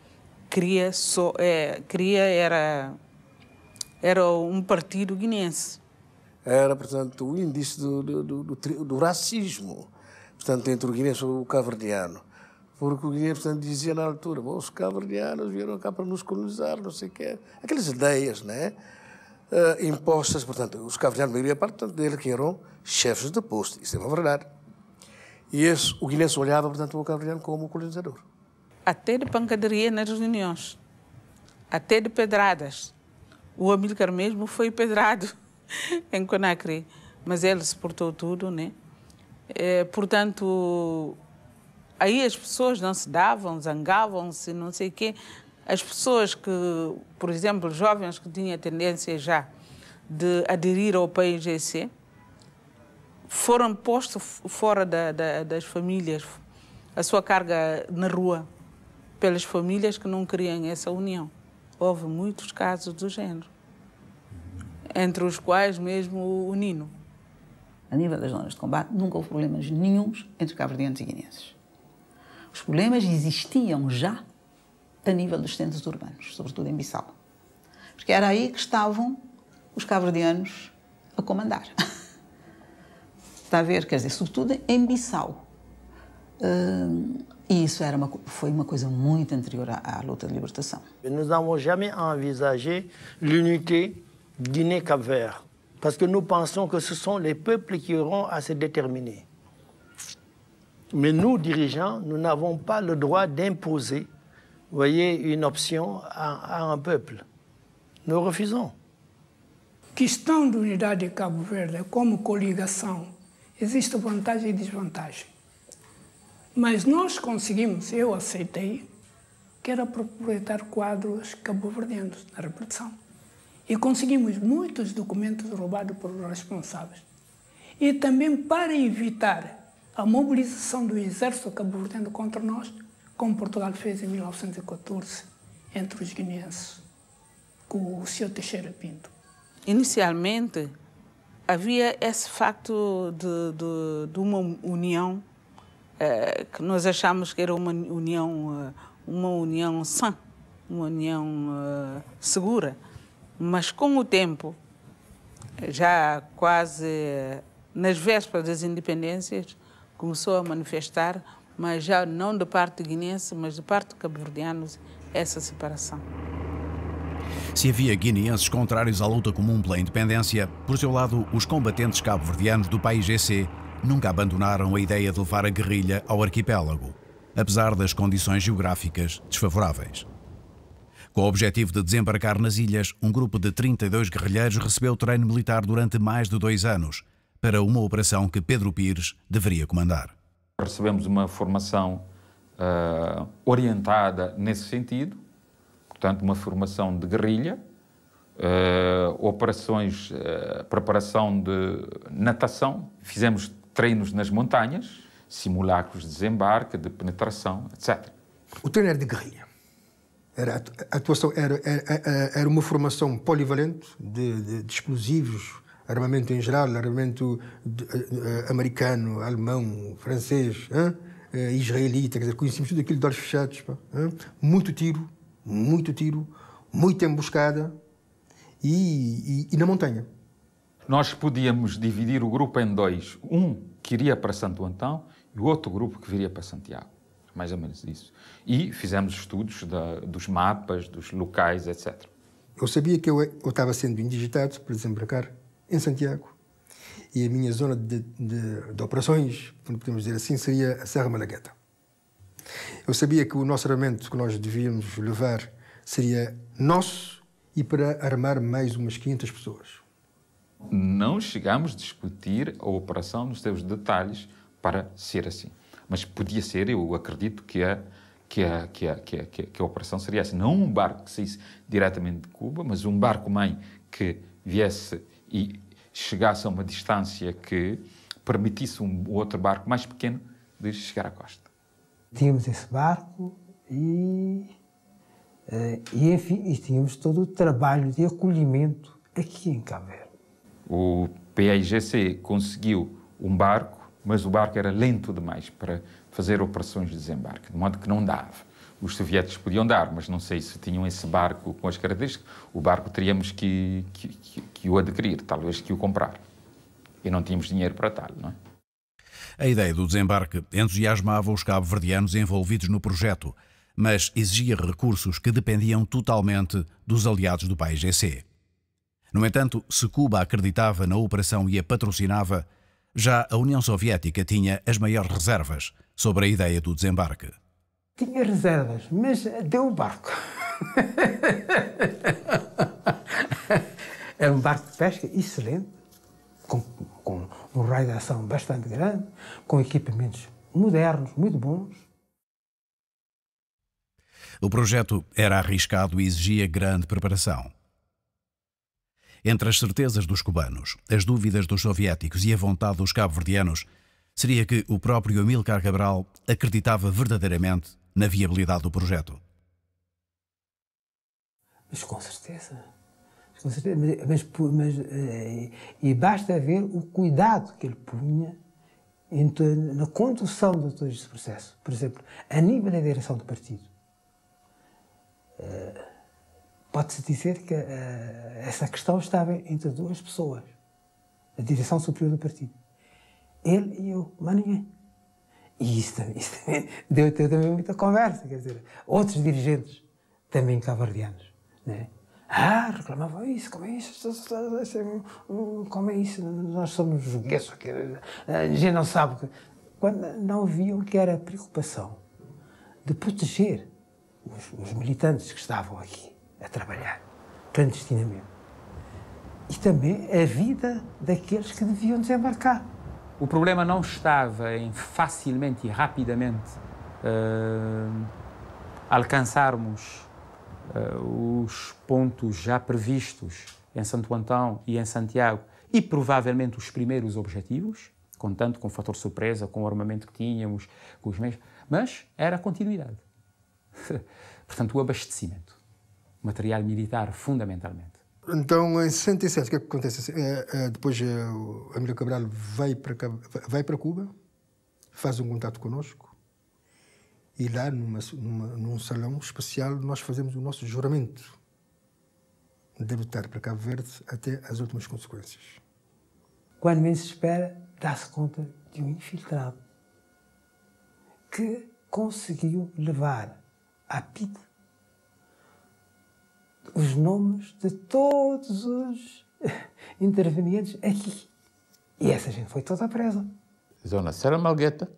Era um partido guinense. Era, portanto, o índice do racismo, portanto, entre o guinense e o cabo-verdiano. Porque o guinense, portanto, dizia na altura, os cabo-verdianos vieram cá para nos colonizar, não sei o quê. Aquelas ideias, né? Impostas, portanto, os cabo-verdianos, a maioria parte, portanto, deles que eram chefes de posto. Isso é uma verdade. E o guinense olhava, portanto, o cabo-verdiano como colonizador. Até de pancadaria nas reuniões, até de pedradas. O Amílcar mesmo foi pedrado em Conakry, mas ele suportou tudo, né? Portanto, aí as pessoas não se davam, zangavam-se, não sei o quê. As pessoas que, por exemplo, jovens que tinham tendência já de aderir ao PAIGC, foram postos fora das famílias, a sua carga na rua, pelas famílias que não queriam essa união. Houve muitos casos do género, entre os quais mesmo o Nino. A nível das zonas de combate, nunca houve problemas nenhuns entre cabo-verdianos e guineenses. Os problemas existiam já a nível dos centros urbanos, sobretudo em Bissau. Porque era aí que estavam os cabo-verdianos a comandar. Está a ver? Quer dizer, sobretudo em Bissau. E isso foi uma coisa muito anterior à luta de libertação. Nous n'avons jamais envisagé l'unité Guinée-Cap-Vert, parce que nous pensons que ce sont les peuples qui auront à se déterminer. Mais nous, dirigeants, nous n'avons pas le droit d'imposer, voyez, une option à un peuple. Nous refusons. Questão de unidade de Cabo Verde como coligação, existe vantagem e desvantagem. Mas nós conseguimos, eu aceitei, que era proprietar quadros cabo-verdianos na repressão. E conseguimos muitos documentos roubados por responsáveis. E também para evitar a mobilização do exército cabo-verdiano contra nós, como Portugal fez em 1914, entre os guineenses, com o Sr. Teixeira Pinto. Inicialmente, havia esse facto de uma união que nós achamos que era uma união sã, uma união segura. Mas com o tempo, já quase nas vésperas das independências, começou a manifestar, mas já não de parte guinense, mas de parte cabo-verdianos, essa separação. Se havia guineenses contrários à luta comum pela independência, por seu lado, os combatentes cabo-verdianos do PAIGC nunca abandonaram a ideia de levar a guerrilha ao arquipélago, apesar das condições geográficas desfavoráveis. Com o objetivo de desembarcar nas ilhas, um grupo de 32 guerrilheiros recebeu treino militar durante mais de 2 anos, para uma operação que Pedro Pires deveria comandar. Recebemos uma formação orientada nesse sentido, portanto, uma formação de guerrilha, operações, preparação de natação, fizemos treinos nas montanhas, simulacros de desembarque, de penetração, etc. O treino era de guerrilha. A atuação era uma formação polivalente de explosivos, armamento em geral, armamento americano, alemão, francês, israelita, quer dizer, conhecíamos tudo aquilo de olhos fechados. Muito tiro, muita emboscada e na montanha. Nós podíamos dividir o grupo em 2. Um que iria para Santo Antão e o outro grupo que viria para Santiago. Mais ou menos isso. E fizemos estudos dos mapas, dos locais, etc. Eu sabia que eu estava sendo indigitado para desembarcar em Santiago. E a minha zona de operações, podemos dizer assim, seria a Serra Malagueta. Eu sabia que o nosso armamento que nós devíamos levar seria nosso e para armar mais umas 500 pessoas. Não chegámos a discutir a operação nos seus detalhes para ser assim. Mas podia ser, eu acredito que a operação seria assim. Não um barco que saísse diretamente de Cuba, mas um barco-mãe que viesse e chegasse a uma distância que permitisse um outro barco mais pequeno de chegar à costa. Tínhamos esse barco e tínhamos todo o trabalho de acolhimento aqui em Cabo Verde. O PAIGC conseguiu um barco, mas o barco era lento demais para fazer operações de desembarque, de modo que não dava. Os soviéticos podiam dar, mas não sei se tinham esse barco com as características. O barco teríamos que o adquirir, talvez que o comprar. E não tínhamos dinheiro para tal, não é? A ideia do desembarque entusiasmava os cabo-verdianos envolvidos no projeto, mas exigia recursos que dependiam totalmente dos aliados do PAIGC. No entanto, se Cuba acreditava na operação e a patrocinava, já a União Soviética tinha as maiores reservas sobre a ideia do desembarque. Tinha reservas, mas deu o barco. Era um barco de pesca excelente, com um raio de ação bastante grande, com equipamentos modernos, muito bons. O projeto era arriscado e exigia grande preparação. Entre as certezas dos cubanos, as dúvidas dos soviéticos e a vontade dos cabo-verdianos, seria que o próprio Amílcar Cabral acreditava verdadeiramente na viabilidade do projeto. Mas com certeza. E basta ver o cuidado que ele punha na condução de todo este processo. Por exemplo, a nível da direção do partido. Pode-se dizer que essa questão estava entre 2 pessoas. a direção superior do partido. Ele e eu, mas ninguém. E isso também deu também muita conversa, quer dizer, outros dirigentes, também cabo-verdianos, né? Reclamavam isso, como é isso, como é isso, nós somos jogueços, a gente não sabe. Quando não viam que era a preocupação de proteger os militantes que estavam aqui a trabalhar clandestinamente e também a vida daqueles que deviam desembarcar. O problema não estava em facilmente e rapidamente alcançarmos os pontos já previstos em Santo Antão e em Santiago e provavelmente os primeiros objetivos, contando com o fator surpresa, com o armamento que tínhamos, com os meios, mas era a continuidade. Portanto, o abastecimento. Material militar, fundamentalmente. Então, em 67, o que é que acontece? Depois, o Amílcar Cabral vai para Cuba, faz um contato connosco, e lá, num salão especial, nós fazemos o nosso juramento de lutar para Cabo Verde até as últimas consequências. Quando menos se espera, dá-se conta de um infiltrado que conseguiu levar à PIDE os nomes de todos os intervenientes aqui. E essa gente foi toda presa. Zona Serra Malgueta.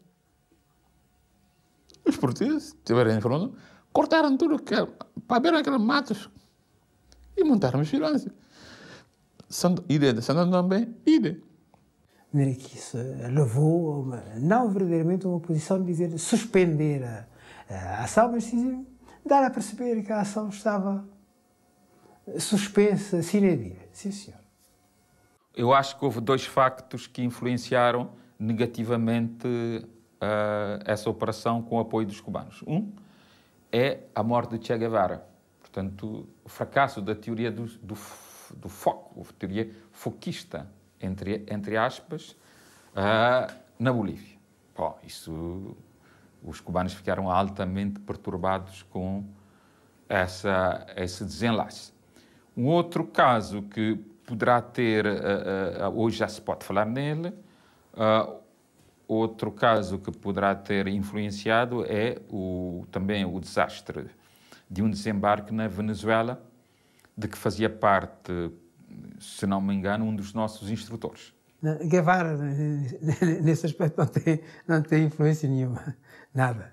Os portugueses estiveram em fronte, cortaram tudo que era, para ver aqueles matos e montaram vigilância. Ideia de Santo Antão também, ideia. Mira que isso levou, não verdadeiramente, uma posição de dizer suspender a ação, mas sim dar a perceber que a ação estava suspensa sine die. Sim, senhor. Eu acho que houve dois factos que influenciaram negativamente essa operação com o apoio dos cubanos. Um é a morte de Che Guevara. Portanto, o fracasso da teoria do foco, a teoria foquista, entre aspas, na Bolívia. Bom, isso, os cubanos ficaram altamente perturbados com esse desenlace. Um outro caso que poderá ter, hoje já se pode falar nele, outro caso que poderá ter influenciado é também o desastre de um desembarque na Venezuela, de que fazia parte, se não me engano, um dos nossos instrutores. Guevara, nesse aspecto, não tem influência nenhuma. Nada.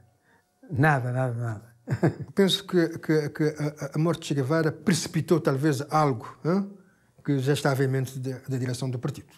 Penso que a morte de Che Guevara precipitou talvez algo que já estava em mente da direção do partido.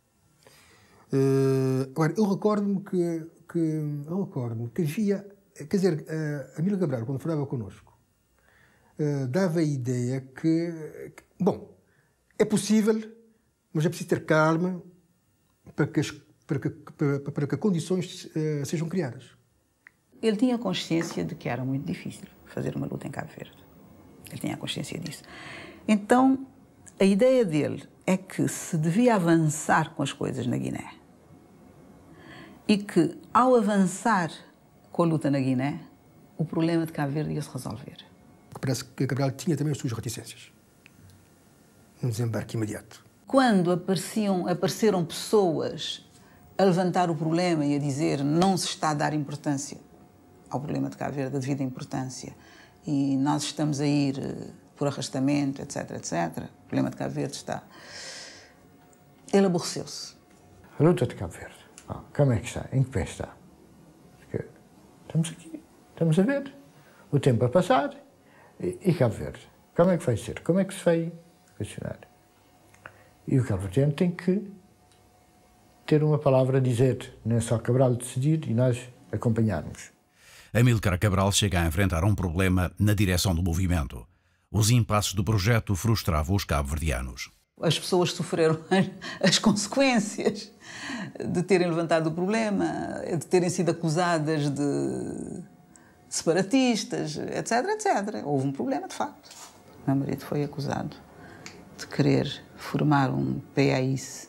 Agora, eu recordo-me que havia... Quer dizer, Amílcar Cabral, quando falava connosco, dava a ideia que... Bom, é possível, mas é preciso ter calma para que condições sejam criadas. Ele tinha consciência de que era muito difícil fazer uma luta em Cabo Verde. Ele tinha consciência disso. Então, a ideia dele é que se devia avançar com as coisas na Guiné e que, ao avançar com a luta na Guiné, o problema de Cabo Verde ia se resolver. Parece que Cabral tinha também as suas reticências no desembarque imediato. Quando apareceram pessoas a levantar o problema e a dizer não se está a dar importância ao problema de Cabo Verde, a devida importância, e nós estamos a ir por arrastamento, etc., etc., o problema de Cabo Verde está... Ele aborreceu-se. A luta de Cabo Verde, como é que está? Em que pé está? Porque estamos aqui, estamos a ver o tempo a passar e Cabo Verde. Como é que vai ser? Como é que se vai questionar? E o Cabo Verde tem que ter uma palavra a dizer, não é só Cabral decidir e nós acompanharmos. Amílcar Cabral chega a enfrentar um problema na direção do movimento. Os impasses do projeto frustravam os cabo-verdianos. As pessoas sofreram as consequências de terem levantado o problema, de terem sido acusadas de separatistas, etc., etc. Houve um problema, de facto. Meu marido foi acusado de querer formar um PAIC,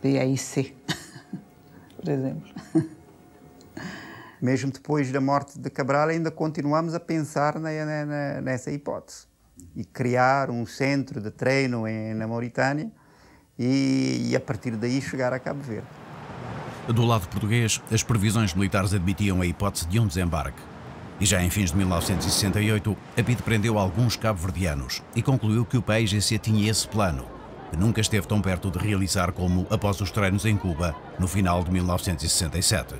por exemplo. Mesmo depois da morte de Cabral, ainda continuamos a pensar nessa hipótese. E criar um centro de treino na Mauritânia e a partir daí chegar a Cabo Verde. Do lado português, as previsões militares admitiam a hipótese de um desembarque. E já em fins de 1968, a PIDE prendeu alguns cabo-verdianos e concluiu que o PAIGC tinha esse plano, que nunca esteve tão perto de realizar como após os treinos em Cuba, no final de 1967.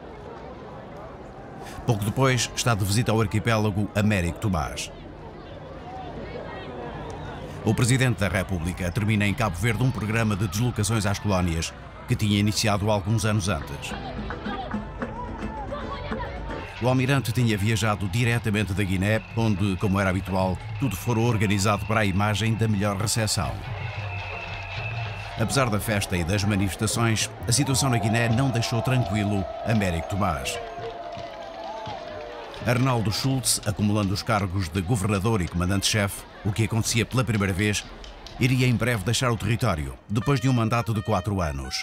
Pouco depois, está de visita ao arquipélago Américo Tomás. O Presidente da República termina em Cabo Verde um programa de deslocações às colónias que tinha iniciado alguns anos antes. O almirante tinha viajado diretamente da Guiné, onde, como era habitual, tudo fora organizado para a imagem da melhor recepção. Apesar da festa e das manifestações, a situação na Guiné não deixou tranquilo Américo Tomás. Arnaldo Schultz, acumulando os cargos de governador e comandante-chefe, o que acontecia pela primeira vez, iria em breve deixar o território, depois de um mandato de 4 anos.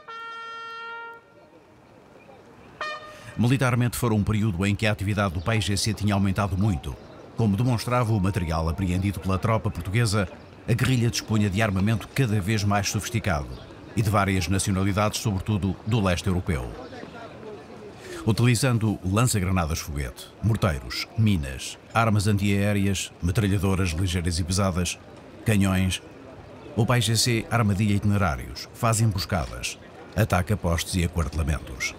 Militarmente fora um período em que a atividade do PAIGC tinha aumentado muito. Como demonstrava o material apreendido pela tropa portuguesa, a guerrilha dispunha de armamento cada vez mais sofisticado e de várias nacionalidades, sobretudo do leste europeu. Utilizando lança-granadas-foguete, morteiros, minas, armas antiaéreas, metralhadoras ligeiras e pesadas, canhões, o PAIGC armadilha itinerários, faz emboscadas, ataca postos e aquartelamentos.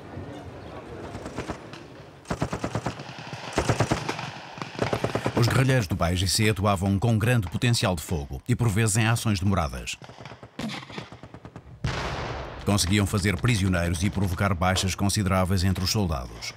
Os guerrilheiros do PAIGC atuavam com grande potencial de fogo e por vezes em ações demoradas. Conseguiam fazer prisioneiros e provocar baixas consideráveis entre os soldados.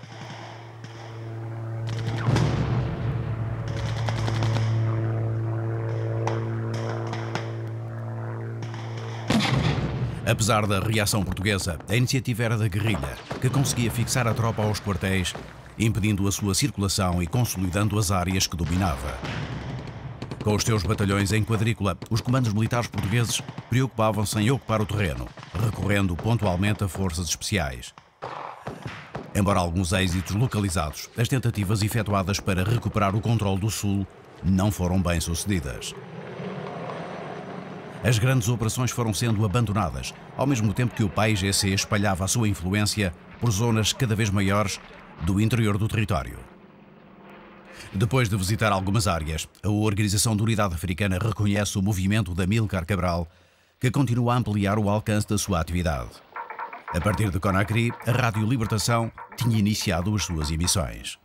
Apesar da reação portuguesa, a iniciativa era da guerrilha, que conseguia fixar a tropa aos quartéis, impedindo a sua circulação e consolidando as áreas que dominava. Com os seus batalhões em quadrícula, os comandos militares portugueses preocupavam-se em ocupar o terreno, recorrendo pontualmente a forças especiais. Embora alguns êxitos localizados, as tentativas efetuadas para recuperar o controle do Sul não foram bem-sucedidas. As grandes operações foram sendo abandonadas, ao mesmo tempo que o PAIGC espalhava a sua influência por zonas cada vez maiores do interior do território. Depois de visitar algumas áreas, a Organização de Unidade Africana reconhece o movimento de Amílcar Cabral, que continua a ampliar o alcance da sua atividade. A partir de Conakry, a Rádio Libertação tinha iniciado as suas emissões.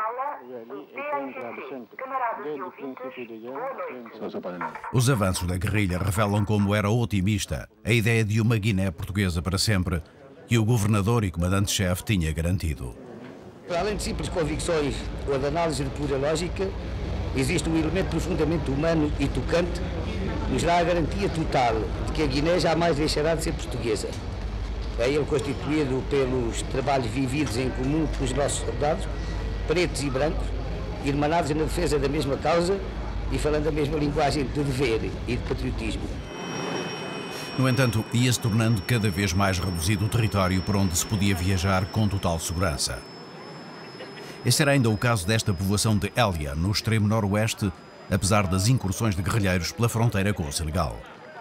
Os avanços da guerrilha revelam como era otimista a ideia de uma Guiné portuguesa para sempre, que o governador e comandante-chefe tinha garantido. Para além de simples convicções ou de análise de pura lógica, existe um elemento profundamente humano e tocante que nos dá a garantia total de que a Guiné jamais deixará de ser portuguesa. É ele constituído pelos trabalhos vividos em comum pelos nossos soldados, pretos e brancos, irmanados na defesa da mesma causa e falando a mesma linguagem de dever e de patriotismo. No entanto, ia-se tornando cada vez mais reduzido o território por onde se podia viajar com total segurança. Esse era ainda o caso desta povoação de Elia, no extremo noroeste, apesar das incursões de guerrilheiros pela fronteira com o Senegal.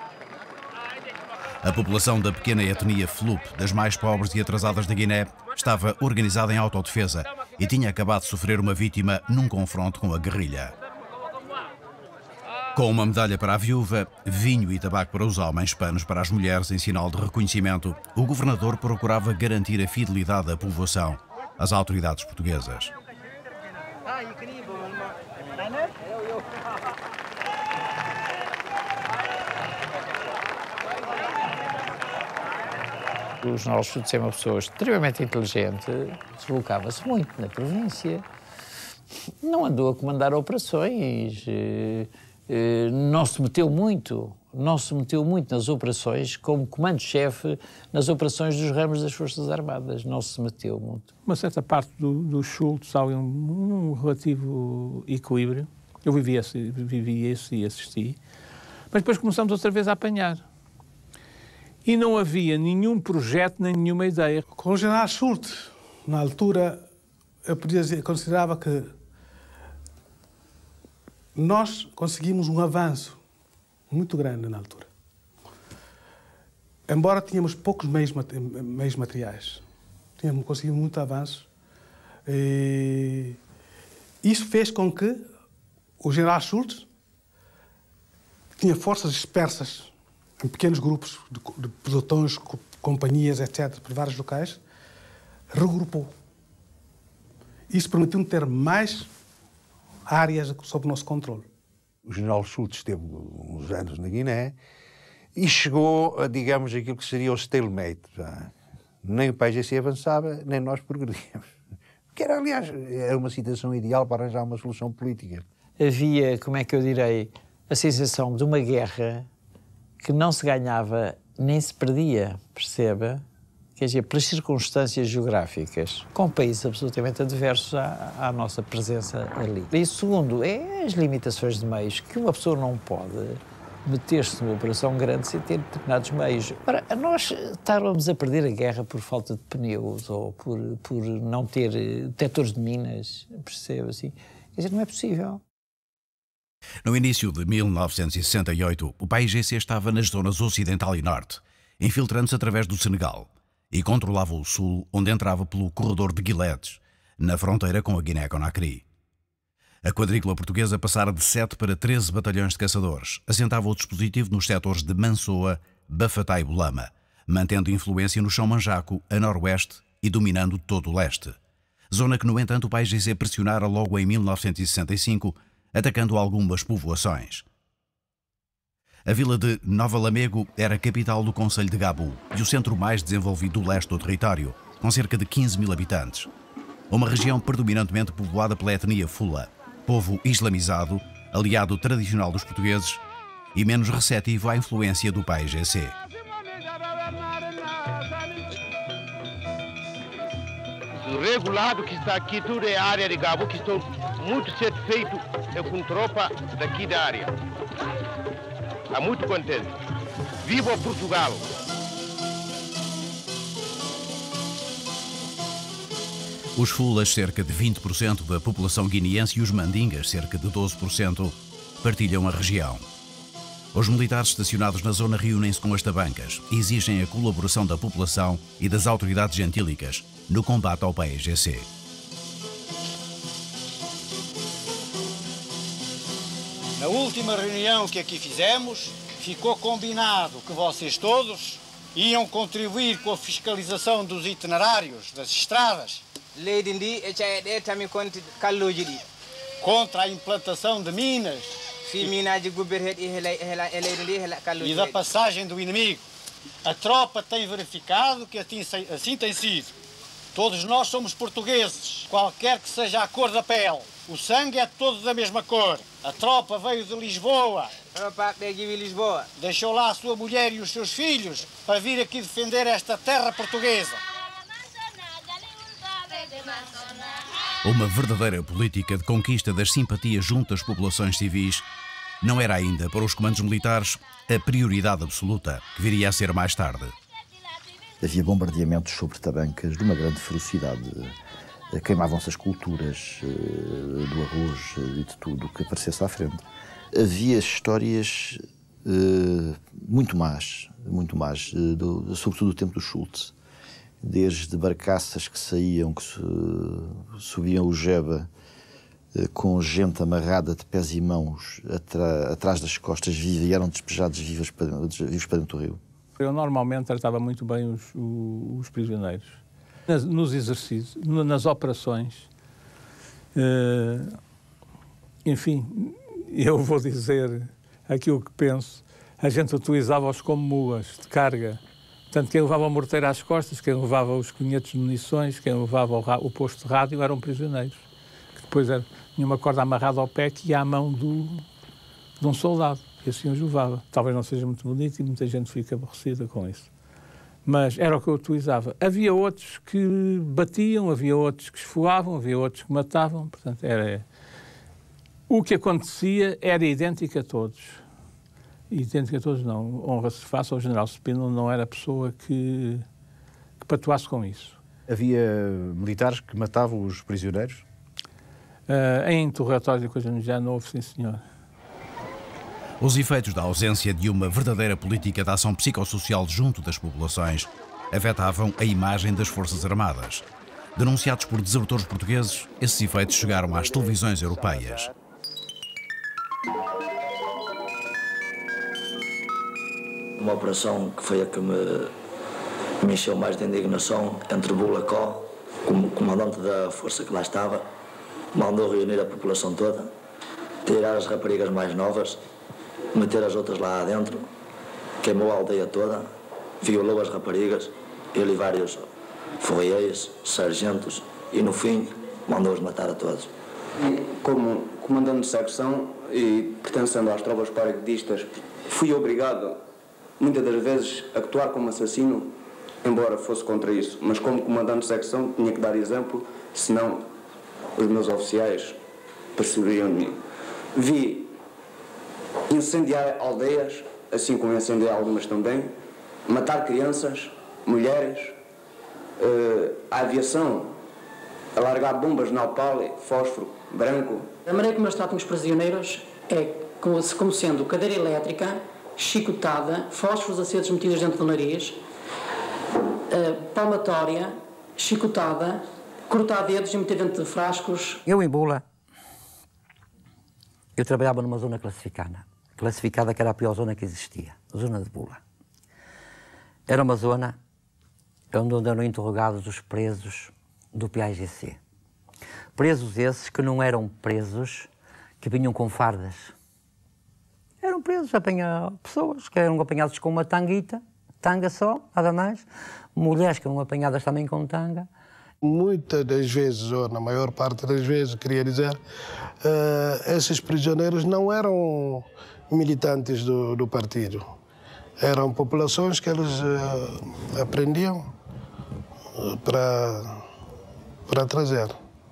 A população da pequena etnia Flup, das mais pobres e atrasadas da Guiné, estava organizada em autodefesa e tinha acabado de sofrer uma vítima num confronto com a guerrilha. Com uma medalha para a viúva, vinho e tabaco para os homens, panos para as mulheres em sinal de reconhecimento, o governador procurava garantir a fidelidade da povoação às autoridades portuguesas. O general Schultz é uma pessoa extremamente inteligente, deslocava-se muito na província, não andou a comandar operações, não se meteu muito nas operações, como comando-chefe nas operações dos ramos das Forças Armadas, não se meteu muito. Uma certa parte do Schultz há um relativo equilíbrio, eu vivi esse e assisti, mas depois começamos outra vez a apanhar. E não havia nenhum projeto nem nenhuma ideia. Com o general Schultz, na altura, eu considerava que nós conseguimos um avanço muito grande na altura. embora tínhamos poucos meios materiais, tínhamos conseguido muito avanço. E isso fez com que o general Schultz, que tinha forças dispersas em pequenos grupos de pelotões, companhias, etc., por vários locais, regrupou. Isso permitiu-nos ter mais áreas sob o nosso controle. O general Schultz esteve uns anos na Guiné e chegou a, digamos, aquilo que seria o stalemate. Nem o PAIGC avançava, nem nós progredíamos. Que era, aliás, era uma situação ideal para arranjar uma solução política. Havia, como é que eu direi, a sensação de uma guerra que não se ganhava nem se perdia, percebe? Quer dizer, pelas circunstâncias geográficas, com países absolutamente adversos à nossa presença ali. E segundo, é as limitações de meios, que uma pessoa não pode meter-se numa operação grande sem ter determinados meios. Ora, nós estávamos a perder a guerra por falta de pneus ou por não ter detectores de minas, percebe assim? Quer dizer, não é possível. No início de 1968, o PAIGC estava nas zonas ocidental e norte, infiltrando-se através do Senegal, e controlava o sul, onde entrava pelo corredor de Guiledes, na fronteira com a Guiné-Conakry. A quadrícula portuguesa passara de 7 para 13 batalhões de caçadores, assentava o dispositivo nos setores de Mansoa, Bafatá e Bolama, mantendo influência no chão Manjaco, a noroeste e dominando todo o leste. Zona que, no entanto, o PAIGC pressionara logo em 1965, atacando algumas povoações. A vila de Nova Lamego era a capital do concelho de Gabu e o centro mais desenvolvido do leste do território, com cerca de 15 mil habitantes. Uma região predominantemente povoada pela etnia Fula, povo islamizado, aliado tradicional dos portugueses e menos receptivo à influência do PAIGC. Regulado que está aqui, tudo é área de Gabu, que estou muito satisfeito com tropa daqui da área. Estou muito contente. Viva Portugal! Os Fulas, cerca de 20% da população guineense, e os Mandingas, cerca de 12%, partilham a região. Os militares estacionados na zona reúnem-se com as tabancas e exigem a colaboração da população e das autoridades gentílicas no combate ao PAIGC. Na última reunião que aqui fizemos, ficou combinado que vocês todos iam contribuir com a fiscalização dos itinerários, das estradas, contra a implantação de minas e da passagem do inimigo. A tropa tem verificado que assim tem sido. Todos nós somos portugueses, qualquer que seja a cor da pele. O sangue é todo da mesma cor. A tropa veio de Lisboa. Deixou lá a sua mulher e os seus filhos para vir aqui defender esta terra portuguesa. Uma verdadeira política de conquista das simpatias junto às populações civis não era ainda para os comandos militares a prioridade absoluta, que viria a ser mais tarde. Havia bombardeamentos sobre tabancas de uma grande ferocidade. Queimavam-se as culturas do arroz e de tudo que aparecesse à frente. Havia histórias muito más, sobretudo do tempo do Schultz. Desde barcaças que saíam, que subiam o Jeba com gente amarrada de pés e mãos atrás das costas vivas e eram despejados vivos para dentro do rio. Eu normalmente tratava muito bem os prisioneiros. Nos exercícios, nas operações, enfim, eu vou dizer aquilo que penso, a gente utilizava-os como mulas de carga. Portanto, quem levava o morteiro às costas, quem levava os cunhetos de munições, quem levava o posto de rádio eram prisioneiros. Que depois tinha uma corda amarrada ao pé que ia à mão de um soldado. E assim os levava. Talvez não seja muito bonito e muita gente fica aborrecida com isso. Mas era o que eu utilizava. Havia outros que batiam, havia outros que esfoavam, havia outros que matavam. Portanto, o que acontecia era idêntico a todos. Idêntico a todos não. Honra-se face ao general Spínola, não era pessoa que patuasse com isso. Havia militares que matavam os prisioneiros? Em interrogatórios e coisas já não houve, sim senhor. Os efeitos da ausência de uma verdadeira política de ação psicossocial junto das populações afetavam a imagem das Forças Armadas. Denunciados por desertores portugueses, esses efeitos chegaram às televisões europeias. Uma operação que foi a que me encheu mais de indignação entre Bulacó, como comandante da força que lá estava, mandou reunir a população toda, tirar as raparigas mais novas, meter as outras lá dentro, queimou a aldeia toda, violou as raparigas, ele e vários ferreiros, sargentos, e no fim mandou-os matar a todos. Como comandante de secção e pertencendo às tropas paraquedistas, fui obrigado, muitas das vezes, a actuar como assassino, embora fosse contra isso. Mas como comandante de secção tinha que dar exemplo, senão os meus oficiais perseguiriam de mim. Vi incendiar aldeias, assim como incendiar algumas também, matar crianças, mulheres, a aviação, a largar bombas na napalm, fósforo branco. A maneira como eles tratam os prisioneiros é como sendo cadeira elétrica, chicotada, fósforos acesos metidos dentro do nariz, palmatória, chicotada, cortar dedos e meter dentro de frascos. Eu em Bula, eu trabalhava numa zona classificada que era a pior zona que existia, a zona de Bula. Era uma zona onde eram interrogados os presos do PAIGC. Presos esses que não eram presos que vinham com fardas. Eram presos, pessoas que eram apanhadas com uma tanguita, tanga só, nada mais. Mulheres que eram apanhadas também com tanga. Muitas das vezes, ou na maior parte das vezes, queria dizer, esses prisioneiros não eram militantes do partido. Eram populações que eles aprendiam para trazer.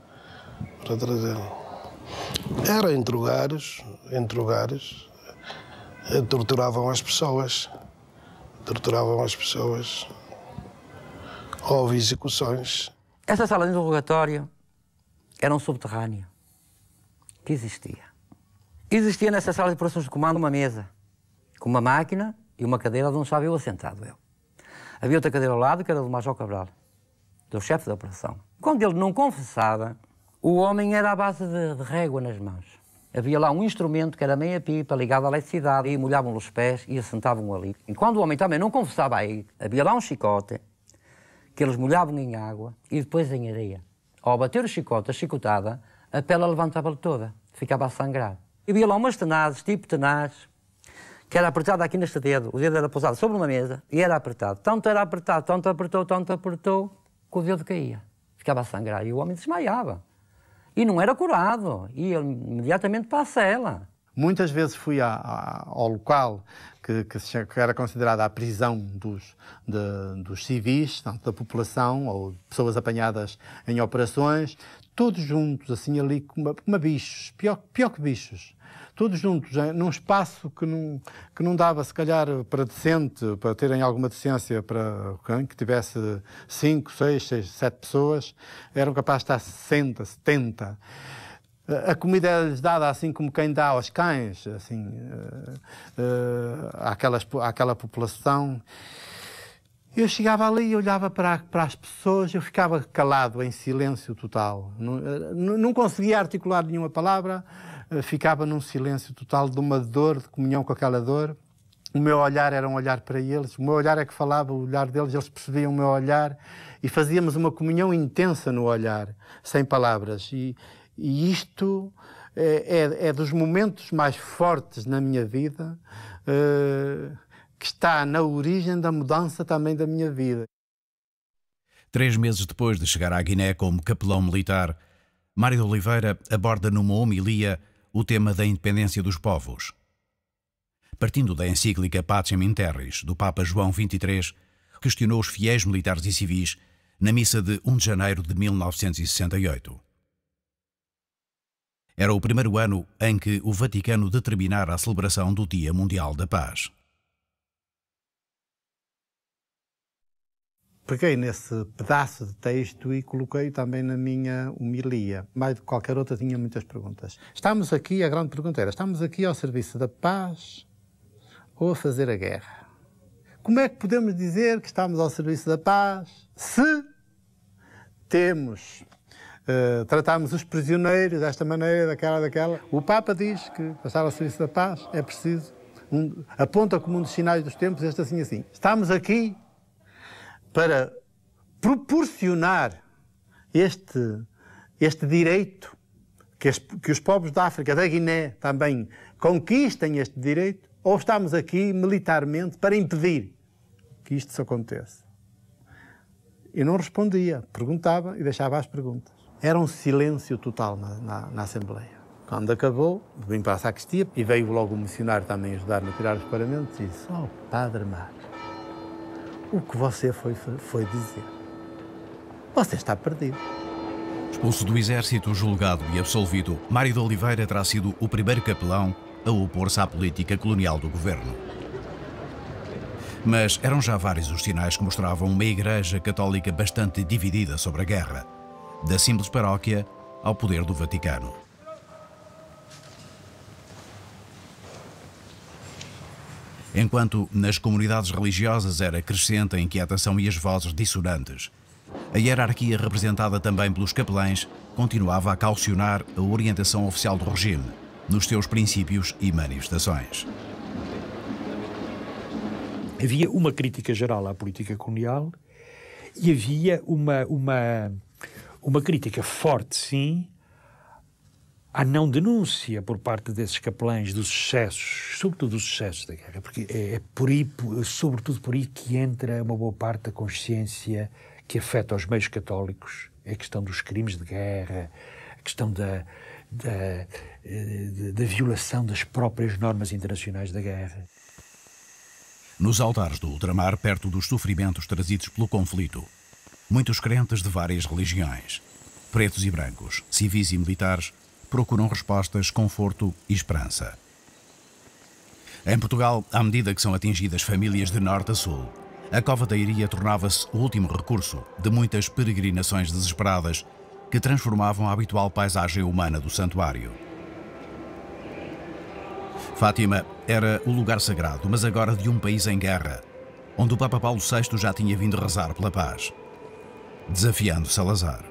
Eram interrogados, torturavam as pessoas. Houve execuções. Essa sala de interrogatório era um subterrâneo que existia. Existia nessa sala de operações de comando uma mesa com uma máquina e uma cadeira onde não estava eu assentado. Havia outra cadeira ao lado que era do Major Cabral, do chefe da operação. Quando ele não confessava, o homem era à base de régua nas mãos. Havia lá um instrumento que era meia pipa ligado à eletricidade e molhavam os pés e assentavam ali. E quando o homem também não confessava aí, havia lá um chicote que eles molhavam em água e depois em areia. Ao bater o chicote, a chicotada, a pele levantava-lhe toda, ficava a sangrar. E havia lá umas tenazes, tipo tenaz, que era apertada aqui neste dedo. O dedo era pousado sobre uma mesa e era apertado. Tanto era apertado, tanto apertou, que o dedo caía. Ficava a sangrar e o homem desmaiava. E não era curado, ia imediatamente para a cela. Muitas vezes fui ao local que era considerada a prisão dos civis, tanto da população ou pessoas apanhadas em operações, todos juntos, assim ali, como bichos, pior que bichos. Todos juntos, num espaço que não dava, se calhar, para terem alguma decência para que tivesse 5, 6, 7 pessoas, eram capazes de estar 60, 70. A comida era-lhes dada assim como quem dá aos cães, assim, àquela população. Eu chegava ali e olhava para as pessoas, eu ficava calado, em silêncio total. Não conseguia articular nenhuma palavra, ficava num silêncio total de uma dor, de comunhão com aquela dor. O meu olhar era um olhar para eles, o meu olhar é que falava, o olhar deles, eles percebiam o meu olhar e fazíamos uma comunhão intensa no olhar, sem palavras. E isto é dos momentos mais fortes na minha vida, que está na origem da mudança também da minha vida. 3 meses depois de chegar à Guiné como capelão militar, Mário de Oliveira aborda numa homilia o tema da independência dos povos. Partindo da encíclica Pacem in Terris, do Papa João XXIII, questionou os fiéis militares e civis na missa de 1 de janeiro de 1968. Era o primeiro ano em que o Vaticano determinara a celebração do Dia Mundial da Paz. peguei nesse pedaço de texto e coloquei também na minha homilia. Mais do que qualquer outra, tinha muitas perguntas. Estamos aqui, a grande pergunta era, estamos aqui ao serviço da paz ou a fazer a guerra? Como é que podemos dizer que estamos ao serviço da paz se tratamos os prisioneiros desta maneira, daquela? O Papa diz que para estar ao serviço da paz é preciso, aponta como um dos sinais dos tempos, este assim. Estamos aqui para proporcionar este direito, que os povos da África, da Guiné, também conquistem este direito, ou estamos aqui militarmente para impedir que isto se aconteça? Eu não respondia, perguntava e deixava as perguntas. Era um silêncio total na Assembleia. Quando acabou, vim para a sacristia e veio logo o missionário também ajudar-me a tirar os paramentos e disse: "Oh, Padre Mário, o que você foi dizer? Você está perdido." Expulso do exército, julgado e absolvido, Mário de Oliveira terá sido o primeiro capelão a opor-se à política colonial do governo. Mas eram já vários os sinais que mostravam uma igreja católica bastante dividida sobre a guerra, da simples paróquia ao poder do Vaticano. Enquanto nas comunidades religiosas era crescente a inquietação e as vozes dissonantes, a hierarquia representada também pelos capelães continuava a caucionar a orientação oficial do regime nos seus princípios e manifestações. Havia uma crítica geral à política colonial e havia uma crítica forte, sim, à não denúncia por parte desses capelães dos excessos, sobretudo dos excessos da guerra, porque é por aí, sobretudo por aí, que entra uma boa parte da consciência que afeta os meios católicos, a questão dos crimes de guerra, a questão da violação das próprias normas internacionais da guerra. Nos altares do ultramar, perto dos sofrimentos trazidos pelo conflito, muitos crentes de várias religiões, pretos e brancos, civis e militares, procuram respostas, conforto e esperança. Em Portugal, à medida que são atingidas famílias de norte a sul, a Cova da Iria tornava-se o último recurso de muitas peregrinações desesperadas que transformavam a habitual paisagem humana do santuário. Fátima era o lugar sagrado, mas agora de um país em guerra, onde o Papa Paulo VI já tinha vindo rezar pela paz, desafiando Salazar.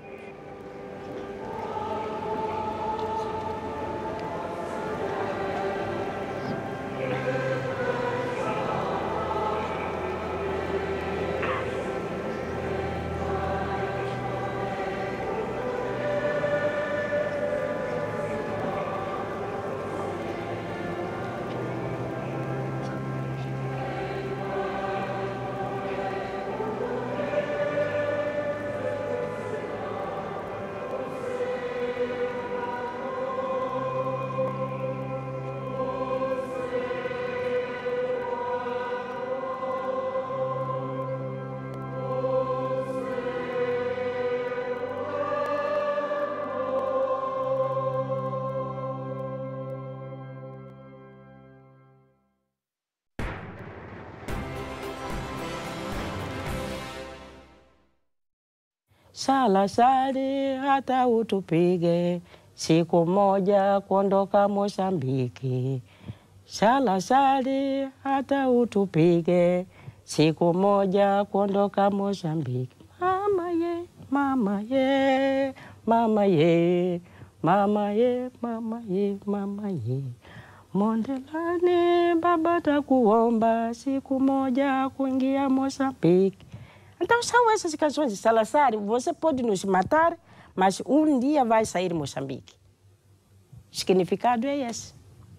Salazar hata utupige, siku moja kuondoka Mozambiki. Salazar hata utupige, siku moja kuondoka Mozambiki. Mama ye, mama ye, mama ye, mama ye, mama ye, mama ye. Mondelani baba takuomba, siku moja kuingia Mozambiki. Então são essas canções de Salazar. Você pode nos matar, mas um dia vai sair Moçambique. O significado é esse.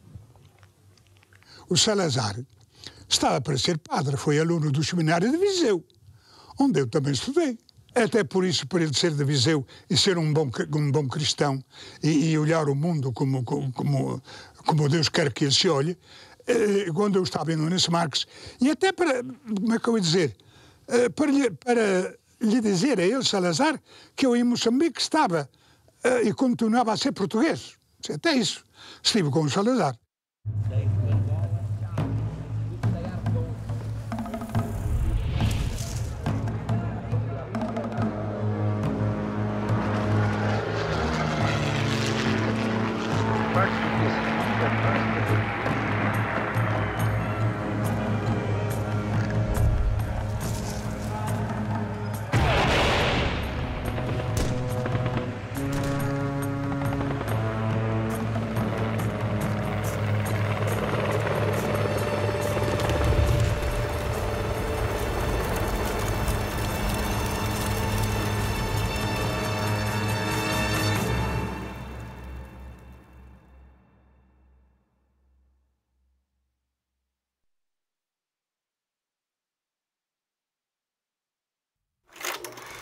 O Salazar estava para ser padre, foi aluno do seminário de Viseu, onde eu também estudei. Até por isso, por ele ser de Viseu e ser um bom cristão e olhar o mundo como Deus quer que ele se olhe, quando eu estava em Nunes Marques, e até para, como é que eu ia dizer, para lhe dizer a ele, Salazar, que eu em Moçambique estava e continuava a ser português. Até isso. Estive com o Salazar.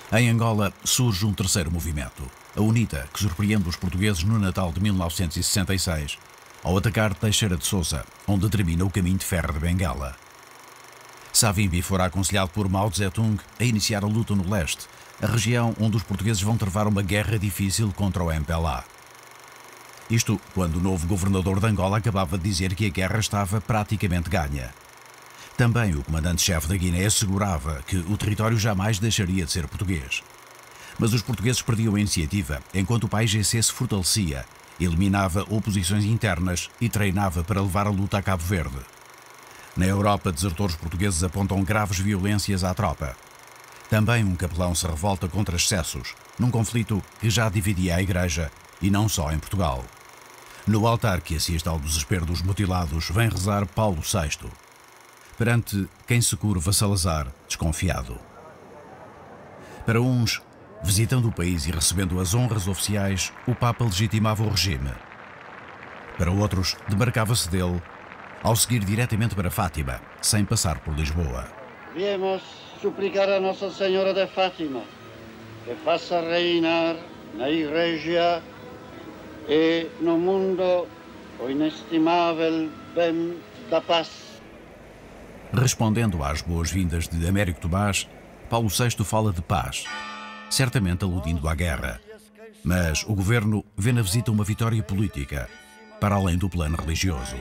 Em Angola surge um terceiro movimento, a UNITA, que surpreende os portugueses no Natal de 1966, ao atacar Teixeira de Sousa, onde termina o caminho de ferro de Bengala. Savimbi fora aconselhado por Mao Tse-tung a iniciar a luta no leste, a região onde os portugueses vão travar uma guerra difícil contra o MPLA. Isto quando o novo governador de Angola acabava de dizer que a guerra estava praticamente ganha. Também o comandante-chefe da Guiné assegurava que o território jamais deixaria de ser português. Mas os portugueses perdiam a iniciativa, enquanto o PAIGC se fortalecia, eliminava oposições internas e treinava para levar a luta a Cabo Verde. Na Europa, desertores portugueses apontam graves violências à tropa. Também um capelão se revolta contra excessos, num conflito que já dividia a Igreja, e não só em Portugal. No altar que assiste ao desespero dos mutilados, vem rezar Paulo VI. Perante quem se curva Salazar, desconfiado. Para uns, visitando o país e recebendo as honras oficiais, o Papa legitimava o regime. Para outros, demarcava-se dele ao seguir diretamente para Fátima, sem passar por Lisboa. Viemos suplicar a Nossa Senhora de Fátima que faça reinar na Igreja e no mundo o inestimável bem da paz. Respondendo às boas-vindas de Américo Tomás, Paulo VI fala de paz, certamente aludindo à guerra. Mas o governo vê na visita uma vitória política, para além do plano religioso.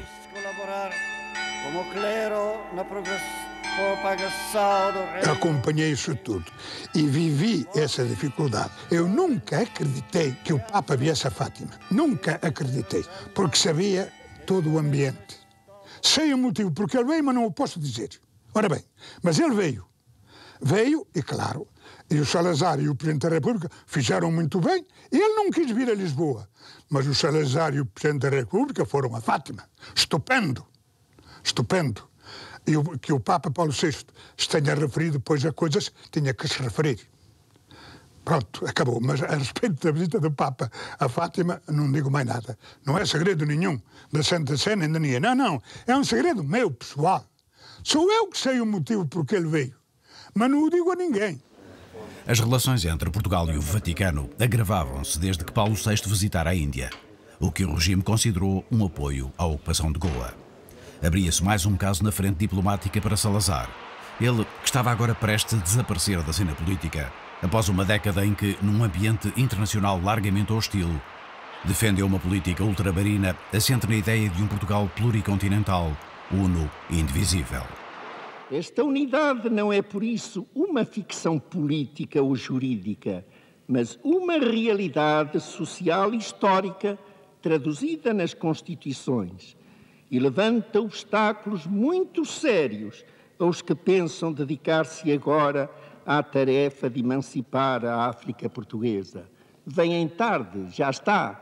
Acompanhei isso tudo e vivi essa dificuldade. Eu nunca acreditei que o Papa viesse a Fátima. Nunca acreditei, porque sabia todo o ambiente. Sei o motivo porque ele veio, mas não o posso dizer. Ora bem, mas ele veio. Veio, e claro, e o Salazar e o Presidente da República fizeram muito bem. Ele não quis vir a Lisboa, mas o Salazar e o Presidente da República foram a Fátima. Estupendo, estupendo. E que o Papa Paulo VI se tenha referido, pois a coisas tinha que se referir. Pronto, acabou. Mas a respeito da visita do Papa a Fátima, não digo mais nada. Não é segredo nenhum da Santa Sé nem da ninguém. Não, não. É um segredo meu, pessoal. Sou eu que sei o motivo por que ele veio. Mas não o digo a ninguém. As relações entre Portugal e o Vaticano agravavam-se desde que Paulo VI visitara a Índia, o que o regime considerou um apoio à ocupação de Goa. Abria-se mais um caso na frente diplomática para Salazar. Ele, que estava agora prestes a desaparecer da cena política, após uma década em que, num ambiente internacional largamente hostil, defendeu uma política ultramarina assente na ideia de um Portugal pluricontinental, uno e indivisível. Esta unidade não é, por isso, uma ficção política ou jurídica, mas uma realidade social e histórica traduzida nas Constituições e levanta obstáculos muito sérios aos que pensam dedicar-se agora à tarefa de emancipar a África portuguesa. Venham tarde, já está.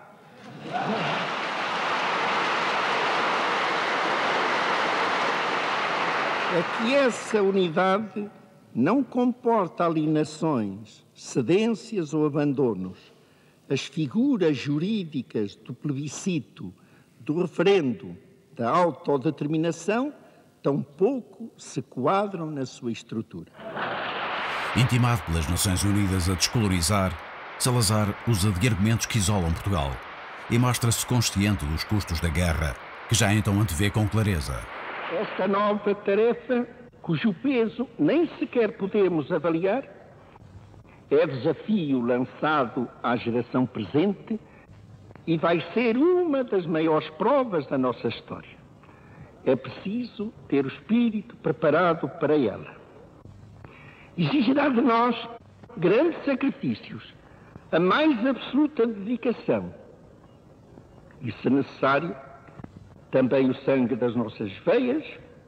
É que essa unidade não comporta alienações, cedências ou abandonos. As figuras jurídicas do plebiscito, do referendo, da autodeterminação, tampouco se quadram na sua estrutura. Intimado pelas Nações Unidas a descolorizar, Salazar usa de argumentos que isolam Portugal e mostra-se consciente dos custos da guerra, que já então antevê com clareza. Esta nova tarefa, cujo peso nem sequer podemos avaliar, é desafio lançado à geração presente e vai ser uma das maiores provas da nossa história. É preciso ter o espírito preparado para ela. Exigirá de nós grandes sacrifícios, a mais absoluta dedicação e, se necessário, também o sangue das nossas veias,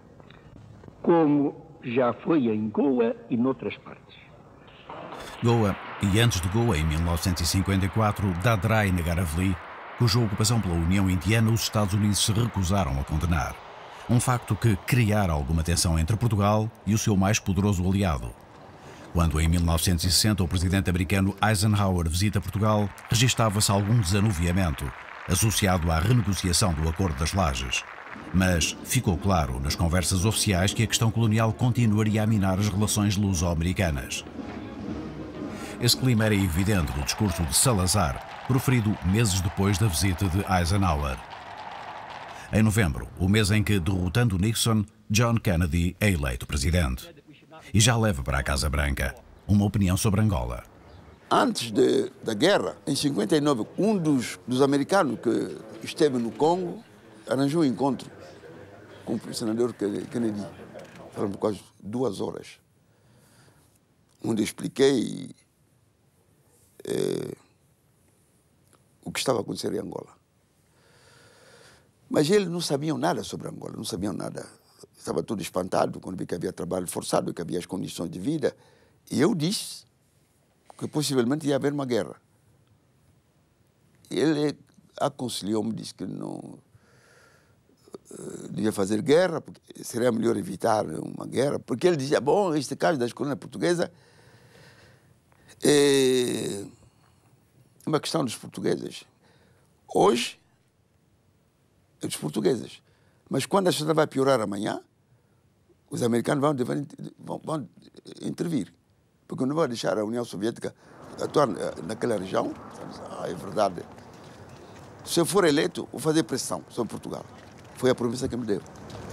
como já foi em Goa e noutras partes. Goa, e antes de Goa, em 1954, Dadra e Nagaravli, cuja ocupação pela União Indiana os Estados Unidos se recusaram a condenar. Um facto que criara alguma tensão entre Portugal e o seu mais poderoso aliado. Quando, em 1960, o presidente americano Eisenhower visita Portugal, registava-se algum desanuviamento, associado à renegociação do Acordo das Lajes. Mas ficou claro nas conversas oficiais que a questão colonial continuaria a minar as relações luso-americanas. Esse clima era evidente no discurso de Salazar, proferido meses depois da visita de Eisenhower. Em novembro, o mês em que, derrotando Nixon, John Kennedy é eleito presidente. E já leva para a Casa Branca uma opinião sobre Angola. Antes da guerra, em 59, um dos americanos que esteve no Congo arranjou um encontro com o senador Kennedy. Foram por quase 2 horas, onde eu expliquei o que estava acontecendo em Angola. Mas eles não sabiam nada sobre Angola, não sabiam nada. Estava todo espantado quando vi que havia trabalho forçado, que havia as condições de vida. E eu disse que possivelmente ia haver uma guerra. Ele aconselhou-me, disse que não devia fazer guerra, porque seria melhor evitar uma guerra, porque ele dizia, bom, este caso das colônias portuguesas é uma questão dos portugueses. Hoje, é dos portugueses. Mas quando a situação vai piorar amanhã, os americanos vão intervir. Porque não vai deixar a União Soviética atuar naquela região. É verdade. Se eu for eleito, vou fazer pressão sobre Portugal. Foi a promessa que me deu.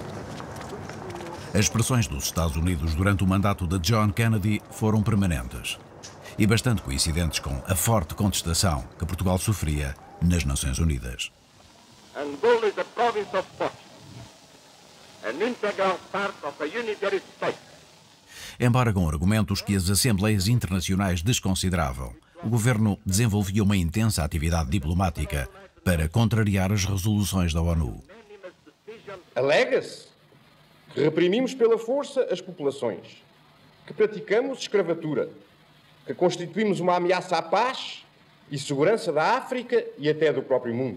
As pressões dos Estados Unidos durante o mandato de John Kennedy foram permanentes e bastante coincidentes com a forte contestação que Portugal sofria nas Nações Unidas. Angola is a province of Portugal, an integral part of a unitary state. Embora com argumentos que as Assembleias Internacionais desconsideravam, o governo desenvolvia uma intensa atividade diplomática para contrariar as resoluções da ONU. Alega-se que reprimimos pela força as populações, que praticamos escravatura, que constituímos uma ameaça à paz e segurança da África e até do próprio mundo.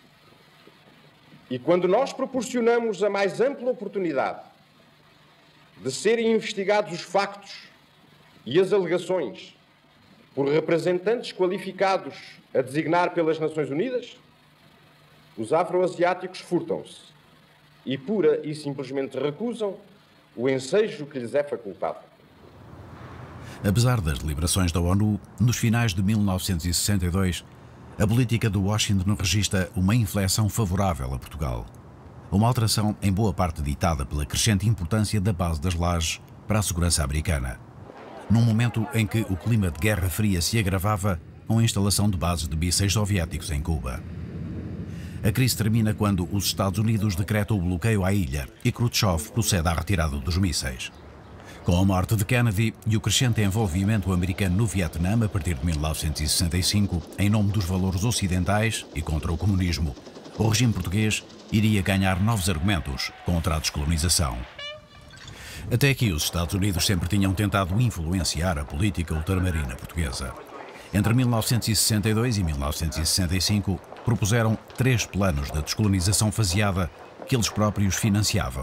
E quando nós proporcionamos a mais ampla oportunidade de serem investigados os factos e as alegações por representantes qualificados a designar pelas Nações Unidas, os afro-asiáticos furtam-se e pura e simplesmente recusam o ensejo que lhes é facultado. Apesar das deliberações da ONU, nos finais de 1962, a política de Washington registra uma inflexão favorável a Portugal. Uma alteração em boa parte ditada pela crescente importância da base das Lajes para a segurança americana. Num momento em que o clima de Guerra Fria se agravava com a instalação de bases de mísseis soviéticos em Cuba. A crise termina quando os Estados Unidos decretam o bloqueio à ilha e Khrushchev procede à retirada dos mísseis. Com a morte de Kennedy e o crescente envolvimento americano no Vietnã a partir de 1965, em nome dos valores ocidentais e contra o comunismo, o regime português iria ganhar novos argumentos contra a descolonização. Até aqui, os Estados Unidos sempre tinham tentado influenciar a política ultramarina portuguesa. Entre 1962 e 1965, propuseram 3 planos de descolonização faseada que eles próprios financiavam.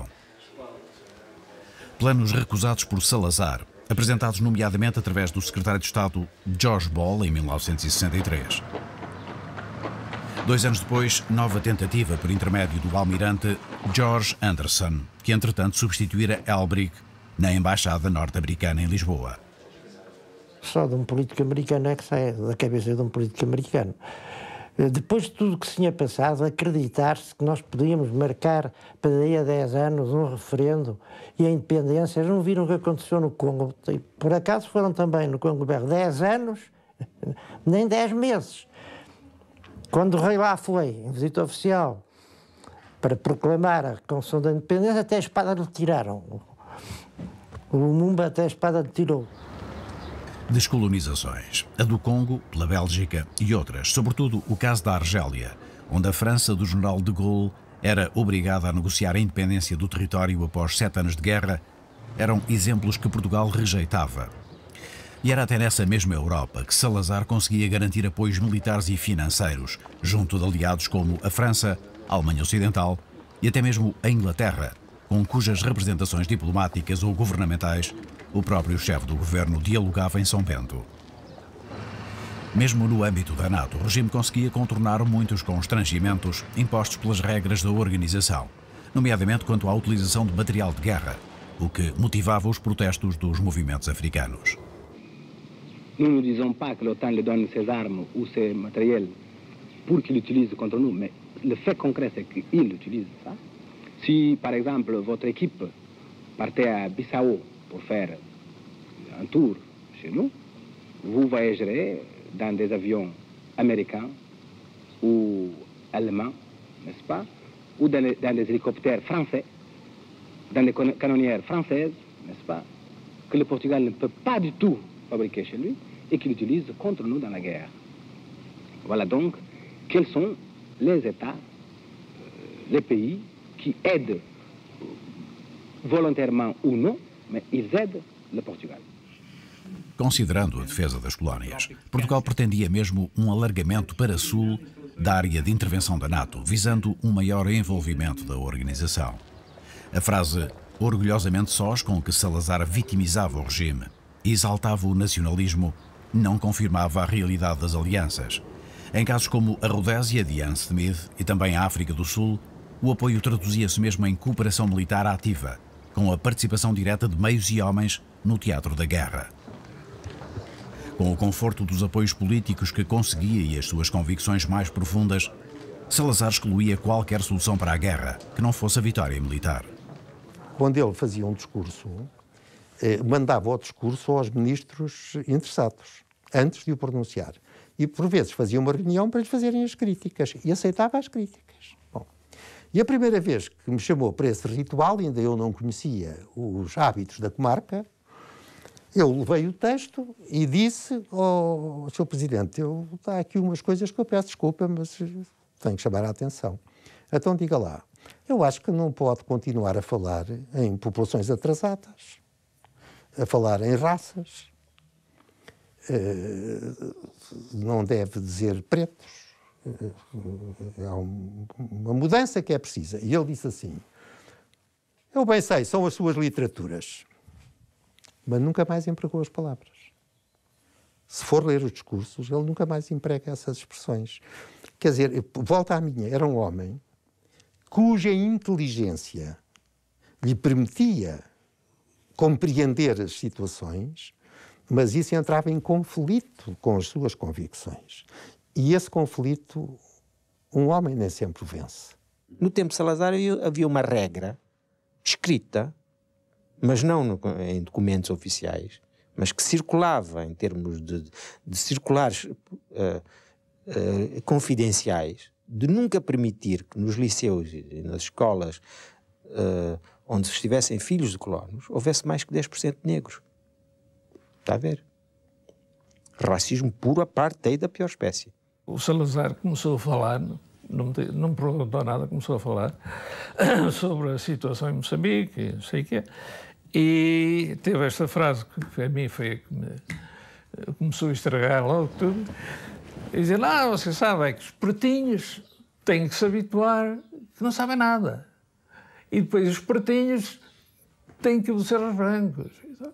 Planos recusados por Salazar, apresentados nomeadamente através do secretário de Estado George Ball em 1963. 2 anos depois, nova tentativa por intermédio do almirante George Anderson, que entretanto substituíra Elbrick na Embaixada Norte-Americana em Lisboa. Só de um político americano é que sai da cabeça de um político americano. Depois de tudo o que se tinha passado, acreditar-se que nós podíamos marcar para daí a 10 anos um referendo e a independência, eles não viram o que aconteceu no Congo. E, por acaso foram também no Congo 10 anos, nem 10 meses. Quando o rei lá foi, em visita oficial, para proclamar a concessão da independência, até a espada lhe tiraram. O Lumumba até a espada lhe tirou. Descolonizações, a do Congo, pela Bélgica e outras, sobretudo o caso da Argélia, onde a França do general de Gaulle era obrigada a negociar a independência do território após 7 anos de guerra, eram exemplos que Portugal rejeitava. E era até nessa mesma Europa que Salazar conseguia garantir apoios militares e financeiros, junto de aliados como a França, a Alemanha Ocidental e até mesmo a Inglaterra, com cujas representações diplomáticas ou governamentais o próprio chefe do governo dialogava em São Bento. Mesmo no âmbito da NATO, o regime conseguia contornar muitos constrangimentos impostos pelas regras da organização, nomeadamente quanto à utilização de material de guerra, o que motivava os protestos dos movimentos africanos. Nous ne disons pas que l'OTAN lui donne ses armes ou ses matériels pour qu'il l'utilise contre nous, mais le fait concret, c'est qu'il utilise ça. Si, par exemple, votre équipe partait à Bissau pour faire un tour chez nous, vous voyagerez dans des avions américains ou allemands, n'est-ce pas, ou dans des hélicoptères français, dans des canonnières françaises, n'est-ce pas, que le Portugal ne peut pas du tout fabriquer chez lui et qu'il utilise contre nous dans la guerre. Voilà donc quels sont les États, les pays qui aident volontairement ou non, mas eles aidam o Portugal. Considerando a defesa das colónias, Portugal pretendia mesmo um alargamento para sul da área de intervenção da NATO, visando um maior envolvimento da organização. A frase orgulhosamente sós com que Salazar vitimizava o regime e exaltava o nacionalismo não confirmava a realidade das alianças. Em casos como a Rodésia de Ian Smith e também a África do Sul, o apoio traduzia-se mesmo em cooperação militar ativa, com a participação direta de meios e homens no teatro da guerra. Com o conforto dos apoios políticos que conseguia e as suas convicções mais profundas, Salazar excluía qualquer solução para a guerra que não fosse a vitória militar. Quando ele fazia um discurso, mandava o discurso aos ministros interessados, antes de o pronunciar. E, por vezes, fazia uma reunião para lhes fazerem as críticas. E aceitava as críticas. Bom, e a primeira vez que me chamou para esse ritual, ainda eu não conhecia os hábitos da comarca, eu levei o texto e disse ao Sr. Presidente, há aqui umas coisas que eu peço desculpa, mas tenho que chamar a atenção. Então diga lá, eu acho que não pode continuar a falar em populações atrasadas, a falar em raças, não deve dizer pretos. Há uma mudança que é precisa. E ele disse assim, eu bem sei, são as suas literaturas, mas nunca mais empregou as palavras. Se for ler os discursos, ele nunca mais emprega essas expressões. Quer dizer, volta à minha, era um homem cuja inteligência lhe permitia compreender as situações, mas isso entrava em conflito com as suas convicções. E esse conflito, um homem nem sempre vence. No tempo de Salazar havia uma regra escrita, mas não em documentos oficiais, mas que circulava em termos de circulares confidenciais, de nunca permitir que nos liceus e nas escolas onde estivessem filhos de colonos, houvesse mais que 10% de negros. Está a ver? Racismo puro, apartheid da pior espécie. O Salazar começou a falar, não me perguntou nada, começou a falar sobre a situação em Moçambique, não sei o quê, e teve esta frase que a mim foi a que me começou a estragar logo tudo, e dizer, você sabe, é que os pretinhos têm que se habituar que não sabem nada. E depois os pretinhos têm que obedecer aos brancos.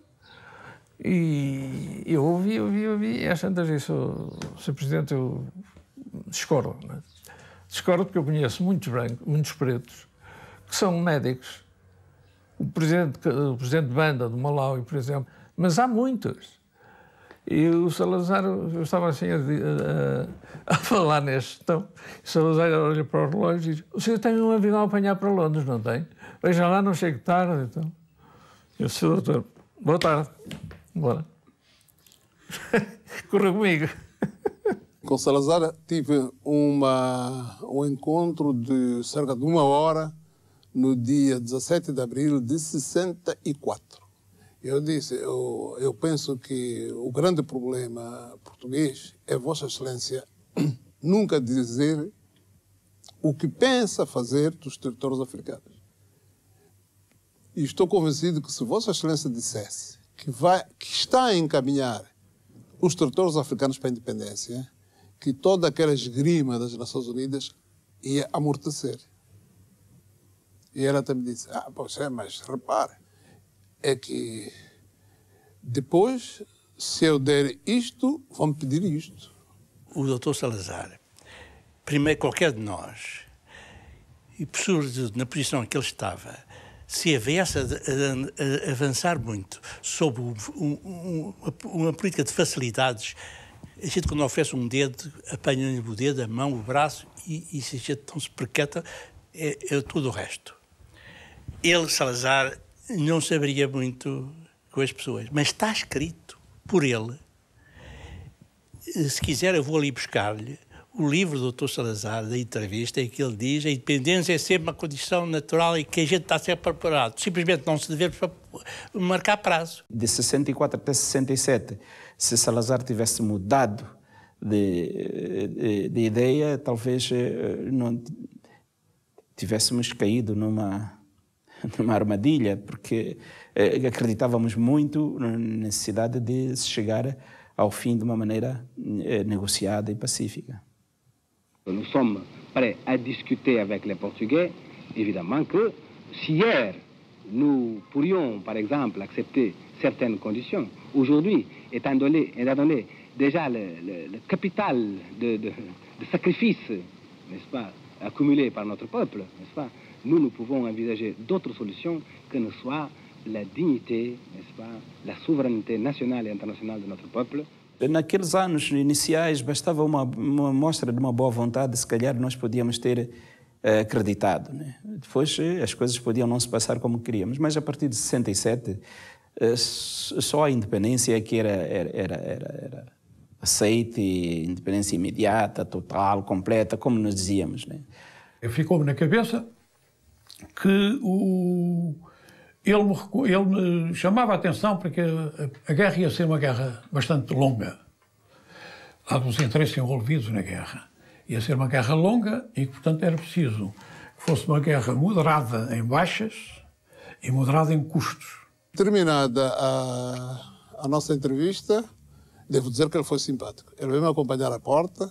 E eu ouvi, e às tantas disse, Sr. Presidente, eu discordo. Né? Discordo porque eu conheço muitos brancos, muitos pretos, que são médicos. O presidente de banda do Malawi, por exemplo, mas há muitos. E o Salazar, eu estava assim a falar neste tom, o Salazar olha para o relógio e diz, o senhor tem um avião a apanhar para Londres, não tem? Veja lá, não chego tarde. Então. Eu disse, doutor, boa tarde. Bora. Corra comigo. Com Salazar tive um encontro de cerca de 1 hora no dia 17 de abril de 64. Eu disse, eu penso que o grande problema português é Vossa Excelência nunca dizer o que pensa fazer dos territórios africanos. E estou convencido que se Vossa Excelência dissesse que está a encaminhar os territórios africanos para a independência, que toda aquela esgrima das Nações Unidas ia amortecer. E ela também disse, mas repare, é que depois, se eu der isto, vão pedir isto. O doutor Salazar, primeiro qualquer de nós, e por sobretudo na posição em que ele estava, se houvesse a avançar muito sobre uma política de facilidades, a gente quando oferece um dedo, apanha-lhe o dedo, a mão, o braço, e se a gente não se percata, é tudo o resto. Ele, Salazar, não saberia muito com as pessoas, mas está escrito por ele. Se quiser, eu vou ali buscar-lhe o livro do Dr. Salazar, da entrevista, em que ele diz: a independência é sempre uma condição natural e que a gente está sempre preparado. Simplesmente não se deve marcar prazo. De 64 até 67, se Salazar tivesse mudado de ideia, talvez não tivéssemos caído numa armadilha, porque acreditávamos muito na necessidade de se chegar ao fim de uma maneira negociada e pacífica. Nous sommes prêts à discuter avec les Portugais, évidemment que si hier nous pourrions, par exemple, accepter certaines conditions, aujourd'hui, étant donné déjà le capital de sacrifice, n'est-ce pas, accumulé par notre peuple, n'est-ce pas, nous pouvons envisager d'autres solutions que ne soit la dignité, n'est-ce pas, la souveraineté nationale et internationale de notre peuple. Naqueles anos iniciais, bastava uma mostra de uma boa vontade, se calhar nós podíamos ter acreditado, né? Depois as coisas podiam não se passar como queríamos, mas a partir de 67, só a independência é que era aceite, independência imediata, total, completa, como nós dizíamos, né? Ficou-me na cabeça que ele me chamava a atenção porque a guerra ia ser uma guerra bastante longa, dado os interesses envolvidos na guerra. Ia ser uma guerra longa e, portanto, era preciso que fosse uma guerra moderada em baixas e moderada em custos. Terminada a nossa entrevista, devo dizer que ele foi simpático. Ele veio me acompanhar à porta,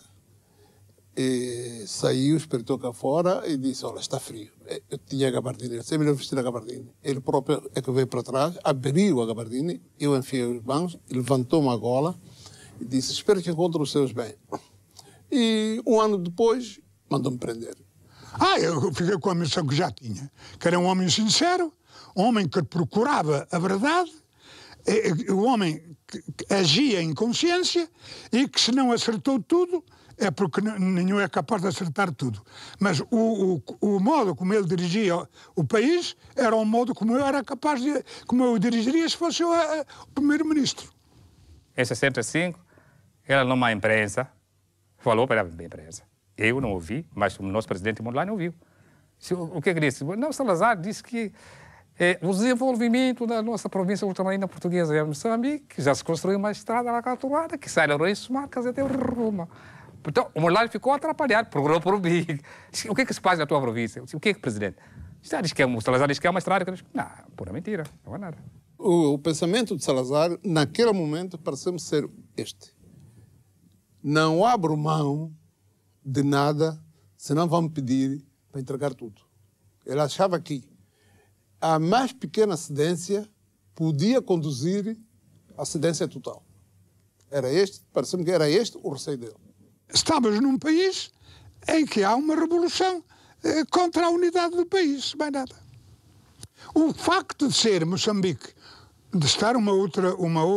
e saiu, espreitou cá fora e disse: olha, está frio. Eu tinha a gabardina, eu sempre vestir a gabardina. Ele próprio é que veio para trás, abriu a gabardina, eu enfiei os mãos, levantou uma gola e disse: espero que encontre os seus bens. E um ano depois, mandou-me prender. Eu fiquei com a missão que já tinha, que era um homem sincero, um homem que procurava a verdade, um homem que agia em consciência e que, se não acertou tudo, é porque nenhum é capaz de acertar tudo. Mas o modo como ele dirigia o país era um modo como eu era capaz de... como eu dirigiria se fosse o primeiro-ministro. Em 65, ela numa imprensa falou para a imprensa. Eu não ouvi, mas o nosso presidente Mondlane ouviu. O que disse? Não, Salazar disse que o desenvolvimento da nossa província ultramarina portuguesa é Moçambique, já se construiu uma estrada lá calculada que sai da Reis Marcas até Roma. Então, o Mondlane ficou atrapalhado, procurou por mim. O que se faz na tua província? O que presidente? O Salazar diz que é uma estrada. Não, pura mentira, não é nada. O pensamento de Salazar, naquele momento, pareceu-me ser este: não abro mão de nada, senão vão me pedir para entregar tudo. Ele achava que a mais pequena cedência podia conduzir à cedência total. Pareceu-me que era este o receio dele. Estamos num país em que há uma revolução contra a unidade do país, mais nada. O facto de ser Moçambique, de estar uma outra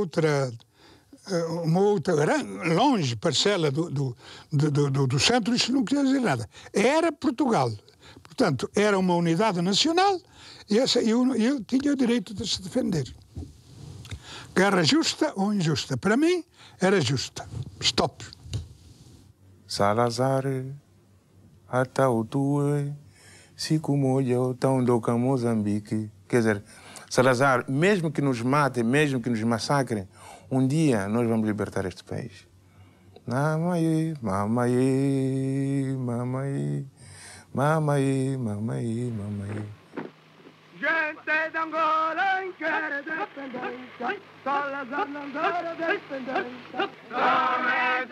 longe parcela do centro, isso não quer dizer nada. Era Portugal. Portanto, era uma unidade nacional e eu tinha o direito de se defender. Guerra justa ou injusta? Para mim, era justa. Stop. Salazar, até o tue, se como eu tão do Moçambique. Quer dizer, Salazar, mesmo que nos matem, mesmo que nos massacrem, um dia nós vamos libertar este país. Mamaí, mamaí, mamaí, mamaí, mamaí, mamaí. Gente de Angola quer independência, Salazar não dá independência. Salazar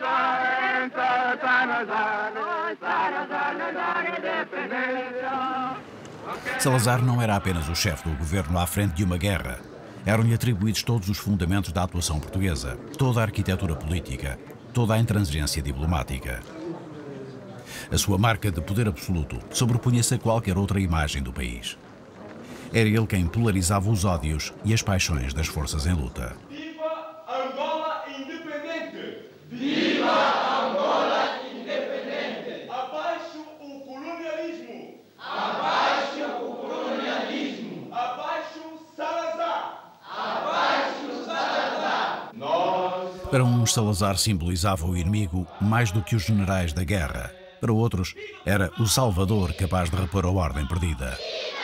não dá independência. Salazar não era apenas o chefe do governo à frente de uma guerra. Eram-lhe atribuídos todos os fundamentos da atuação portuguesa, toda a arquitetura política, toda a intransigência diplomática. A sua marca de poder absoluto sobrepunha-se a qualquer outra imagem do país. Era ele quem polarizava os ódios e as paixões das forças em luta. Viva Angola independente! Viva Angola independente! Abaixo o colonialismo! Abaixo o colonialismo! Abaixo Salazar! Abaixo Salazar! Nós... Para uns, Salazar simbolizava o inimigo mais do que os generais da guerra. Para outros, era o salvador capaz de repor a ordem perdida.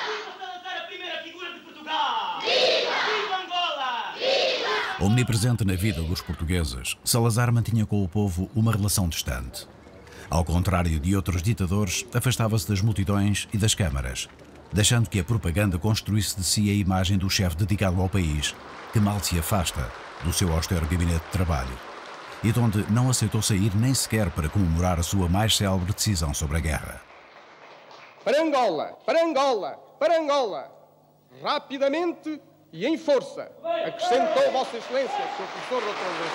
Omnipresente na vida dos portugueses, Salazar mantinha com o povo uma relação distante. Ao contrário de outros ditadores, afastava-se das multidões e das câmaras, deixando que a propaganda construísse de si a imagem do chefe dedicado ao país, que mal se afasta do seu austero gabinete de trabalho, e de onde não aceitou sair nem sequer para comemorar a sua mais célebre decisão sobre a guerra. Para Angola, para Angola, para Angola, rapidamente e em força, acrescentou Vossa Excelência, Sr. Professor Dr. André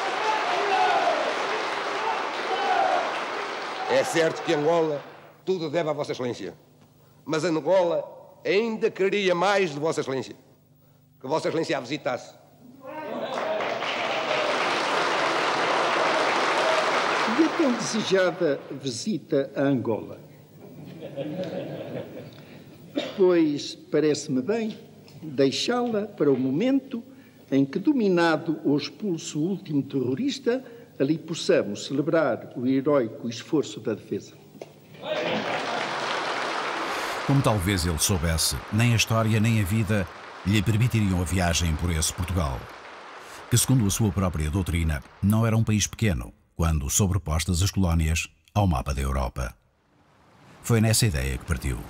Salazar. É certo que Angola tudo deve a Vossa Excelência, mas Angola ainda quereria mais de Vossa Excelência, que Vossa Excelência a visitasse. E a tão desejada visita a Angola? Pois parece-me bem deixá-la para o momento em que, dominado ou expulso o último terrorista, ali possamos celebrar o heroico esforço da defesa. Como talvez ele soubesse, nem a história nem a vida lhe permitiriam a viagem por esse Portugal, que, segundo a sua própria doutrina, não era um país pequeno, quando sobrepostas as colónias ao mapa da Europa. Foi nessa ideia que partiu.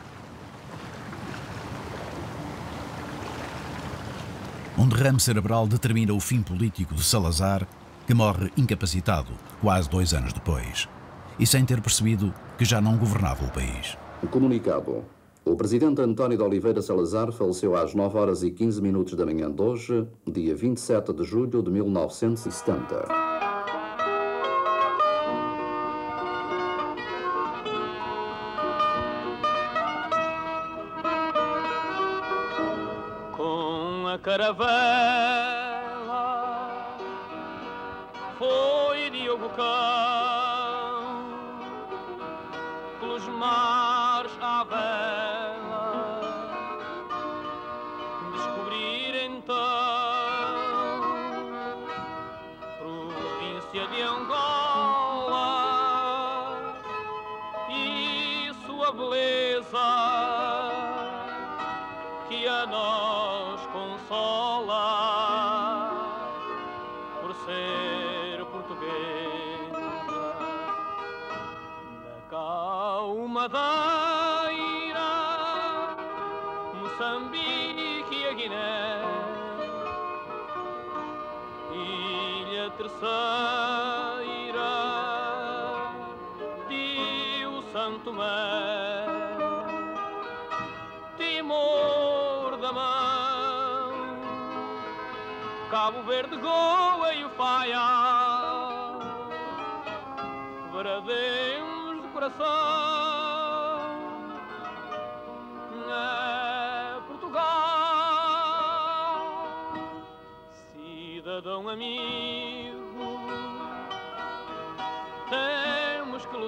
Um derrame cerebral determina o fim político de Salazar, que morre incapacitado quase 2 anos depois, e sem ter percebido que já não governava o país. Comunicado. O presidente António de Oliveira Salazar faleceu às 9h15 da manhã de hoje, dia 27 de julho de 1970. Caravela foi Diogo Cão pelos mares à vela descobrir então província de Angola e sua beleza que a nós consola por ser portuguesa. Da Calmadeira, Moçambique e a Guiné, Ilha Terceira e o Santo Tomé, Timor da Mão, Cabo Verde, Goa e o Faial, Veradeiros do coração, é Portugal, cidadão amigo, temos que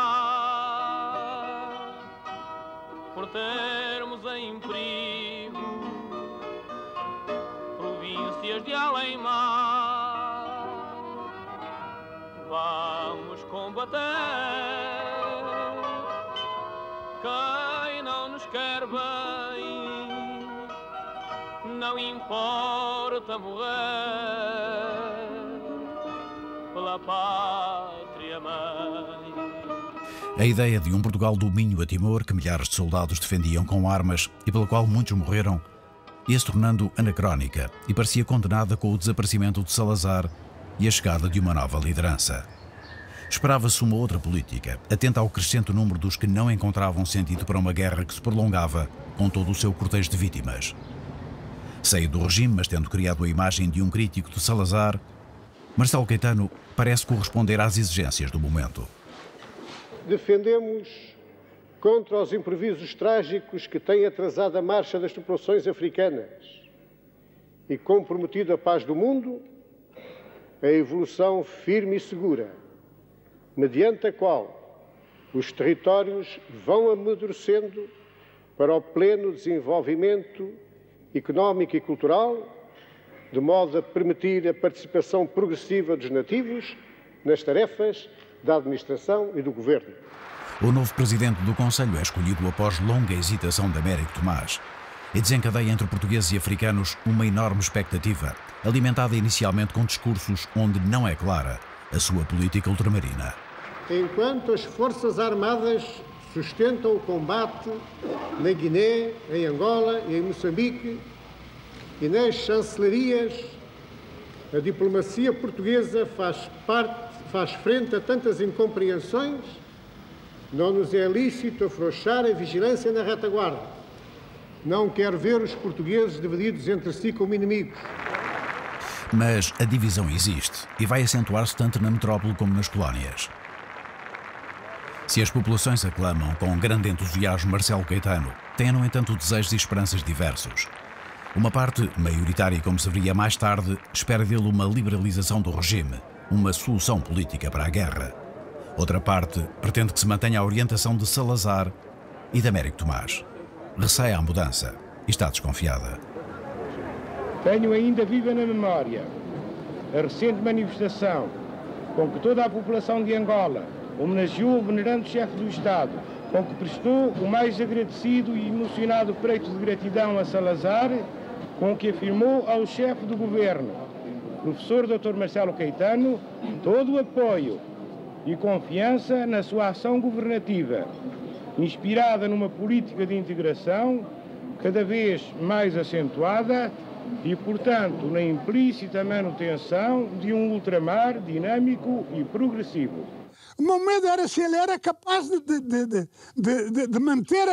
lutar por termos em perigo províncias de além-mar. Vamos combater quem não nos quer bem, não importa morrer pela pátria mãe. A ideia de um Portugal do Minho a Timor, que milhares de soldados defendiam com armas e pela qual muitos morreram, ia se tornando anacrónica e parecia condenada com o desaparecimento de Salazar e a chegada de uma nova liderança. Esperava-se uma outra política, atenta ao crescente número dos que não encontravam sentido para uma guerra que se prolongava com todo o seu cortejo de vítimas. Saiu do regime, mas tendo criado a imagem de um crítico de Salazar, Marcelo Caetano parece corresponder às exigências do momento. Defendemos contra os imprevistos trágicos que têm atrasado a marcha das populações africanas e comprometido a paz do mundo, a evolução firme e segura, mediante a qual os territórios vão amadurecendo para o pleno desenvolvimento económico e cultural, de modo a permitir a participação progressiva dos nativos nas tarefas da administração e do governo. O novo presidente do Conselho é escolhido após longa hesitação de Américo Tomás e desencadeia entre portugueses e africanos uma enorme expectativa, alimentada inicialmente com discursos onde não é clara a sua política ultramarina. Enquanto as Forças Armadas sustentam o combate na Guiné, em Angola e em Moçambique, e nas chancelarias, a diplomacia portuguesa faz frente a tantas incompreensões, não nos é lícito afrouxar a vigilância na retaguarda. Não quero ver os portugueses divididos entre si como inimigos. Mas a divisão existe e vai acentuar-se tanto na metrópole como nas colónias. Se as populações aclamam com grande entusiasmo Marcelo Caetano, têm, no entanto, desejos e esperanças diversos. Uma parte, maioritária como se veria mais tarde, espera dele uma liberalização do regime, uma solução política para a guerra. Outra parte pretende que se mantenha a orientação de Salazar e de Américo Tomás. Receia a mudança e está desconfiada. Tenho ainda viva na memória a recente manifestação com que toda a população de Angola homenageou o venerando chefe do Estado, com que prestou o mais agradecido e emocionado preito de gratidão a Salazar, com que afirmou ao chefe do governo, professor Dr. Marcelo Caetano, todo o apoio e confiança na sua ação governativa, inspirada numa política de integração cada vez mais acentuada e, portanto, na implícita manutenção de um ultramar dinâmico e progressivo. O meu medo era se ele era capaz de manter,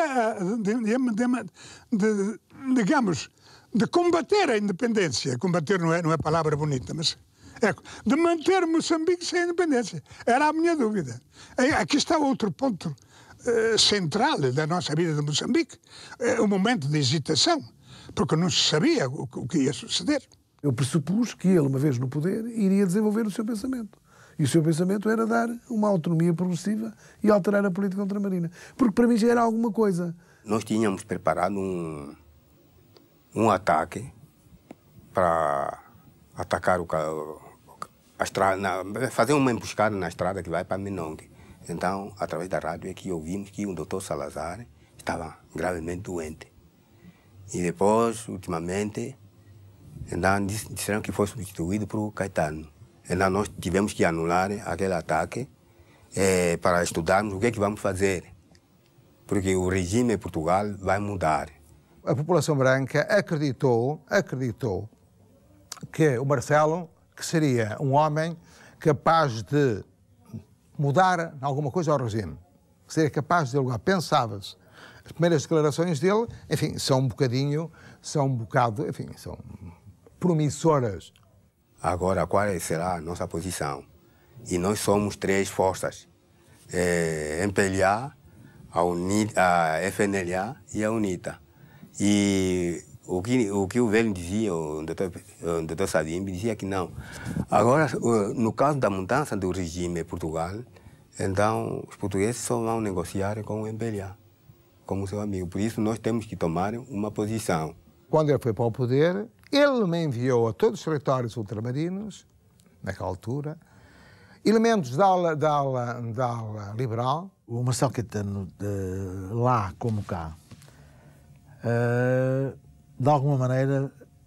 digamos, de combater a independência. Combater não é palavra bonita, mas de manter Moçambique sem independência. Era a minha dúvida. Aqui está outro ponto central da nossa vida de Moçambique, o momento de hesitação, porque não se sabia o que ia suceder. Eu pressupus que ele, uma vez no poder, iria desenvolver o seu pensamento. E o seu pensamento era dar uma autonomia progressiva e alterar a política ultramarina. Porque para mim já era alguma coisa. Nós tínhamos preparado um ataque para atacar a estrada, fazer uma emboscada na estrada que vai para Menongue. Então, através da rádio é que ouvimos que o Dr. Salazar estava gravemente doente. E depois, ultimamente, então, disseram que foi substituído por Caetano. Então, nós tivemos que anular aquele ataque para estudarmos o que é que vamos fazer. Porque o regime em Portugal vai mudar. A população branca acreditou que o Marcelo que seria um homem capaz de mudar alguma coisa ao regime. Que seria capaz de dialogar. Pensava-se. As primeiras declarações dele, enfim, são promissoras. Agora, qual será a nossa posição? E nós somos três forças. MPLA, a FNLA e a UNITA. E o que o velho dizia, o Dr. Savimbi, dizia que não. Agora, no caso da mudança do regime em Portugal, então os portugueses só vão negociar com o MPLA, como seu amigo. Por isso, nós temos que tomar uma posição. Quando ele foi para o poder, ele me enviou a todos os territórios ultramarinos, naquela altura, elementos da ala liberal. O Marcelo Caetano, lá como cá, de alguma maneira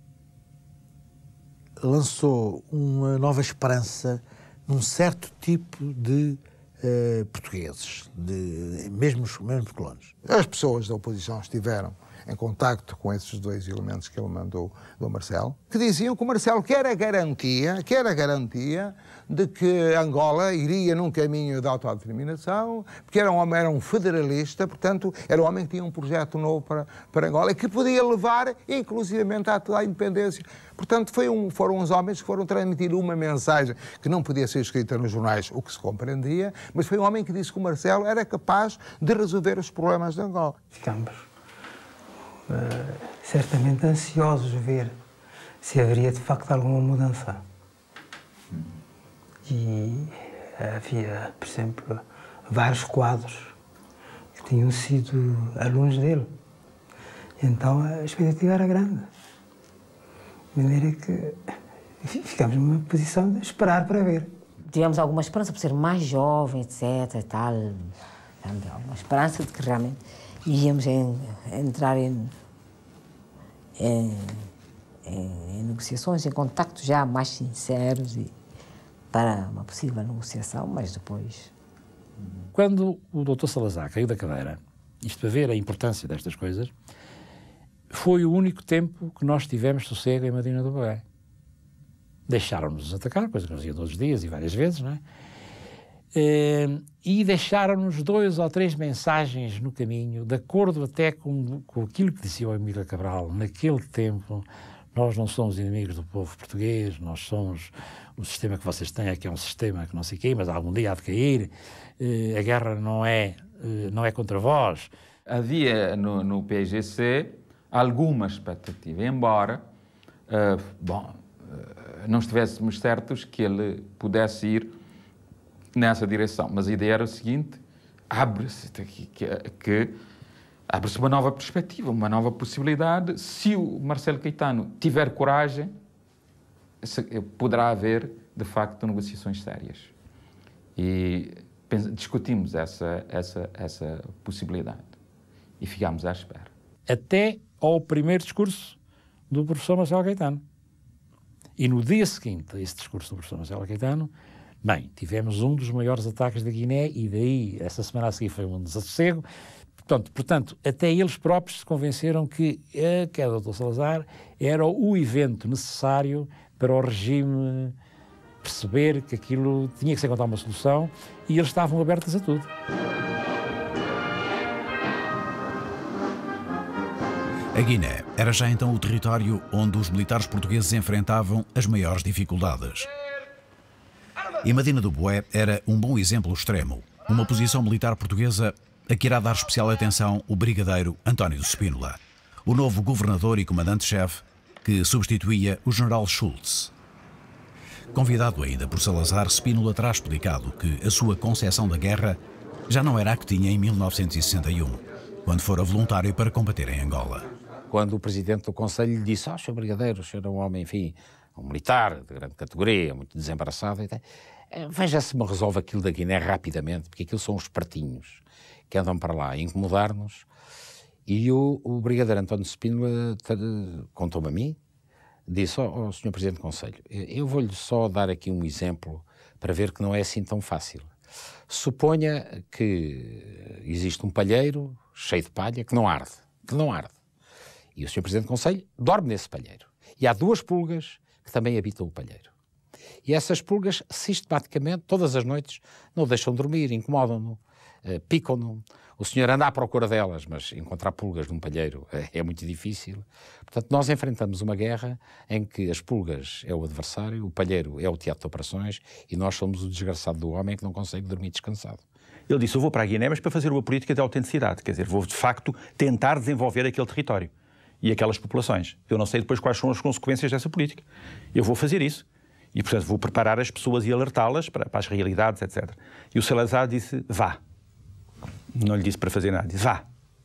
lançou uma nova esperança num certo tipo de portugueses, mesmo os colonos. As pessoas da oposição estiveram em contacto com esses dois elementos que ele mandou do Marcelo, que diziam que o Marcelo quer a garantia de que Angola iria num caminho de autodeterminação, porque era um federalista, portanto, era um homem que tinha um projeto novo para Angola e que podia levar, inclusivamente, à independência. Portanto, foram uns homens que foram transmitir uma mensagem que não podia ser escrita nos jornais, o que se compreendia, mas foi um homem que disse que o Marcelo era capaz de resolver os problemas de Angola. Ficamos certamente ansiosos de ver se haveria de facto alguma mudança. E havia, por exemplo, vários quadros que tinham sido alunos dele. Então a expectativa era grande. De maneira que ficámos numa posição de esperar para ver. Tivemos alguma esperança por ser mais jovem, etc. E tal. Alguma esperança de que realmente íamos entrar em negociações, em contactos já mais sinceros para uma possível negociação, mas depois... Quando o Dr. Salazar caiu da cadeira, isto para ver a importância destas coisas, foi o único tempo que nós tivemos sossego em Medina do Boé. Deixaram-nos atacar, coisa que nos ia todos os dias e várias vezes, não é? E deixaram-nos 2 ou 3 mensagens no caminho, de acordo até com aquilo que dizia o Emílio Cabral naquele tempo. Nós não somos inimigos do povo português, nós somos... O sistema que vocês têm aqui é um sistema que não sei o quê, mas algum dia há de cair. A guerra não é contra vós. Havia no PAIGC alguma expectativa, embora não estivéssemos certos que ele pudesse ir nessa direção. Mas a ideia era o seguinte: abre-se uma nova perspectiva, uma nova possibilidade. Se o Marcelo Caetano tiver coragem, poderá haver, de facto, negociações sérias. E discutimos essa possibilidade e ficámos à espera. Até ao primeiro discurso do professor Marcelo Caetano. E no dia seguinte a esse discurso do professor Marcelo Caetano, bem, tivemos um dos maiores ataques da Guiné e daí, essa semana a seguir, foi um desassossego. Portanto, até eles próprios se convenceram que a queda do Dr. Salazar era o evento necessário para o regime perceber que aquilo tinha que ser encontrar uma solução e eles estavam abertos a tudo. A Guiné era já então o território onde os militares portugueses enfrentavam as maiores dificuldades. E Medina do Boé era um bom exemplo extremo, uma posição militar portuguesa a que irá dar especial atenção o brigadeiro António de Spínola, o novo governador e comandante-chefe que substituía o general Schultz. Convidado ainda por Salazar, Spínola terá explicado que a sua concepção da guerra já não era a que tinha em 1961, quando fora voluntário para combater em Angola. Quando o presidente do Conselho lhe disse: Sr. Brigadeiro, o senhor é um homem, enfim, um militar de grande categoria, muito desembaraçado, veja se me resolve aquilo da Guiné rapidamente, porque aquilo são os espertinhos que andam para lá a incomodar-nos. E o brigadeiro António Spínola contou-me a mim, disse: Sr. Presidente do Conselho, eu vou-lhe só dar aqui um exemplo para ver que não é assim tão fácil. Suponha que existe um palheiro cheio de palha que não arde. E o Sr. Presidente do Conselho dorme nesse palheiro. E há 2 pulgas que também habitam o palheiro. E essas pulgas, sistematicamente, todas as noites, não o deixam dormir, incomodam-no, picam-no. O senhor anda à procura delas, mas encontrar pulgas num palheiro é muito difícil. Portanto, nós enfrentamos uma guerra em que as pulgas é o adversário, o palheiro é o teatro de operações e nós somos o desgraçado do homem que não consegue dormir descansado. Ele disse: eu vou para a Guiné, mas para fazer uma política de autenticidade. Quer dizer, vou de facto tentar desenvolver aquele território e aquelas populações. Eu não sei depois quais são as consequências dessa política. Eu vou fazer isso. E, portanto, vou preparar as pessoas e alertá-las para as realidades, etc. E o Salazar disse: vá. Não lhe disse para fazer nada, disse: vá.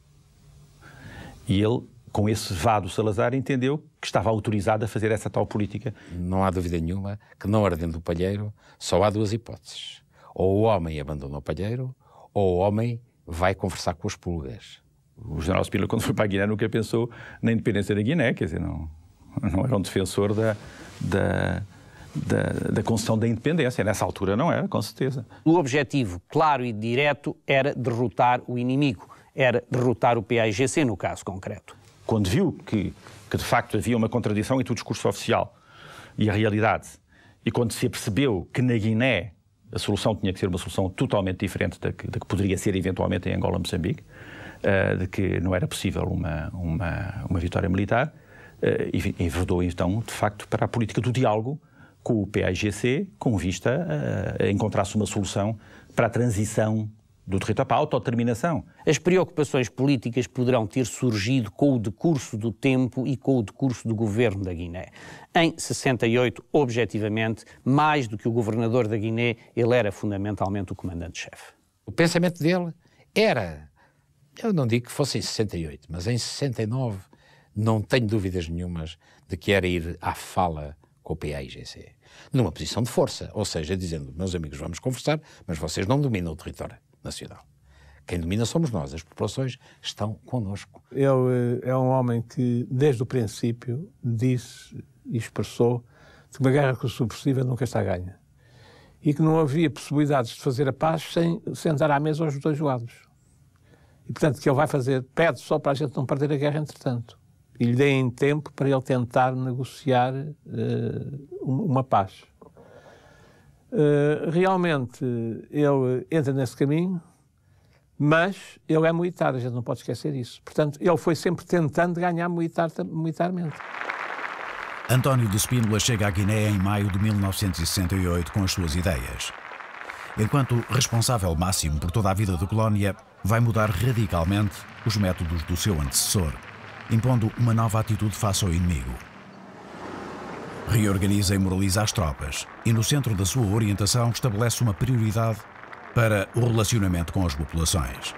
E ele, com esse vá do Salazar, entendeu que estava autorizado a fazer essa tal política. Não há dúvida nenhuma que, não ardendo o palheiro, só há 2 hipóteses. Ou o homem abandona o palheiro, ou o homem vai conversar com as pulgas. O general Spínola, quando foi para a Guiné, nunca pensou na independência da Guiné, quer dizer, não era um defensor da concessão da independência. Nessa altura não era, com certeza. O objetivo claro e direto era derrotar o inimigo, era derrotar o PAIGC no caso concreto. quando viu que de facto havia uma contradição entre o discurso oficial e a realidade, e quando se apercebeu que na Guiné a solução tinha que ser uma solução totalmente diferente da que poderia ser eventualmente em Angola, Moçambique, de que não era possível uma vitória militar, e enverdou então, de facto, para a política do diálogo com o PAIGC, com vista a encontrar-se uma solução para a transição do território, para a autodeterminação. As preocupações políticas poderão ter surgido com o decurso do tempo e com o decurso do governo da Guiné. Em 68, objetivamente, mais do que o governador da Guiné, ele era fundamentalmente o comandante-chefe. O pensamento dele era, eu não digo que fosse em 68, mas em 69, não tenho dúvidas nenhumas de que era ir à fala com o PAIGC, numa posição de força, ou seja, dizendo, meus amigos, vamos conversar, mas vocês não dominam o território nacional. Quem domina somos nós, as populações estão connosco. Ele é um homem que, desde o princípio, disse e expressou que uma guerra subversiva nunca está ganha. E que não havia possibilidades de fazer a paz sem sentar à mesa aos dois lados. E, portanto, que ele vai fazer, pede só para a gente não perder a guerra, entretanto. E lhe deem tempo para ele tentar negociar uma paz. Realmente, ele entra nesse caminho, mas ele é militar, a gente não pode esquecer isso. Portanto, ele foi sempre tentando ganhar militarmente. António de Spínola chega à Guiné em maio de 1968 com as suas ideias. Enquanto responsável máximo por toda a vida da colónia, vai mudar radicalmente os métodos do seu antecessor, impondo uma nova atitude face ao inimigo. Reorganiza e moraliza as tropas e, no centro da sua orientação, estabelece uma prioridade para o relacionamento com as populações.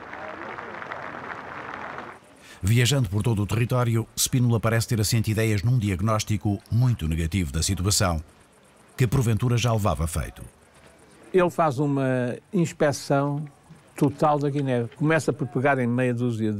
Viajando por todo o território, Spínola parece ter assente ideias num diagnóstico muito negativo da situação, que porventura já levava feito. Ele faz uma inspeção total da Guiné. Começa por pegar em meia dúzia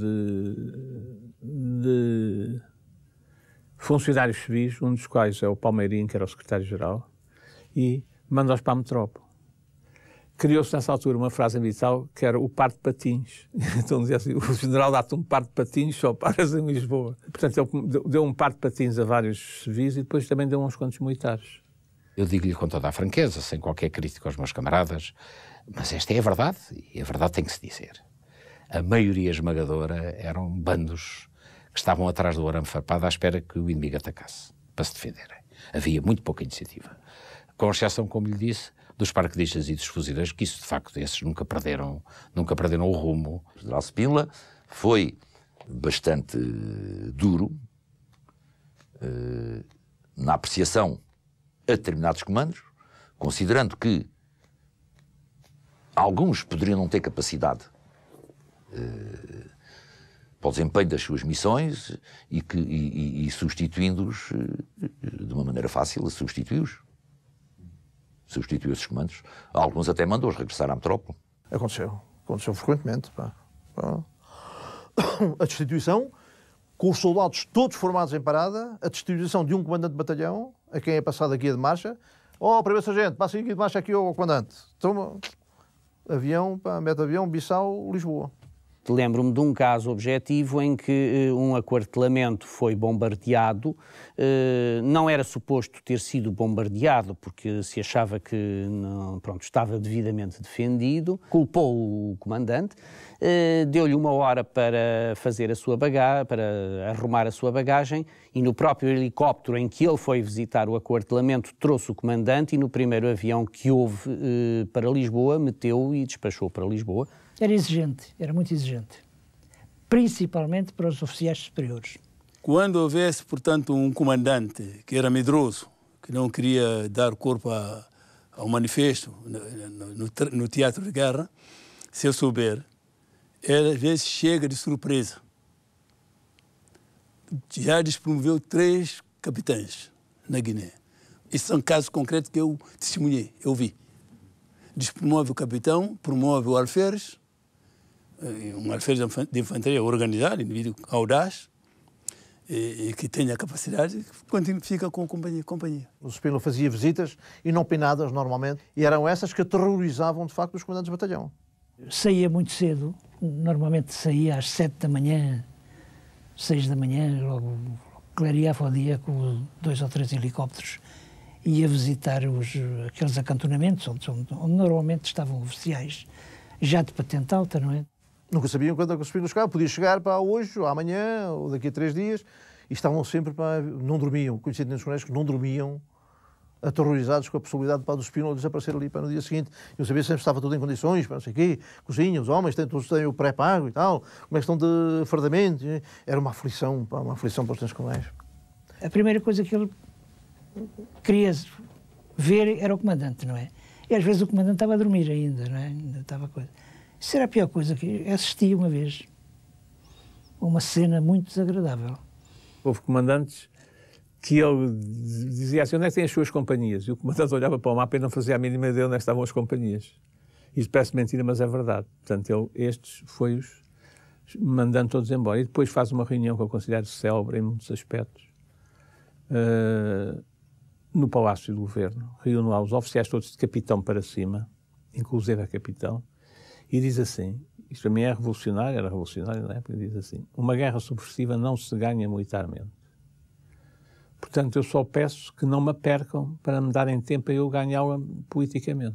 de funcionários civis, um dos quais é o Palmeirinho, que era o secretário-geral, e manda-os para a metrópole. Criou-se nessa altura uma frase vital que era o par de patins. Então dizia assim, o general dá-te um par de patins, só paras em Lisboa. Portanto, ele deu um par de patins a vários civis e depois também deu uns quantos militares. Eu digo-lhe com toda a franqueza, sem qualquer crítica aos meus camaradas, mas esta é a verdade, e a verdade tem que se dizer. A maioria esmagadora eram bandos que estavam atrás do arame farpado à espera que o inimigo atacasse, para se defenderem. Havia muito pouca iniciativa. Com exceção, como lhe disse, dos paraquedistas e dos fuzileiros, que isso, de facto, esses nunca perderam o rumo. O general Spínola foi bastante duro na apreciação a determinados comandos, considerando que alguns poderiam não ter capacidade para o desempenho das suas missões e substituindo-os de uma maneira fácil, substituiu esses comandos. Alguns até mandou-os regressar à metrópole. Aconteceu frequentemente. A destituição, com os soldados todos formados em parada, a destituição de um comandante de batalhão, a quem é passado a guia de marcha. Primeiro sargento, passa a guia de marcha aqui ao comandante. Então, avião, meta-avião, Bissau, Lisboa. Lembro-me de um caso objetivo em que um aquartelamento foi bombardeado. Não era suposto ter sido bombardeado porque se achava que estava devidamente defendido. Culpou o comandante, deu-lhe 1 hora para fazer a sua bagagem, para arrumar a sua bagagem, e no próprio helicóptero em que ele foi visitar o aquartelamento trouxe o comandante, e no primeiro avião que houve para Lisboa meteu e despachou para Lisboa. Era exigente, era muito exigente, principalmente para os oficiais superiores. Quando houvesse, portanto, um comandante que era medroso, que não queria dar corpo ao manifesto no teatro de guerra, se eu souber, ele às vezes chega de surpresa. Já despromoveu 3 capitães na Guiné. Esses são casos concretos que eu testemunhei, eu vi. Despromove o capitão, promove o alferes, um alferes de infantaria organizado, indivíduo audaz, e que tenha capacidade, fica com companhia. O Spínola fazia visitas inopinadas, normalmente, e eram essas que aterrorizavam, de facto, os comandantes de batalhão. Saía muito cedo, normalmente saía às 7 da manhã 6 da manhã, logo clareava o dia com 2 ou 3 helicópteros, ia visitar aqueles acantonamentos onde normalmente estavam oficiais, já de patente alta, não é? Nunca sabiam quando é que os espiões chegavam. Podia chegar para hoje, ou amanhã, ou daqui a 3 dias, e estavam sempre para... Não dormiam, coincidentes nos jornais que não dormiam, aterrorizados com a possibilidade para dos espiões desaparecer ali para no dia seguinte. Eu sabia sempre estava tudo em condições, para não sei o quê, cozinha, os homens todos têm o pré-pago e tal, como é que estão de fardamento. Era uma aflição para os tempos coloniais. A primeira coisa que ele queria ver era o comandante, não é? E às vezes o comandante estava a dormir ainda, não é? Ainda estava coisa. Isso era a pior coisa que assisti uma vez. Uma cena muito desagradável. Houve comandantes que ele dizia assim, onde é que tem as suas companhias? E o comandante olhava para o mapa e não fazia a mínima ideia onde estavam as companhias. Isso parece mentira, mas é verdade. Portanto, estes foi-os mandando todos embora. E depois faz uma reunião que eu considero célebre em muitos aspectos, no Palácio do Governo. Reúne lá os oficiais todos de capitão para cima, inclusive a capitão, e diz assim, isto para mim é revolucionário, era revolucionário na época, diz assim, uma guerra subversiva não se ganha militarmente. Portanto, eu só peço que não me percam para me darem tempo a eu ganhá-la politicamente.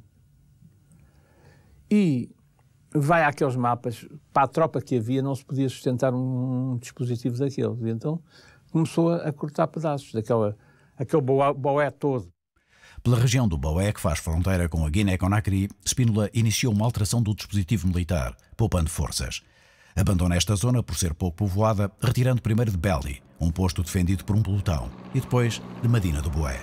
E vai àqueles mapas, para a tropa que havia não se podia sustentar um dispositivo daqueles. E então começou a cortar pedaços aquele Boé todo. Pela região do Boé, que faz fronteira com a Guiné-Conakry, Spínola iniciou uma alteração do dispositivo militar, poupando forças. Abandona esta zona por ser pouco povoada, retirando primeiro de Belly, um posto defendido por um pelotão, e depois de Medina do Boé.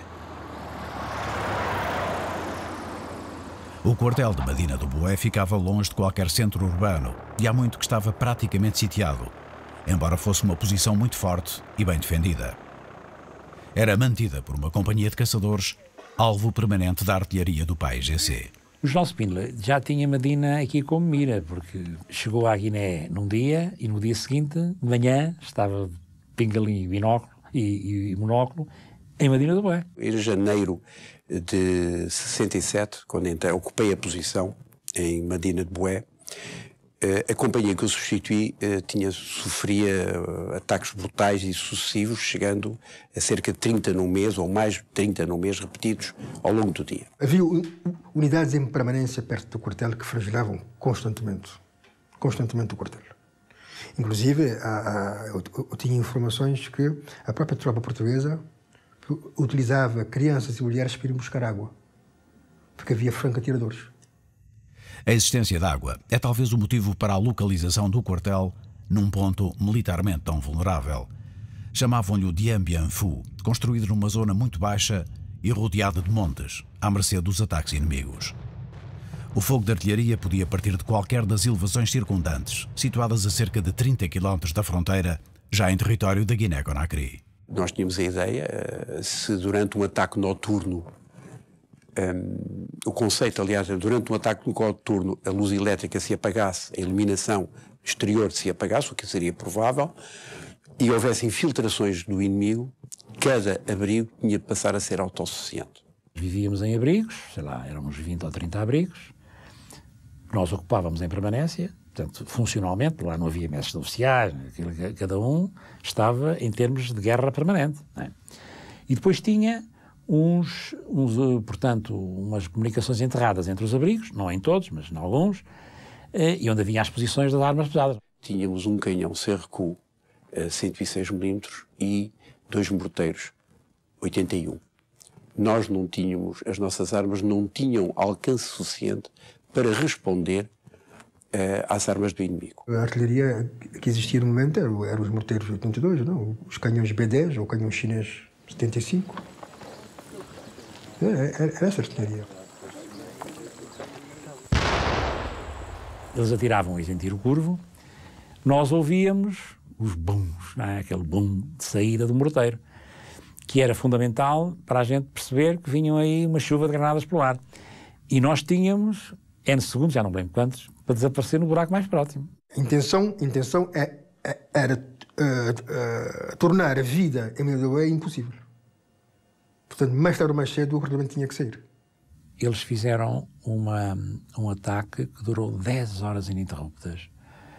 O quartel de Medina do Boé ficava longe de qualquer centro urbano e há muito que estava praticamente sitiado, embora fosse uma posição muito forte e bem defendida. Era mantida por uma companhia de caçadores, alvo permanente da artilharia do PAIGC. O João Spínola já tinha Medina aqui como mira, porque chegou à Guiné num dia e no dia seguinte, de manhã, estava de pingalim e monóculo em Medina do Boé. Em janeiro de 67, quando ocupei a posição em Medina do Boé, a companhia que eu substituí sofria ataques brutais e sucessivos, chegando a cerca de 30 no mês, ou mais de 30 no mês, repetidos ao longo do dia. Havia unidades em permanência perto do quartel que flagilavam constantemente o quartel. Inclusive, eu tinha informações que a própria tropa portuguesa utilizava crianças e mulheres para ir buscar água, porque havia franco-atiradores. A existência de água é talvez o motivo para a localização do quartel num ponto militarmente tão vulnerável. Chamavam-lhe o Dien Bien Phu, construído numa zona muito baixa e rodeada de montes, à mercê dos ataques inimigos. O fogo de artilharia podia partir de qualquer das elevações circundantes, situadas a cerca de 30 km da fronteira, já em território da Guiné-Conakry. Nós tínhamos a ideia, se durante um ataque noturno, o conceito, aliás, durante um ataque noturno, a luz elétrica se apagasse, a iluminação exterior se apagasse, o que seria provável, e houvesse infiltrações do inimigo, cada abrigo tinha de passar a ser autossuficiente. Vivíamos em abrigos, sei lá, éramos 20 ou 30 abrigos, nós ocupávamos em permanência, portanto, funcionalmente, lá não havia mestres oficiais, cada um estava em termos de guerra permanente. Não é? E depois tinha portanto, umas comunicações enterradas entre os abrigos, não em todos, mas em alguns, e onde havia as posições das armas pesadas. Tínhamos um canhão CRQ 106 mm e 2 morteiros 81. Nós não tínhamos, as nossas armas não tinham alcance suficiente para responder às armas do inimigo. A artilharia que existia no momento eram os morteiros 82, não? Os canhões B-10 ou o canhão chinês 75. Era essa artilharia. Eles atiravam em tiro curvo, nós ouvíamos os bums, não é? Aquele boom de saída do morteiro, que era fundamental para a gente perceber que vinham aí uma chuva de granadas pelo ar. E nós tínhamos N segundos, já não lembro quantos, para desaparecer no buraco mais próximo. A intenção era tornar a vida em Medina do Boé impossível. Portanto, mais tarde ou mais cedo, o regulamento tinha que sair. Eles fizeram um ataque que durou 10 horas ininterruptas,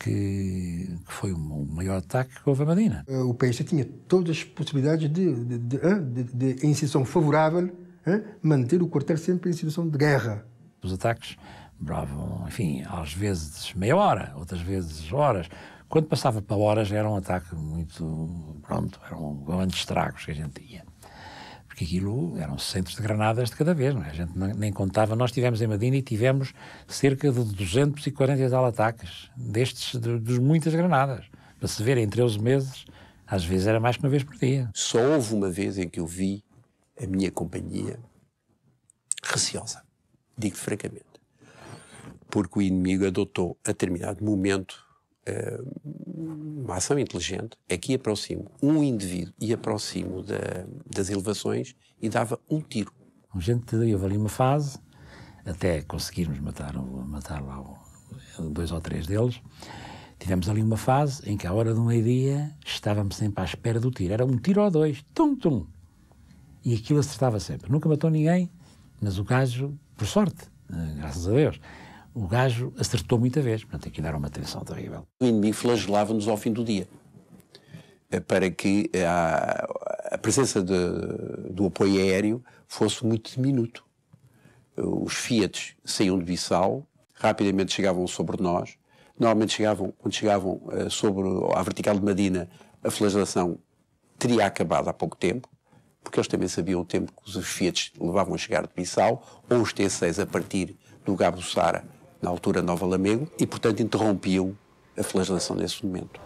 que foi o maior ataque que houve a Medina. O país tinha todas as possibilidades de em situação favorável, manter o quartel sempre em situação de guerra. Os ataques duravam, enfim, às vezes meia hora, outras vezes horas. Quando passava para horas era um ataque muito, pronto, eram grandes estragos que a gente tinha. Porque aquilo eram centros de granadas de cada vez, não é? A gente nem contava. Nós estivemos em Medina e tivemos cerca de 240 e tal ataques, destes, dos muitas granadas. Para se ver, em 13 meses, às vezes era mais que uma vez por dia. Só houve uma vez em que eu vi a minha companhia receosa, digo francamente, porque o inimigo adotou a determinado momento uma ação inteligente, é que ia para cima, um indivíduo ia para cima das elevações e dava um tiro. A gente houve ali uma fase, até conseguirmos matar lá 2 ou 3 deles, tivemos ali uma fase em que à hora do meio-dia estávamos sempre à espera do tiro. Era um tiro ou 2, tum-tum. E aquilo acertava sempre. Nunca matou ninguém, mas o gajo, por sorte, graças a Deus, o gajo acertou muita vez. Portanto, aquilo era uma tensão terrível. O inimigo flagelava-nos ao fim do dia, para que a presença do apoio aéreo fosse muito diminuto. Os Fiat saíam de Bissau, rapidamente chegavam sobre nós. Normalmente quando chegavam sobre a vertical de Medina, a flagelação teria acabado há pouco tempo, porque eles também sabiam o tempo que os Fiat levavam a chegar de Bissau, ou os T6 a partir do Gabo Sara, na altura Nova Lamego, e portanto interrompiam a flagelação nesse momento.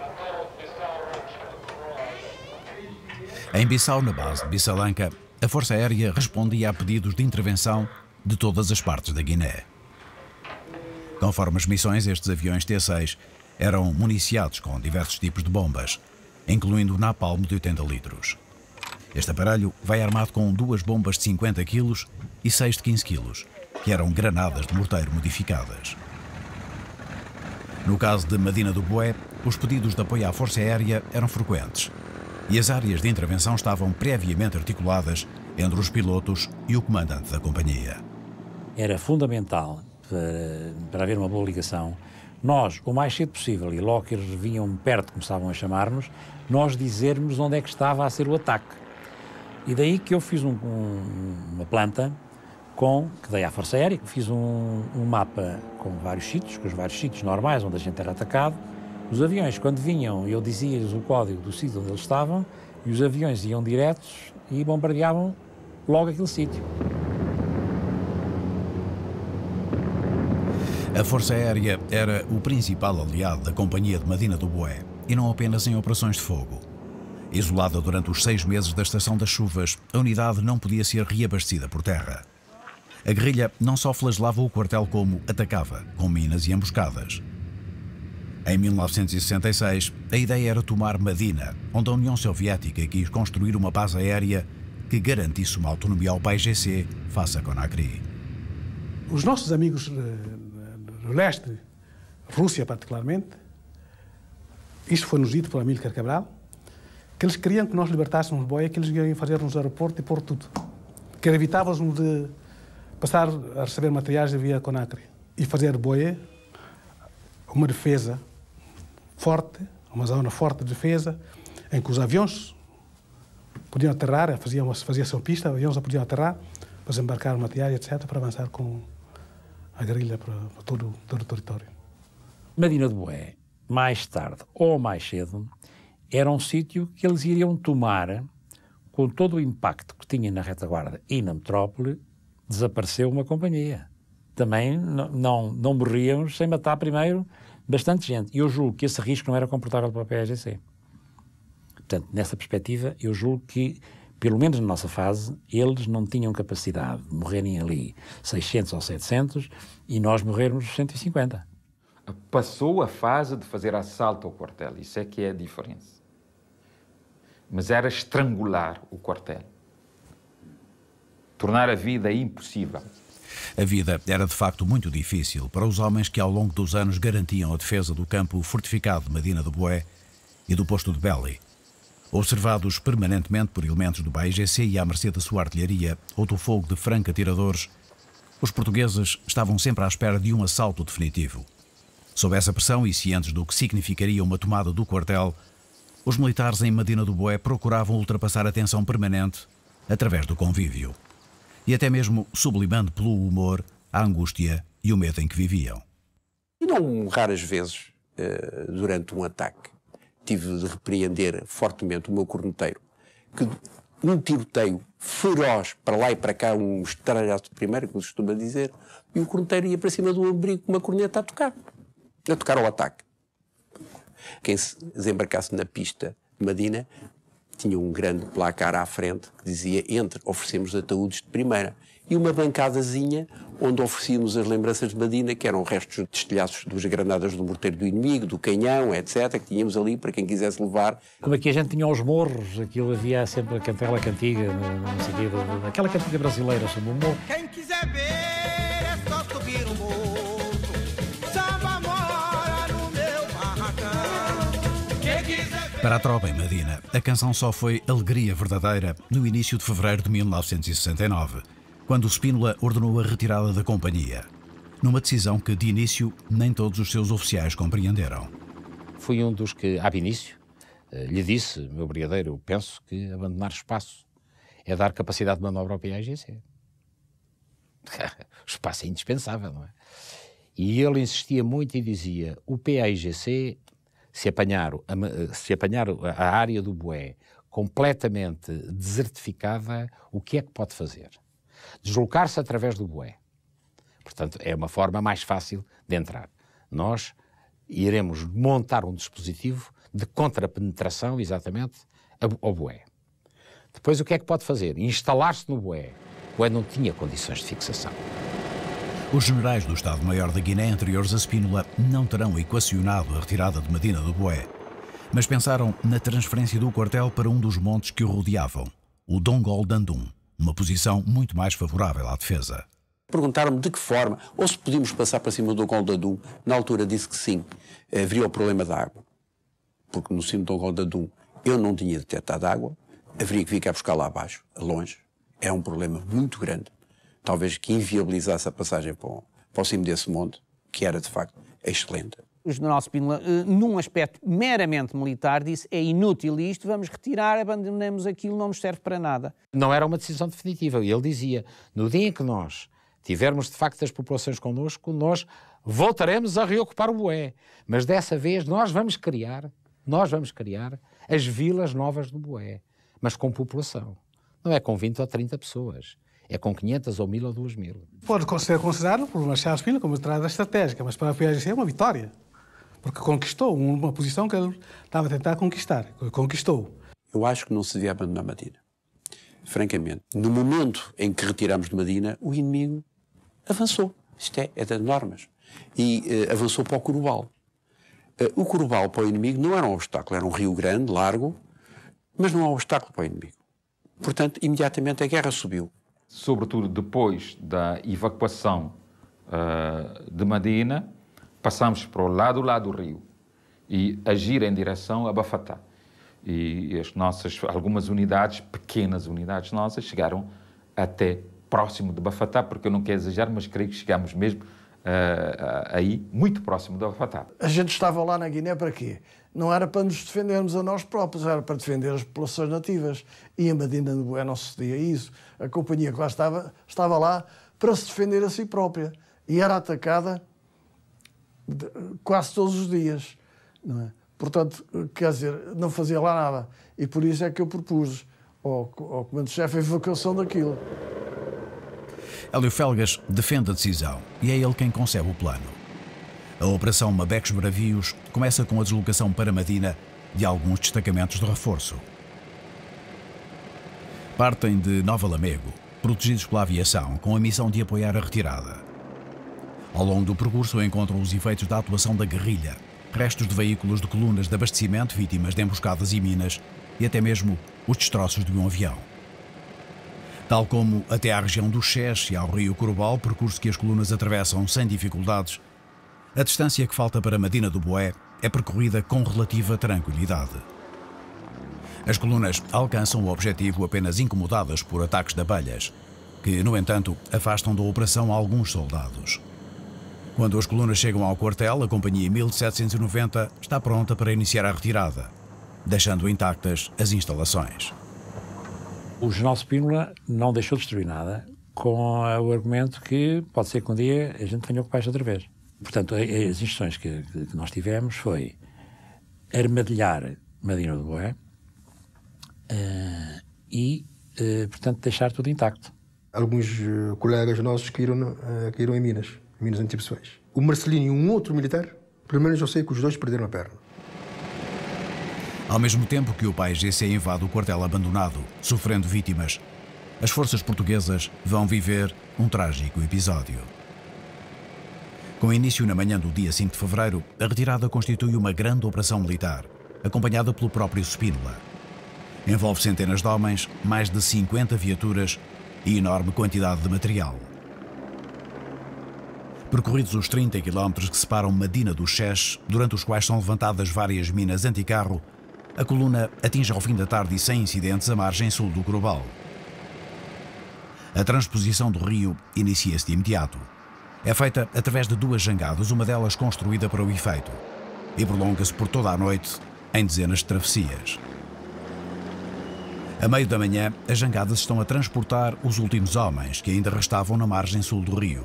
Em Bissau, na base de Bissalanka, a Força Aérea respondia a pedidos de intervenção de todas as partes da Guiné. Conforme as missões, estes aviões T6 eram municiados com diversos tipos de bombas, incluindo o napalm de 80 litros. Este aparelho vai armado com 2 bombas de 50 kg e 6 de 15 kg, que eram granadas de morteiro modificadas. No caso de Medina do Boé, os pedidos de apoio à Força Aérea eram frequentes e as áreas de intervenção estavam previamente articuladas entre os pilotos e o comandante da companhia. Era fundamental para haver uma boa ligação, nós, o mais cedo possível, e logo que eles vinham perto, começavam a chamar-nos, nós dizermos onde é que estava a ser o ataque. E daí que eu fiz uma planta que dei à Força Aérea, fiz um mapa com vários sítios normais onde a gente era atacado. Os aviões, quando vinham, eu dizia-lhes o código do sítio onde eles estavam e os aviões iam diretos e bombardeavam logo aquele sítio. A Força Aérea era o principal aliado da Companhia de Medina do Boé, e não apenas em operações de fogo. Isolada durante os 6 meses da Estação das Chuvas, a unidade não podia ser reabastecida por terra. A guerrilha não só flagelava o quartel como atacava, com minas e emboscadas. Em 1966, a ideia era tomar Medina, onde a União Soviética quis construir uma base aérea que garantisse uma autonomia ao PAIGC face a Conakry. Os nossos amigos do leste, Rússia particularmente, isto foi-nos dito por Amílcar Cabral, que eles queriam que nós libertássemos Boé, que eles iam fazer nos aeroportos e pôr tudo. Que evitávamos de passar a receber materiais via Conakry e fazer Boé uma defesa forte, uma zona forte de defesa, em que os aviões podiam aterrar, fazia-se uma pista, os aviões podiam aterrar, para desembarcar materiais, etc., para avançar com a guerrilha para todo o território. Medina do Boé, mais tarde ou mais cedo, era um sítio que eles iriam tomar, com todo o impacto que tinha na retaguarda e na metrópole. Desapareceu uma companhia. Também não morríamos sem matar primeiro bastante gente. E eu julgo que esse risco não era comportável para a PAIGC. Portanto, nessa perspectiva, eu julgo que, pelo menos na nossa fase, eles não tinham capacidade de morrerem ali 600 ou 700 e nós morrermos 150. Passou a fase de fazer assalto ao quartel. Isso é que é a diferença. Mas era estrangular o quartel. Tornar a vida impossível. A vida era de facto muito difícil para os homens que ao longo dos anos garantiam a defesa do campo fortificado de Medina do Boé e do posto de Belli. Observados permanentemente por elementos do PAIGC e à mercê da sua artilharia ou do fogo de franco-atiradores, os portugueses estavam sempre à espera de um assalto definitivo. Sob essa pressão e cientes do que significaria uma tomada do quartel, os militares em Medina do Boé procuravam ultrapassar a tensão permanente através do convívio e até mesmo sublimando pelo humor a angústia e o medo em que viviam. E não raras vezes, durante um ataque, tive de repreender fortemente o meu corneteiro, que um tiroteio feroz para lá e para cá, um estralhaço de primeira, como se costuma dizer, e o corneteiro ia para cima do abrigo com uma corneta a tocar ao ataque. Quem se desembarcasse na pista de Medina tinha um grande placar à frente que dizia: entre, oferecemos ataúdes de primeira. E uma bancadazinha onde oferecíamos as lembranças de Medina, que eram restos de estilhaços das granadas do morteiro do inimigo, do canhão, etc., que tínhamos ali para quem quisesse levar. Como aqui a gente tinha os morros, aquilo havia sempre aquela cantiga, não sei o quê, aquela cantiga brasileira sobre o morro. Quem quiser ver é só subir o morro, samba mora no meu barracão. Quem quiser ver... Para a tropa em Medina, a canção só foi alegria verdadeira no início de fevereiro de 1969, quando o Spínola ordenou a retirada da companhia, numa decisão que, de início, nem todos os seus oficiais compreenderam. Fui um dos que, ab início, lhe disse, meu brigadeiro, penso que abandonar espaço é dar capacidade de manobra ao PAIGC. O espaço é indispensável, não é? E ele insistia muito e dizia: o PAIGC, se apanhar a área do Boé completamente desertificada, o que é que pode fazer? Deslocar-se através do Boé. Portanto, é uma forma mais fácil de entrar. Nós iremos montar um dispositivo de contrapenetração, exatamente, ao Boé. Depois, o que é que pode fazer? Instalar-se no Boé. O Boé não tinha condições de fixação. Os generais do Estado-Maior da Guiné anteriores a Spínola não terão equacionado a retirada de Medina do Boé, mas pensaram na transferência do quartel para um dos montes que o rodeavam, o Dongol Dandum, uma posição muito mais favorável à defesa. Perguntaram-me de que forma, ou se podíamos passar para cima do Dongol Dandum. Na altura disse que sim, haveria o problema da água, porque no cimo do Dongol Dandum eu não tinha detectado água, haveria que vir cá buscar lá abaixo, longe. É um problema muito grande, talvez que inviabilizasse a passagem para o cimo desse monte, que era de facto excelente. O general Spínola, num aspecto meramente militar, disse: é inútil isto, vamos retirar, abandonemos aquilo, não nos serve para nada. Não era uma decisão definitiva. E ele dizia: no dia em que nós tivermos de facto as populações connosco, nós voltaremos a reocupar o Boé. Mas dessa vez nós vamos criar as vilas novas do Boé, mas com população. Não é com 20 ou 30 pessoas. É com 500 ou 1000 ou 2000. Pode ser considerado por Marcelo Spínola como estrada estratégica, mas para o PAIGC é uma vitória. Porque conquistou uma posição que ele estava a tentar conquistar. Conquistou. Eu acho que não se devia abandonar Medina. Francamente, no momento em que retiramos de Medina, o inimigo avançou. Isto é das normas. E avançou para o Corubal. O Corubal para o inimigo não era um obstáculo, era um rio grande, largo, mas não é um obstáculo para o inimigo. Portanto, imediatamente a guerra subiu. Sobretudo depois da evacuação de Medina, passamos para o lado do rio e agir em direção a Bafatá. E algumas unidades, pequenas unidades nossas, chegaram até próximo de Bafatá, porque eu não quero exagerar, mas creio que chegamos mesmo aí, muito próximo de Bafatá. A gente estava lá na Guiné para quê? Não era para nos defendermos a nós próprios, era para defender as populações nativas. E em Medina do Boé não sucedia isso. A companhia que lá estava lá para se defender a si própria. E era atacada quase todos os dias, não é? Portanto, quer dizer, não fazia lá nada. E por isso é que eu propus ao comando-chefe a evacuação daquilo. Hélio Felgas defende a decisão e é ele quem concebe o plano. A Operação Mabecos Bravios começa com a deslocação para Medina de alguns destacamentos de reforço. Partem de Nova Lamego, protegidos pela aviação, com a missão de apoiar a retirada. Ao longo do percurso encontram os efeitos da atuação da guerrilha, restos de veículos de colunas de abastecimento vítimas de emboscadas e minas e até mesmo os destroços de um avião. Tal como até à região do Xés e ao rio Corubal, percurso que as colunas atravessam sem dificuldades, a distância que falta para Medina do Boé é percorrida com relativa tranquilidade. As colunas alcançam o objetivo apenas incomodadas por ataques de abelhas, que, no entanto, afastam da operação alguns soldados. Quando as colunas chegam ao quartel, a Companhia 1790 está pronta para iniciar a retirada, deixando intactas as instalações. O General Spínola não deixou destruir nada, com o argumento que pode ser que um dia a gente venha ocupar isto outra vez. Portanto, as instruções que nós tivemos foi armadilhar Medina do Boé e, portanto, deixar tudo intacto. Alguns colegas nossos caíram em Minas Antipessoais. O Marcelino e um outro militar, pelo menos eu sei que os dois perderam a perna. Ao mesmo tempo que o PAIGC invade o quartel abandonado, sofrendo vítimas, as forças portuguesas vão viver um trágico episódio. Com início na manhã do dia 5 de fevereiro, a retirada constitui uma grande operação militar, acompanhada pelo próprio Spínola. Envolve centenas de homens, mais de 50 viaturas e enorme quantidade de material. Percorridos os 30 quilómetros que separam Medina do Xés, durante os quais são levantadas várias minas anticarro, a coluna atinge ao fim da tarde e sem incidentes a margem sul do Grobal. A transposição do rio inicia-se de imediato. É feita através de 2 jangadas, uma delas construída para o efeito, e prolonga-se por toda a noite em dezenas de travessias. A meio da manhã, as jangadas estão a transportar os últimos homens que ainda restavam na margem sul do rio.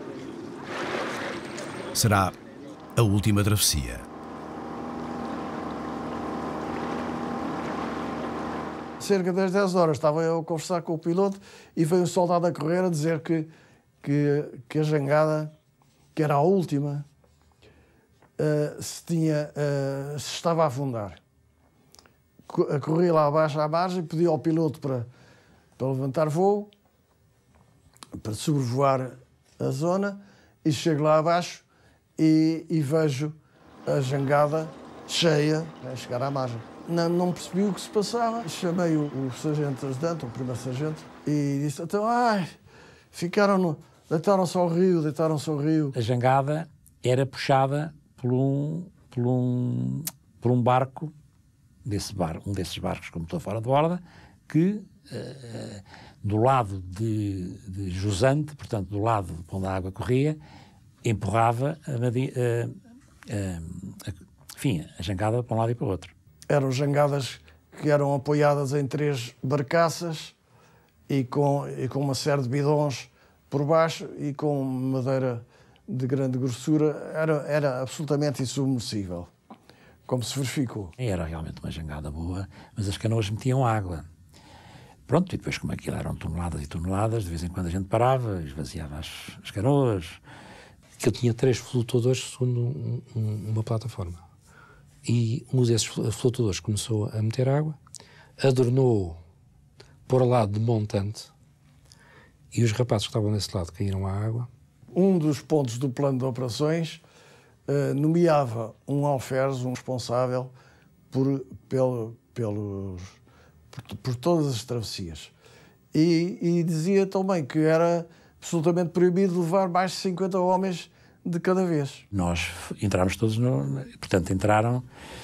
Será a última travessia. Cerca das 10 horas estava eu a conversar com o piloto e veio um soldado a correr a dizer que a jangada, que era a última, se estava a afundar. Corri lá abaixo à margem, pedi ao piloto para levantar voo, para sobrevoar a zona, e chego lá abaixo e vejo a jangada cheia a chegar à margem. Não percebi o que se passava. Chamei o sargento ajudante, o primeiro sargento, e disse, então, deitaram-se ao rio. A jangada era puxada por um barco, um desses barcos com motor fora de borda, que do lado de jusante, portanto, do lado de onde a água corria, empurrava a jangada para um lado e para o outro. Eram jangadas que eram apoiadas em 3 barcaças e com uma série de bidões por baixo e com madeira de grande grossura. Era absolutamente insubmersível, como se verificou. Era realmente uma jangada boa, mas as canoas metiam água. Pronto, e depois como aquilo eram toneladas e toneladas, de vez em quando a gente parava, esvaziava as canoas. Aquilo tinha 3 flutuadores segundo uma plataforma. E um desses flutuadores começou a meter água, adornou por lado de montante, e os rapazes que estavam desse lado caíram à água. Um dos pontos do plano de operações nomeava um alferes, um responsável por todas as travessias. E dizia também que era absolutamente proibido levar mais de 50 homens de cada vez. Nós entramos todos portanto, entraram,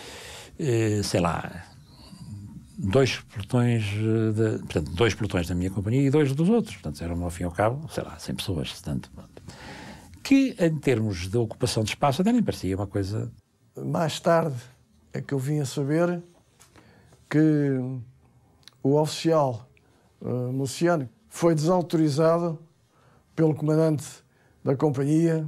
2 pelotões, portanto, 2 pelotões da minha companhia e 2 dos outros. Portanto, eram, ao fim e ao cabo, 100 pessoas. Portanto, que, em termos de ocupação de espaço, até nem parecia uma coisa... Mais tarde é que eu vim a saber que o oficial Luciano foi desautorizado pelo comandante da companhia,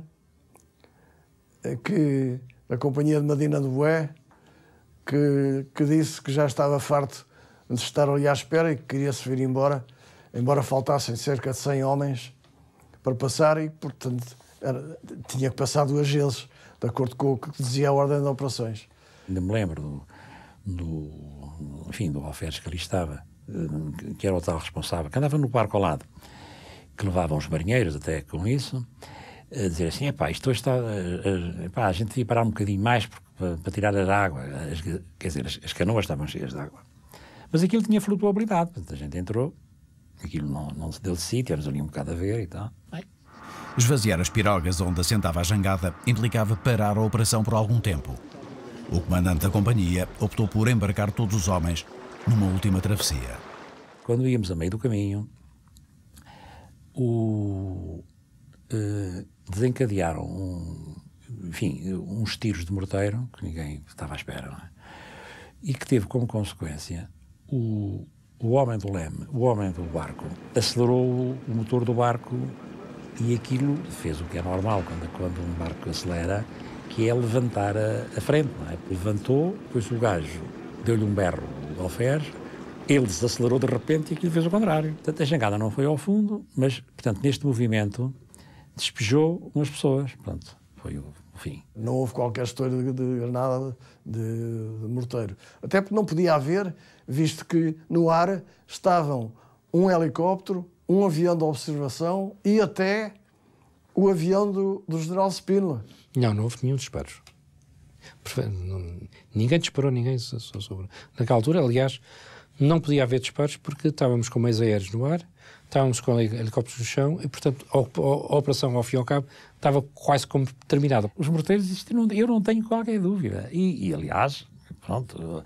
da companhia de Medina do Boé, que disse que já estava farto de estar ali à espera e que queria-se vir embora faltassem cerca de 100 homens para passar e, portanto, tinha que passar 2 vezes, de acordo com o que dizia a ordem de operações. Ainda me lembro do alferes que ali estava, que era o tal responsável, que andava no barco ao lado, que levavam os marinheiros até com isso, a dizer assim, isto hoje está... a gente devia parar um bocadinho mais para tirar a água. Quer dizer, as canoas estavam cheias de água. Mas aquilo tinha flutuabilidade. Portanto, a gente entrou, aquilo não se deu de sítio, éramos ali um bocado a ver e tal. Esvaziar as pirogas onde assentava a jangada implicava parar a operação por algum tempo. O comandante da companhia optou por embarcar todos os homens numa última travessia. Quando íamos a meio do caminho, desencadearam uns tiros de morteiro que ninguém estava à espera, não é? E que teve como consequência o homem do leme, o homem do barco, acelerou o motor do barco e aquilo fez o que é normal quando um barco acelera, que é levantar a frente, não é? Levantou, depois o gajo deu-lhe um berro, o alferes, ele desacelerou de repente e aquilo fez o contrário. Portanto, a jangada não foi ao fundo, mas, portanto, neste movimento despejou umas pessoas. Portanto, foi o fim. Não houve qualquer história de granada de morteiro. Até porque não podia haver, visto que no ar estavam um helicóptero, um avião de observação e até o avião do general Spínola. Não houve nenhum disparos. Ninguém disparou, ninguém sobre. Naquela altura, aliás, não podia haver disparos porque estávamos com meios aéreos no ar, estávamos com helicópteros no chão e, portanto, a operação, ao fim e ao cabo, estava quase como terminada. Os morteiros, eu não tenho qualquer dúvida. E aliás, pronto,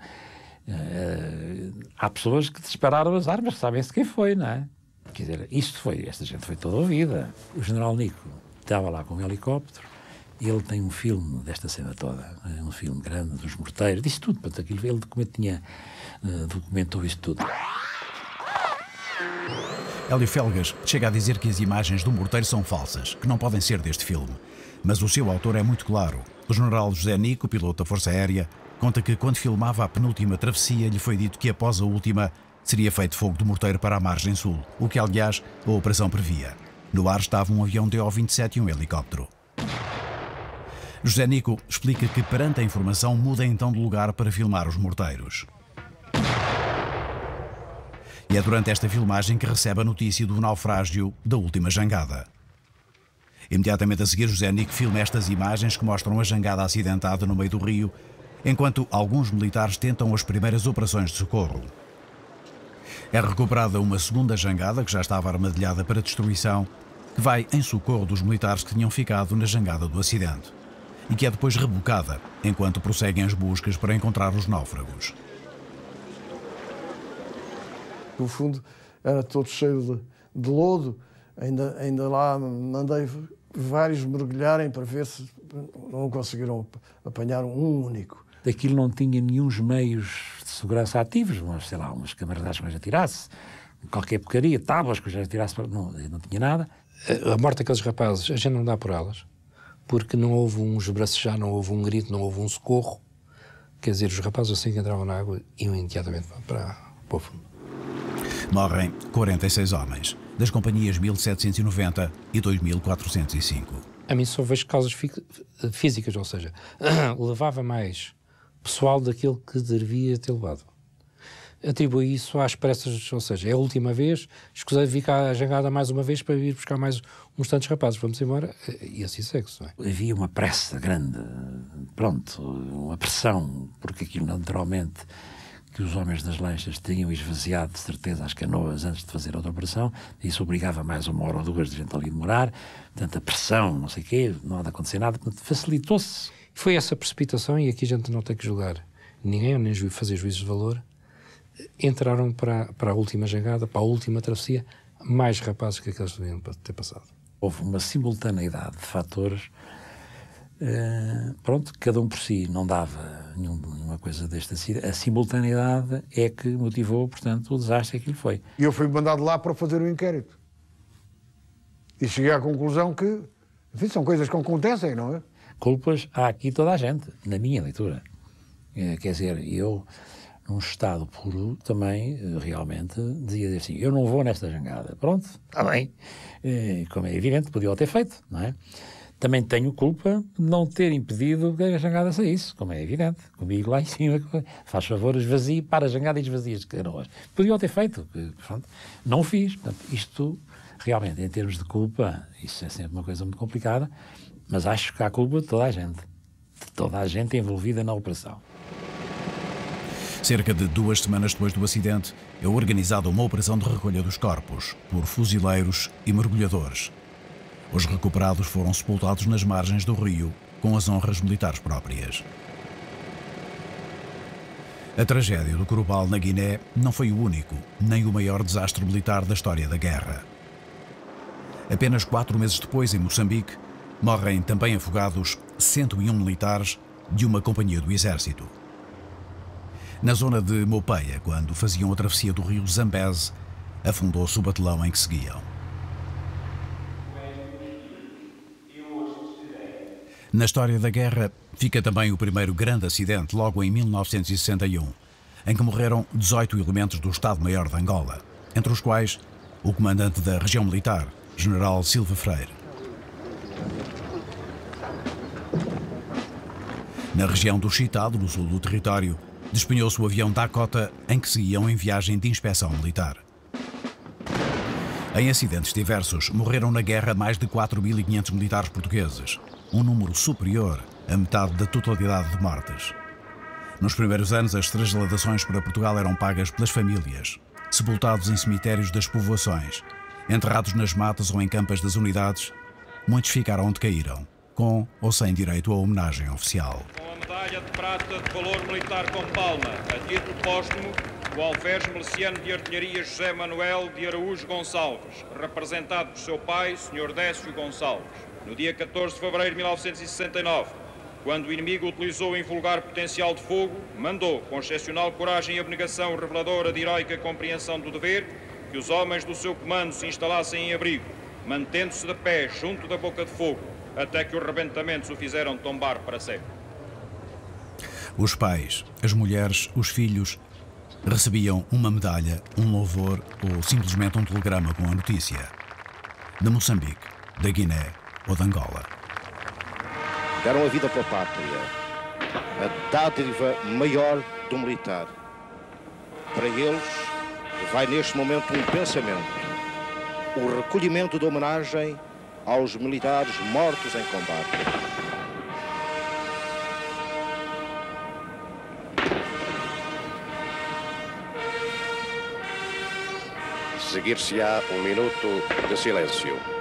há pessoas que dispararam as armas, sabem-se quem foi, não é? Quer dizer, esta gente foi toda ouvida. O general Nico estava lá com um helicóptero e ele tem um filme desta cena toda, um filme grande dos morteiros, disse tudo, portanto, aquilo, ele documentou isso tudo. Hélio Felgas chega a dizer que as imagens do morteiro são falsas, que não podem ser deste filme. Mas o seu autor é muito claro. O general José Nico, piloto da Força Aérea, conta que quando filmava a penúltima travessia lhe foi dito que após a última seria feito fogo do morteiro para a margem sul, o que aliás a operação previa. No ar estava um avião DO-27 e um helicóptero. José Nico explica que perante a informação muda então de lugar para filmar os morteiros. E é durante esta filmagem que recebe a notícia do naufrágio da última jangada. Imediatamente a seguir, José Nico filma estas imagens que mostram a jangada acidentada no meio do rio, enquanto alguns militares tentam as primeiras operações de socorro. É recuperada uma segunda jangada, que já estava armadilhada para destruição, que vai em socorro dos militares que tinham ficado na jangada do acidente, e que é depois rebocada, enquanto prosseguem as buscas para encontrar os náufragos. O fundo era todo cheio de lodo, ainda lá mandei vários mergulharem para ver se não conseguiram apanhar um único. Daquilo não tinha nenhum meios de segurança ativos, mas sei lá, umas câmaras que já tirasse, qualquer porcaria, tábuas que já tirasse, não tinha nada. A morte daqueles rapazes, a gente não dá por elas, porque não houve um esbracejar, não houve um grito, não houve um socorro. Quer dizer, os rapazes assim que entravam na água iam imediatamente para o fundo. Morrem 46 homens, das companhias 1790 e 2405. A mim só vejo causas físicas, ou seja, levava mais pessoal daquilo que devia ter levado. Atribui isso às pressas, ou seja, é a última vez, escusei de vir cá a jangada mais uma vez para vir buscar mais uns tantos rapazes, vamos embora, e assim segue-se, não é? Havia uma pressa grande, pronto, uma pressão, porque aquilo naturalmente que os homens das lanchas tinham esvaziado de certeza as canoas antes de fazer outra operação, isso obrigava mais uma hora ou duas de gente ali demorar, portanto a pressão, não sei o quê, não há de acontecer nada, portanto facilitou-se. Foi essa precipitação, e aqui a gente não tem que julgar ninguém, nem fazer juízos de valor, entraram para a última jangada, para a última travessia, mais rapazes que aqueles deviam ter passado. Houve uma simultaneidade de fatores, pronto, cada um por si não dava nenhuma coisa desta. A simultaneidade é que motivou, portanto, o desastre que lhe foi. E eu fui mandado lá para fazer o inquérito. E cheguei à conclusão que, enfim, são coisas que acontecem, não é? Culpas há aqui toda a gente, na minha leitura. Quer dizer, eu, num estado puro, também, realmente, dizia assim, eu não vou nesta jangada. Pronto, está bem. Como é evidente, podia ter feito, não é? Também tenho culpa de não ter impedido que a jangada saísse, como é evidente. Comigo lá em cima, faz favor, esvazie, para a jangada e esvazie as canoas. Podia ter feito, pronto, não o fiz. Portanto, isto, realmente, em termos de culpa, isso é sempre uma coisa muito complicada, mas acho que há culpa de toda a gente envolvida na operação. Cerca de 2 semanas depois do acidente, é organizada uma operação de recolha dos corpos por fuzileiros e mergulhadores. Os recuperados foram sepultados nas margens do rio, com as honras militares próprias. A tragédia do Curubal, na Guiné, não foi o único, nem o maior desastre militar da história da guerra. Apenas 4 meses depois, em Moçambique, morrem também afogados 101 militares de uma companhia do exército. Na zona de Mopeia, quando faziam a travessia do rio Zambeze, afundou-se o batelão em que seguiam. Na história da guerra fica também o primeiro grande acidente, logo em 1961, em que morreram 18 elementos do Estado-Maior de Angola, entre os quais o comandante da região militar, General Silva Freire. Na região do Chitado, no sul do território, despenhou-se o avião Dakota em que seguiam em viagem de inspeção militar. Em acidentes diversos, morreram na guerra mais de 4.500 militares portugueses, um número superior à metade da totalidade de mortes. Nos primeiros anos, as transladações para Portugal eram pagas pelas famílias, sepultados em cemitérios das povoações, enterrados nas matas ou em campas das unidades. Muitos ficaram onde caíram, com ou sem direito a homenagem oficial. Com a medalha de prata de valor militar com palma, a título póstumo, o alferes miliciano de artilharia José Manuel de Araújo Gonçalves, representado por seu pai, Sr. Décio Gonçalves. No dia 14 de fevereiro de 1969, quando o inimigo utilizou o invulgar potencial de fogo, mandou, com excepcional coragem e abnegação reveladora de heroica compreensão do dever, que os homens do seu comando se instalassem em abrigo, mantendo-se de pé junto da boca de fogo, até que os rebentamentos o fizeram tombar para sempre. Os pais, as mulheres, os filhos recebiam uma medalha, um louvor ou simplesmente um telegrama com a notícia. De Moçambique, da Guiné ou de Angola. Deram a vida pela pátria, a dádiva maior do militar. Para eles, vai neste momento um pensamento, o recolhimento de homenagem aos militares mortos em combate. Seguir-se-á um minuto de silêncio.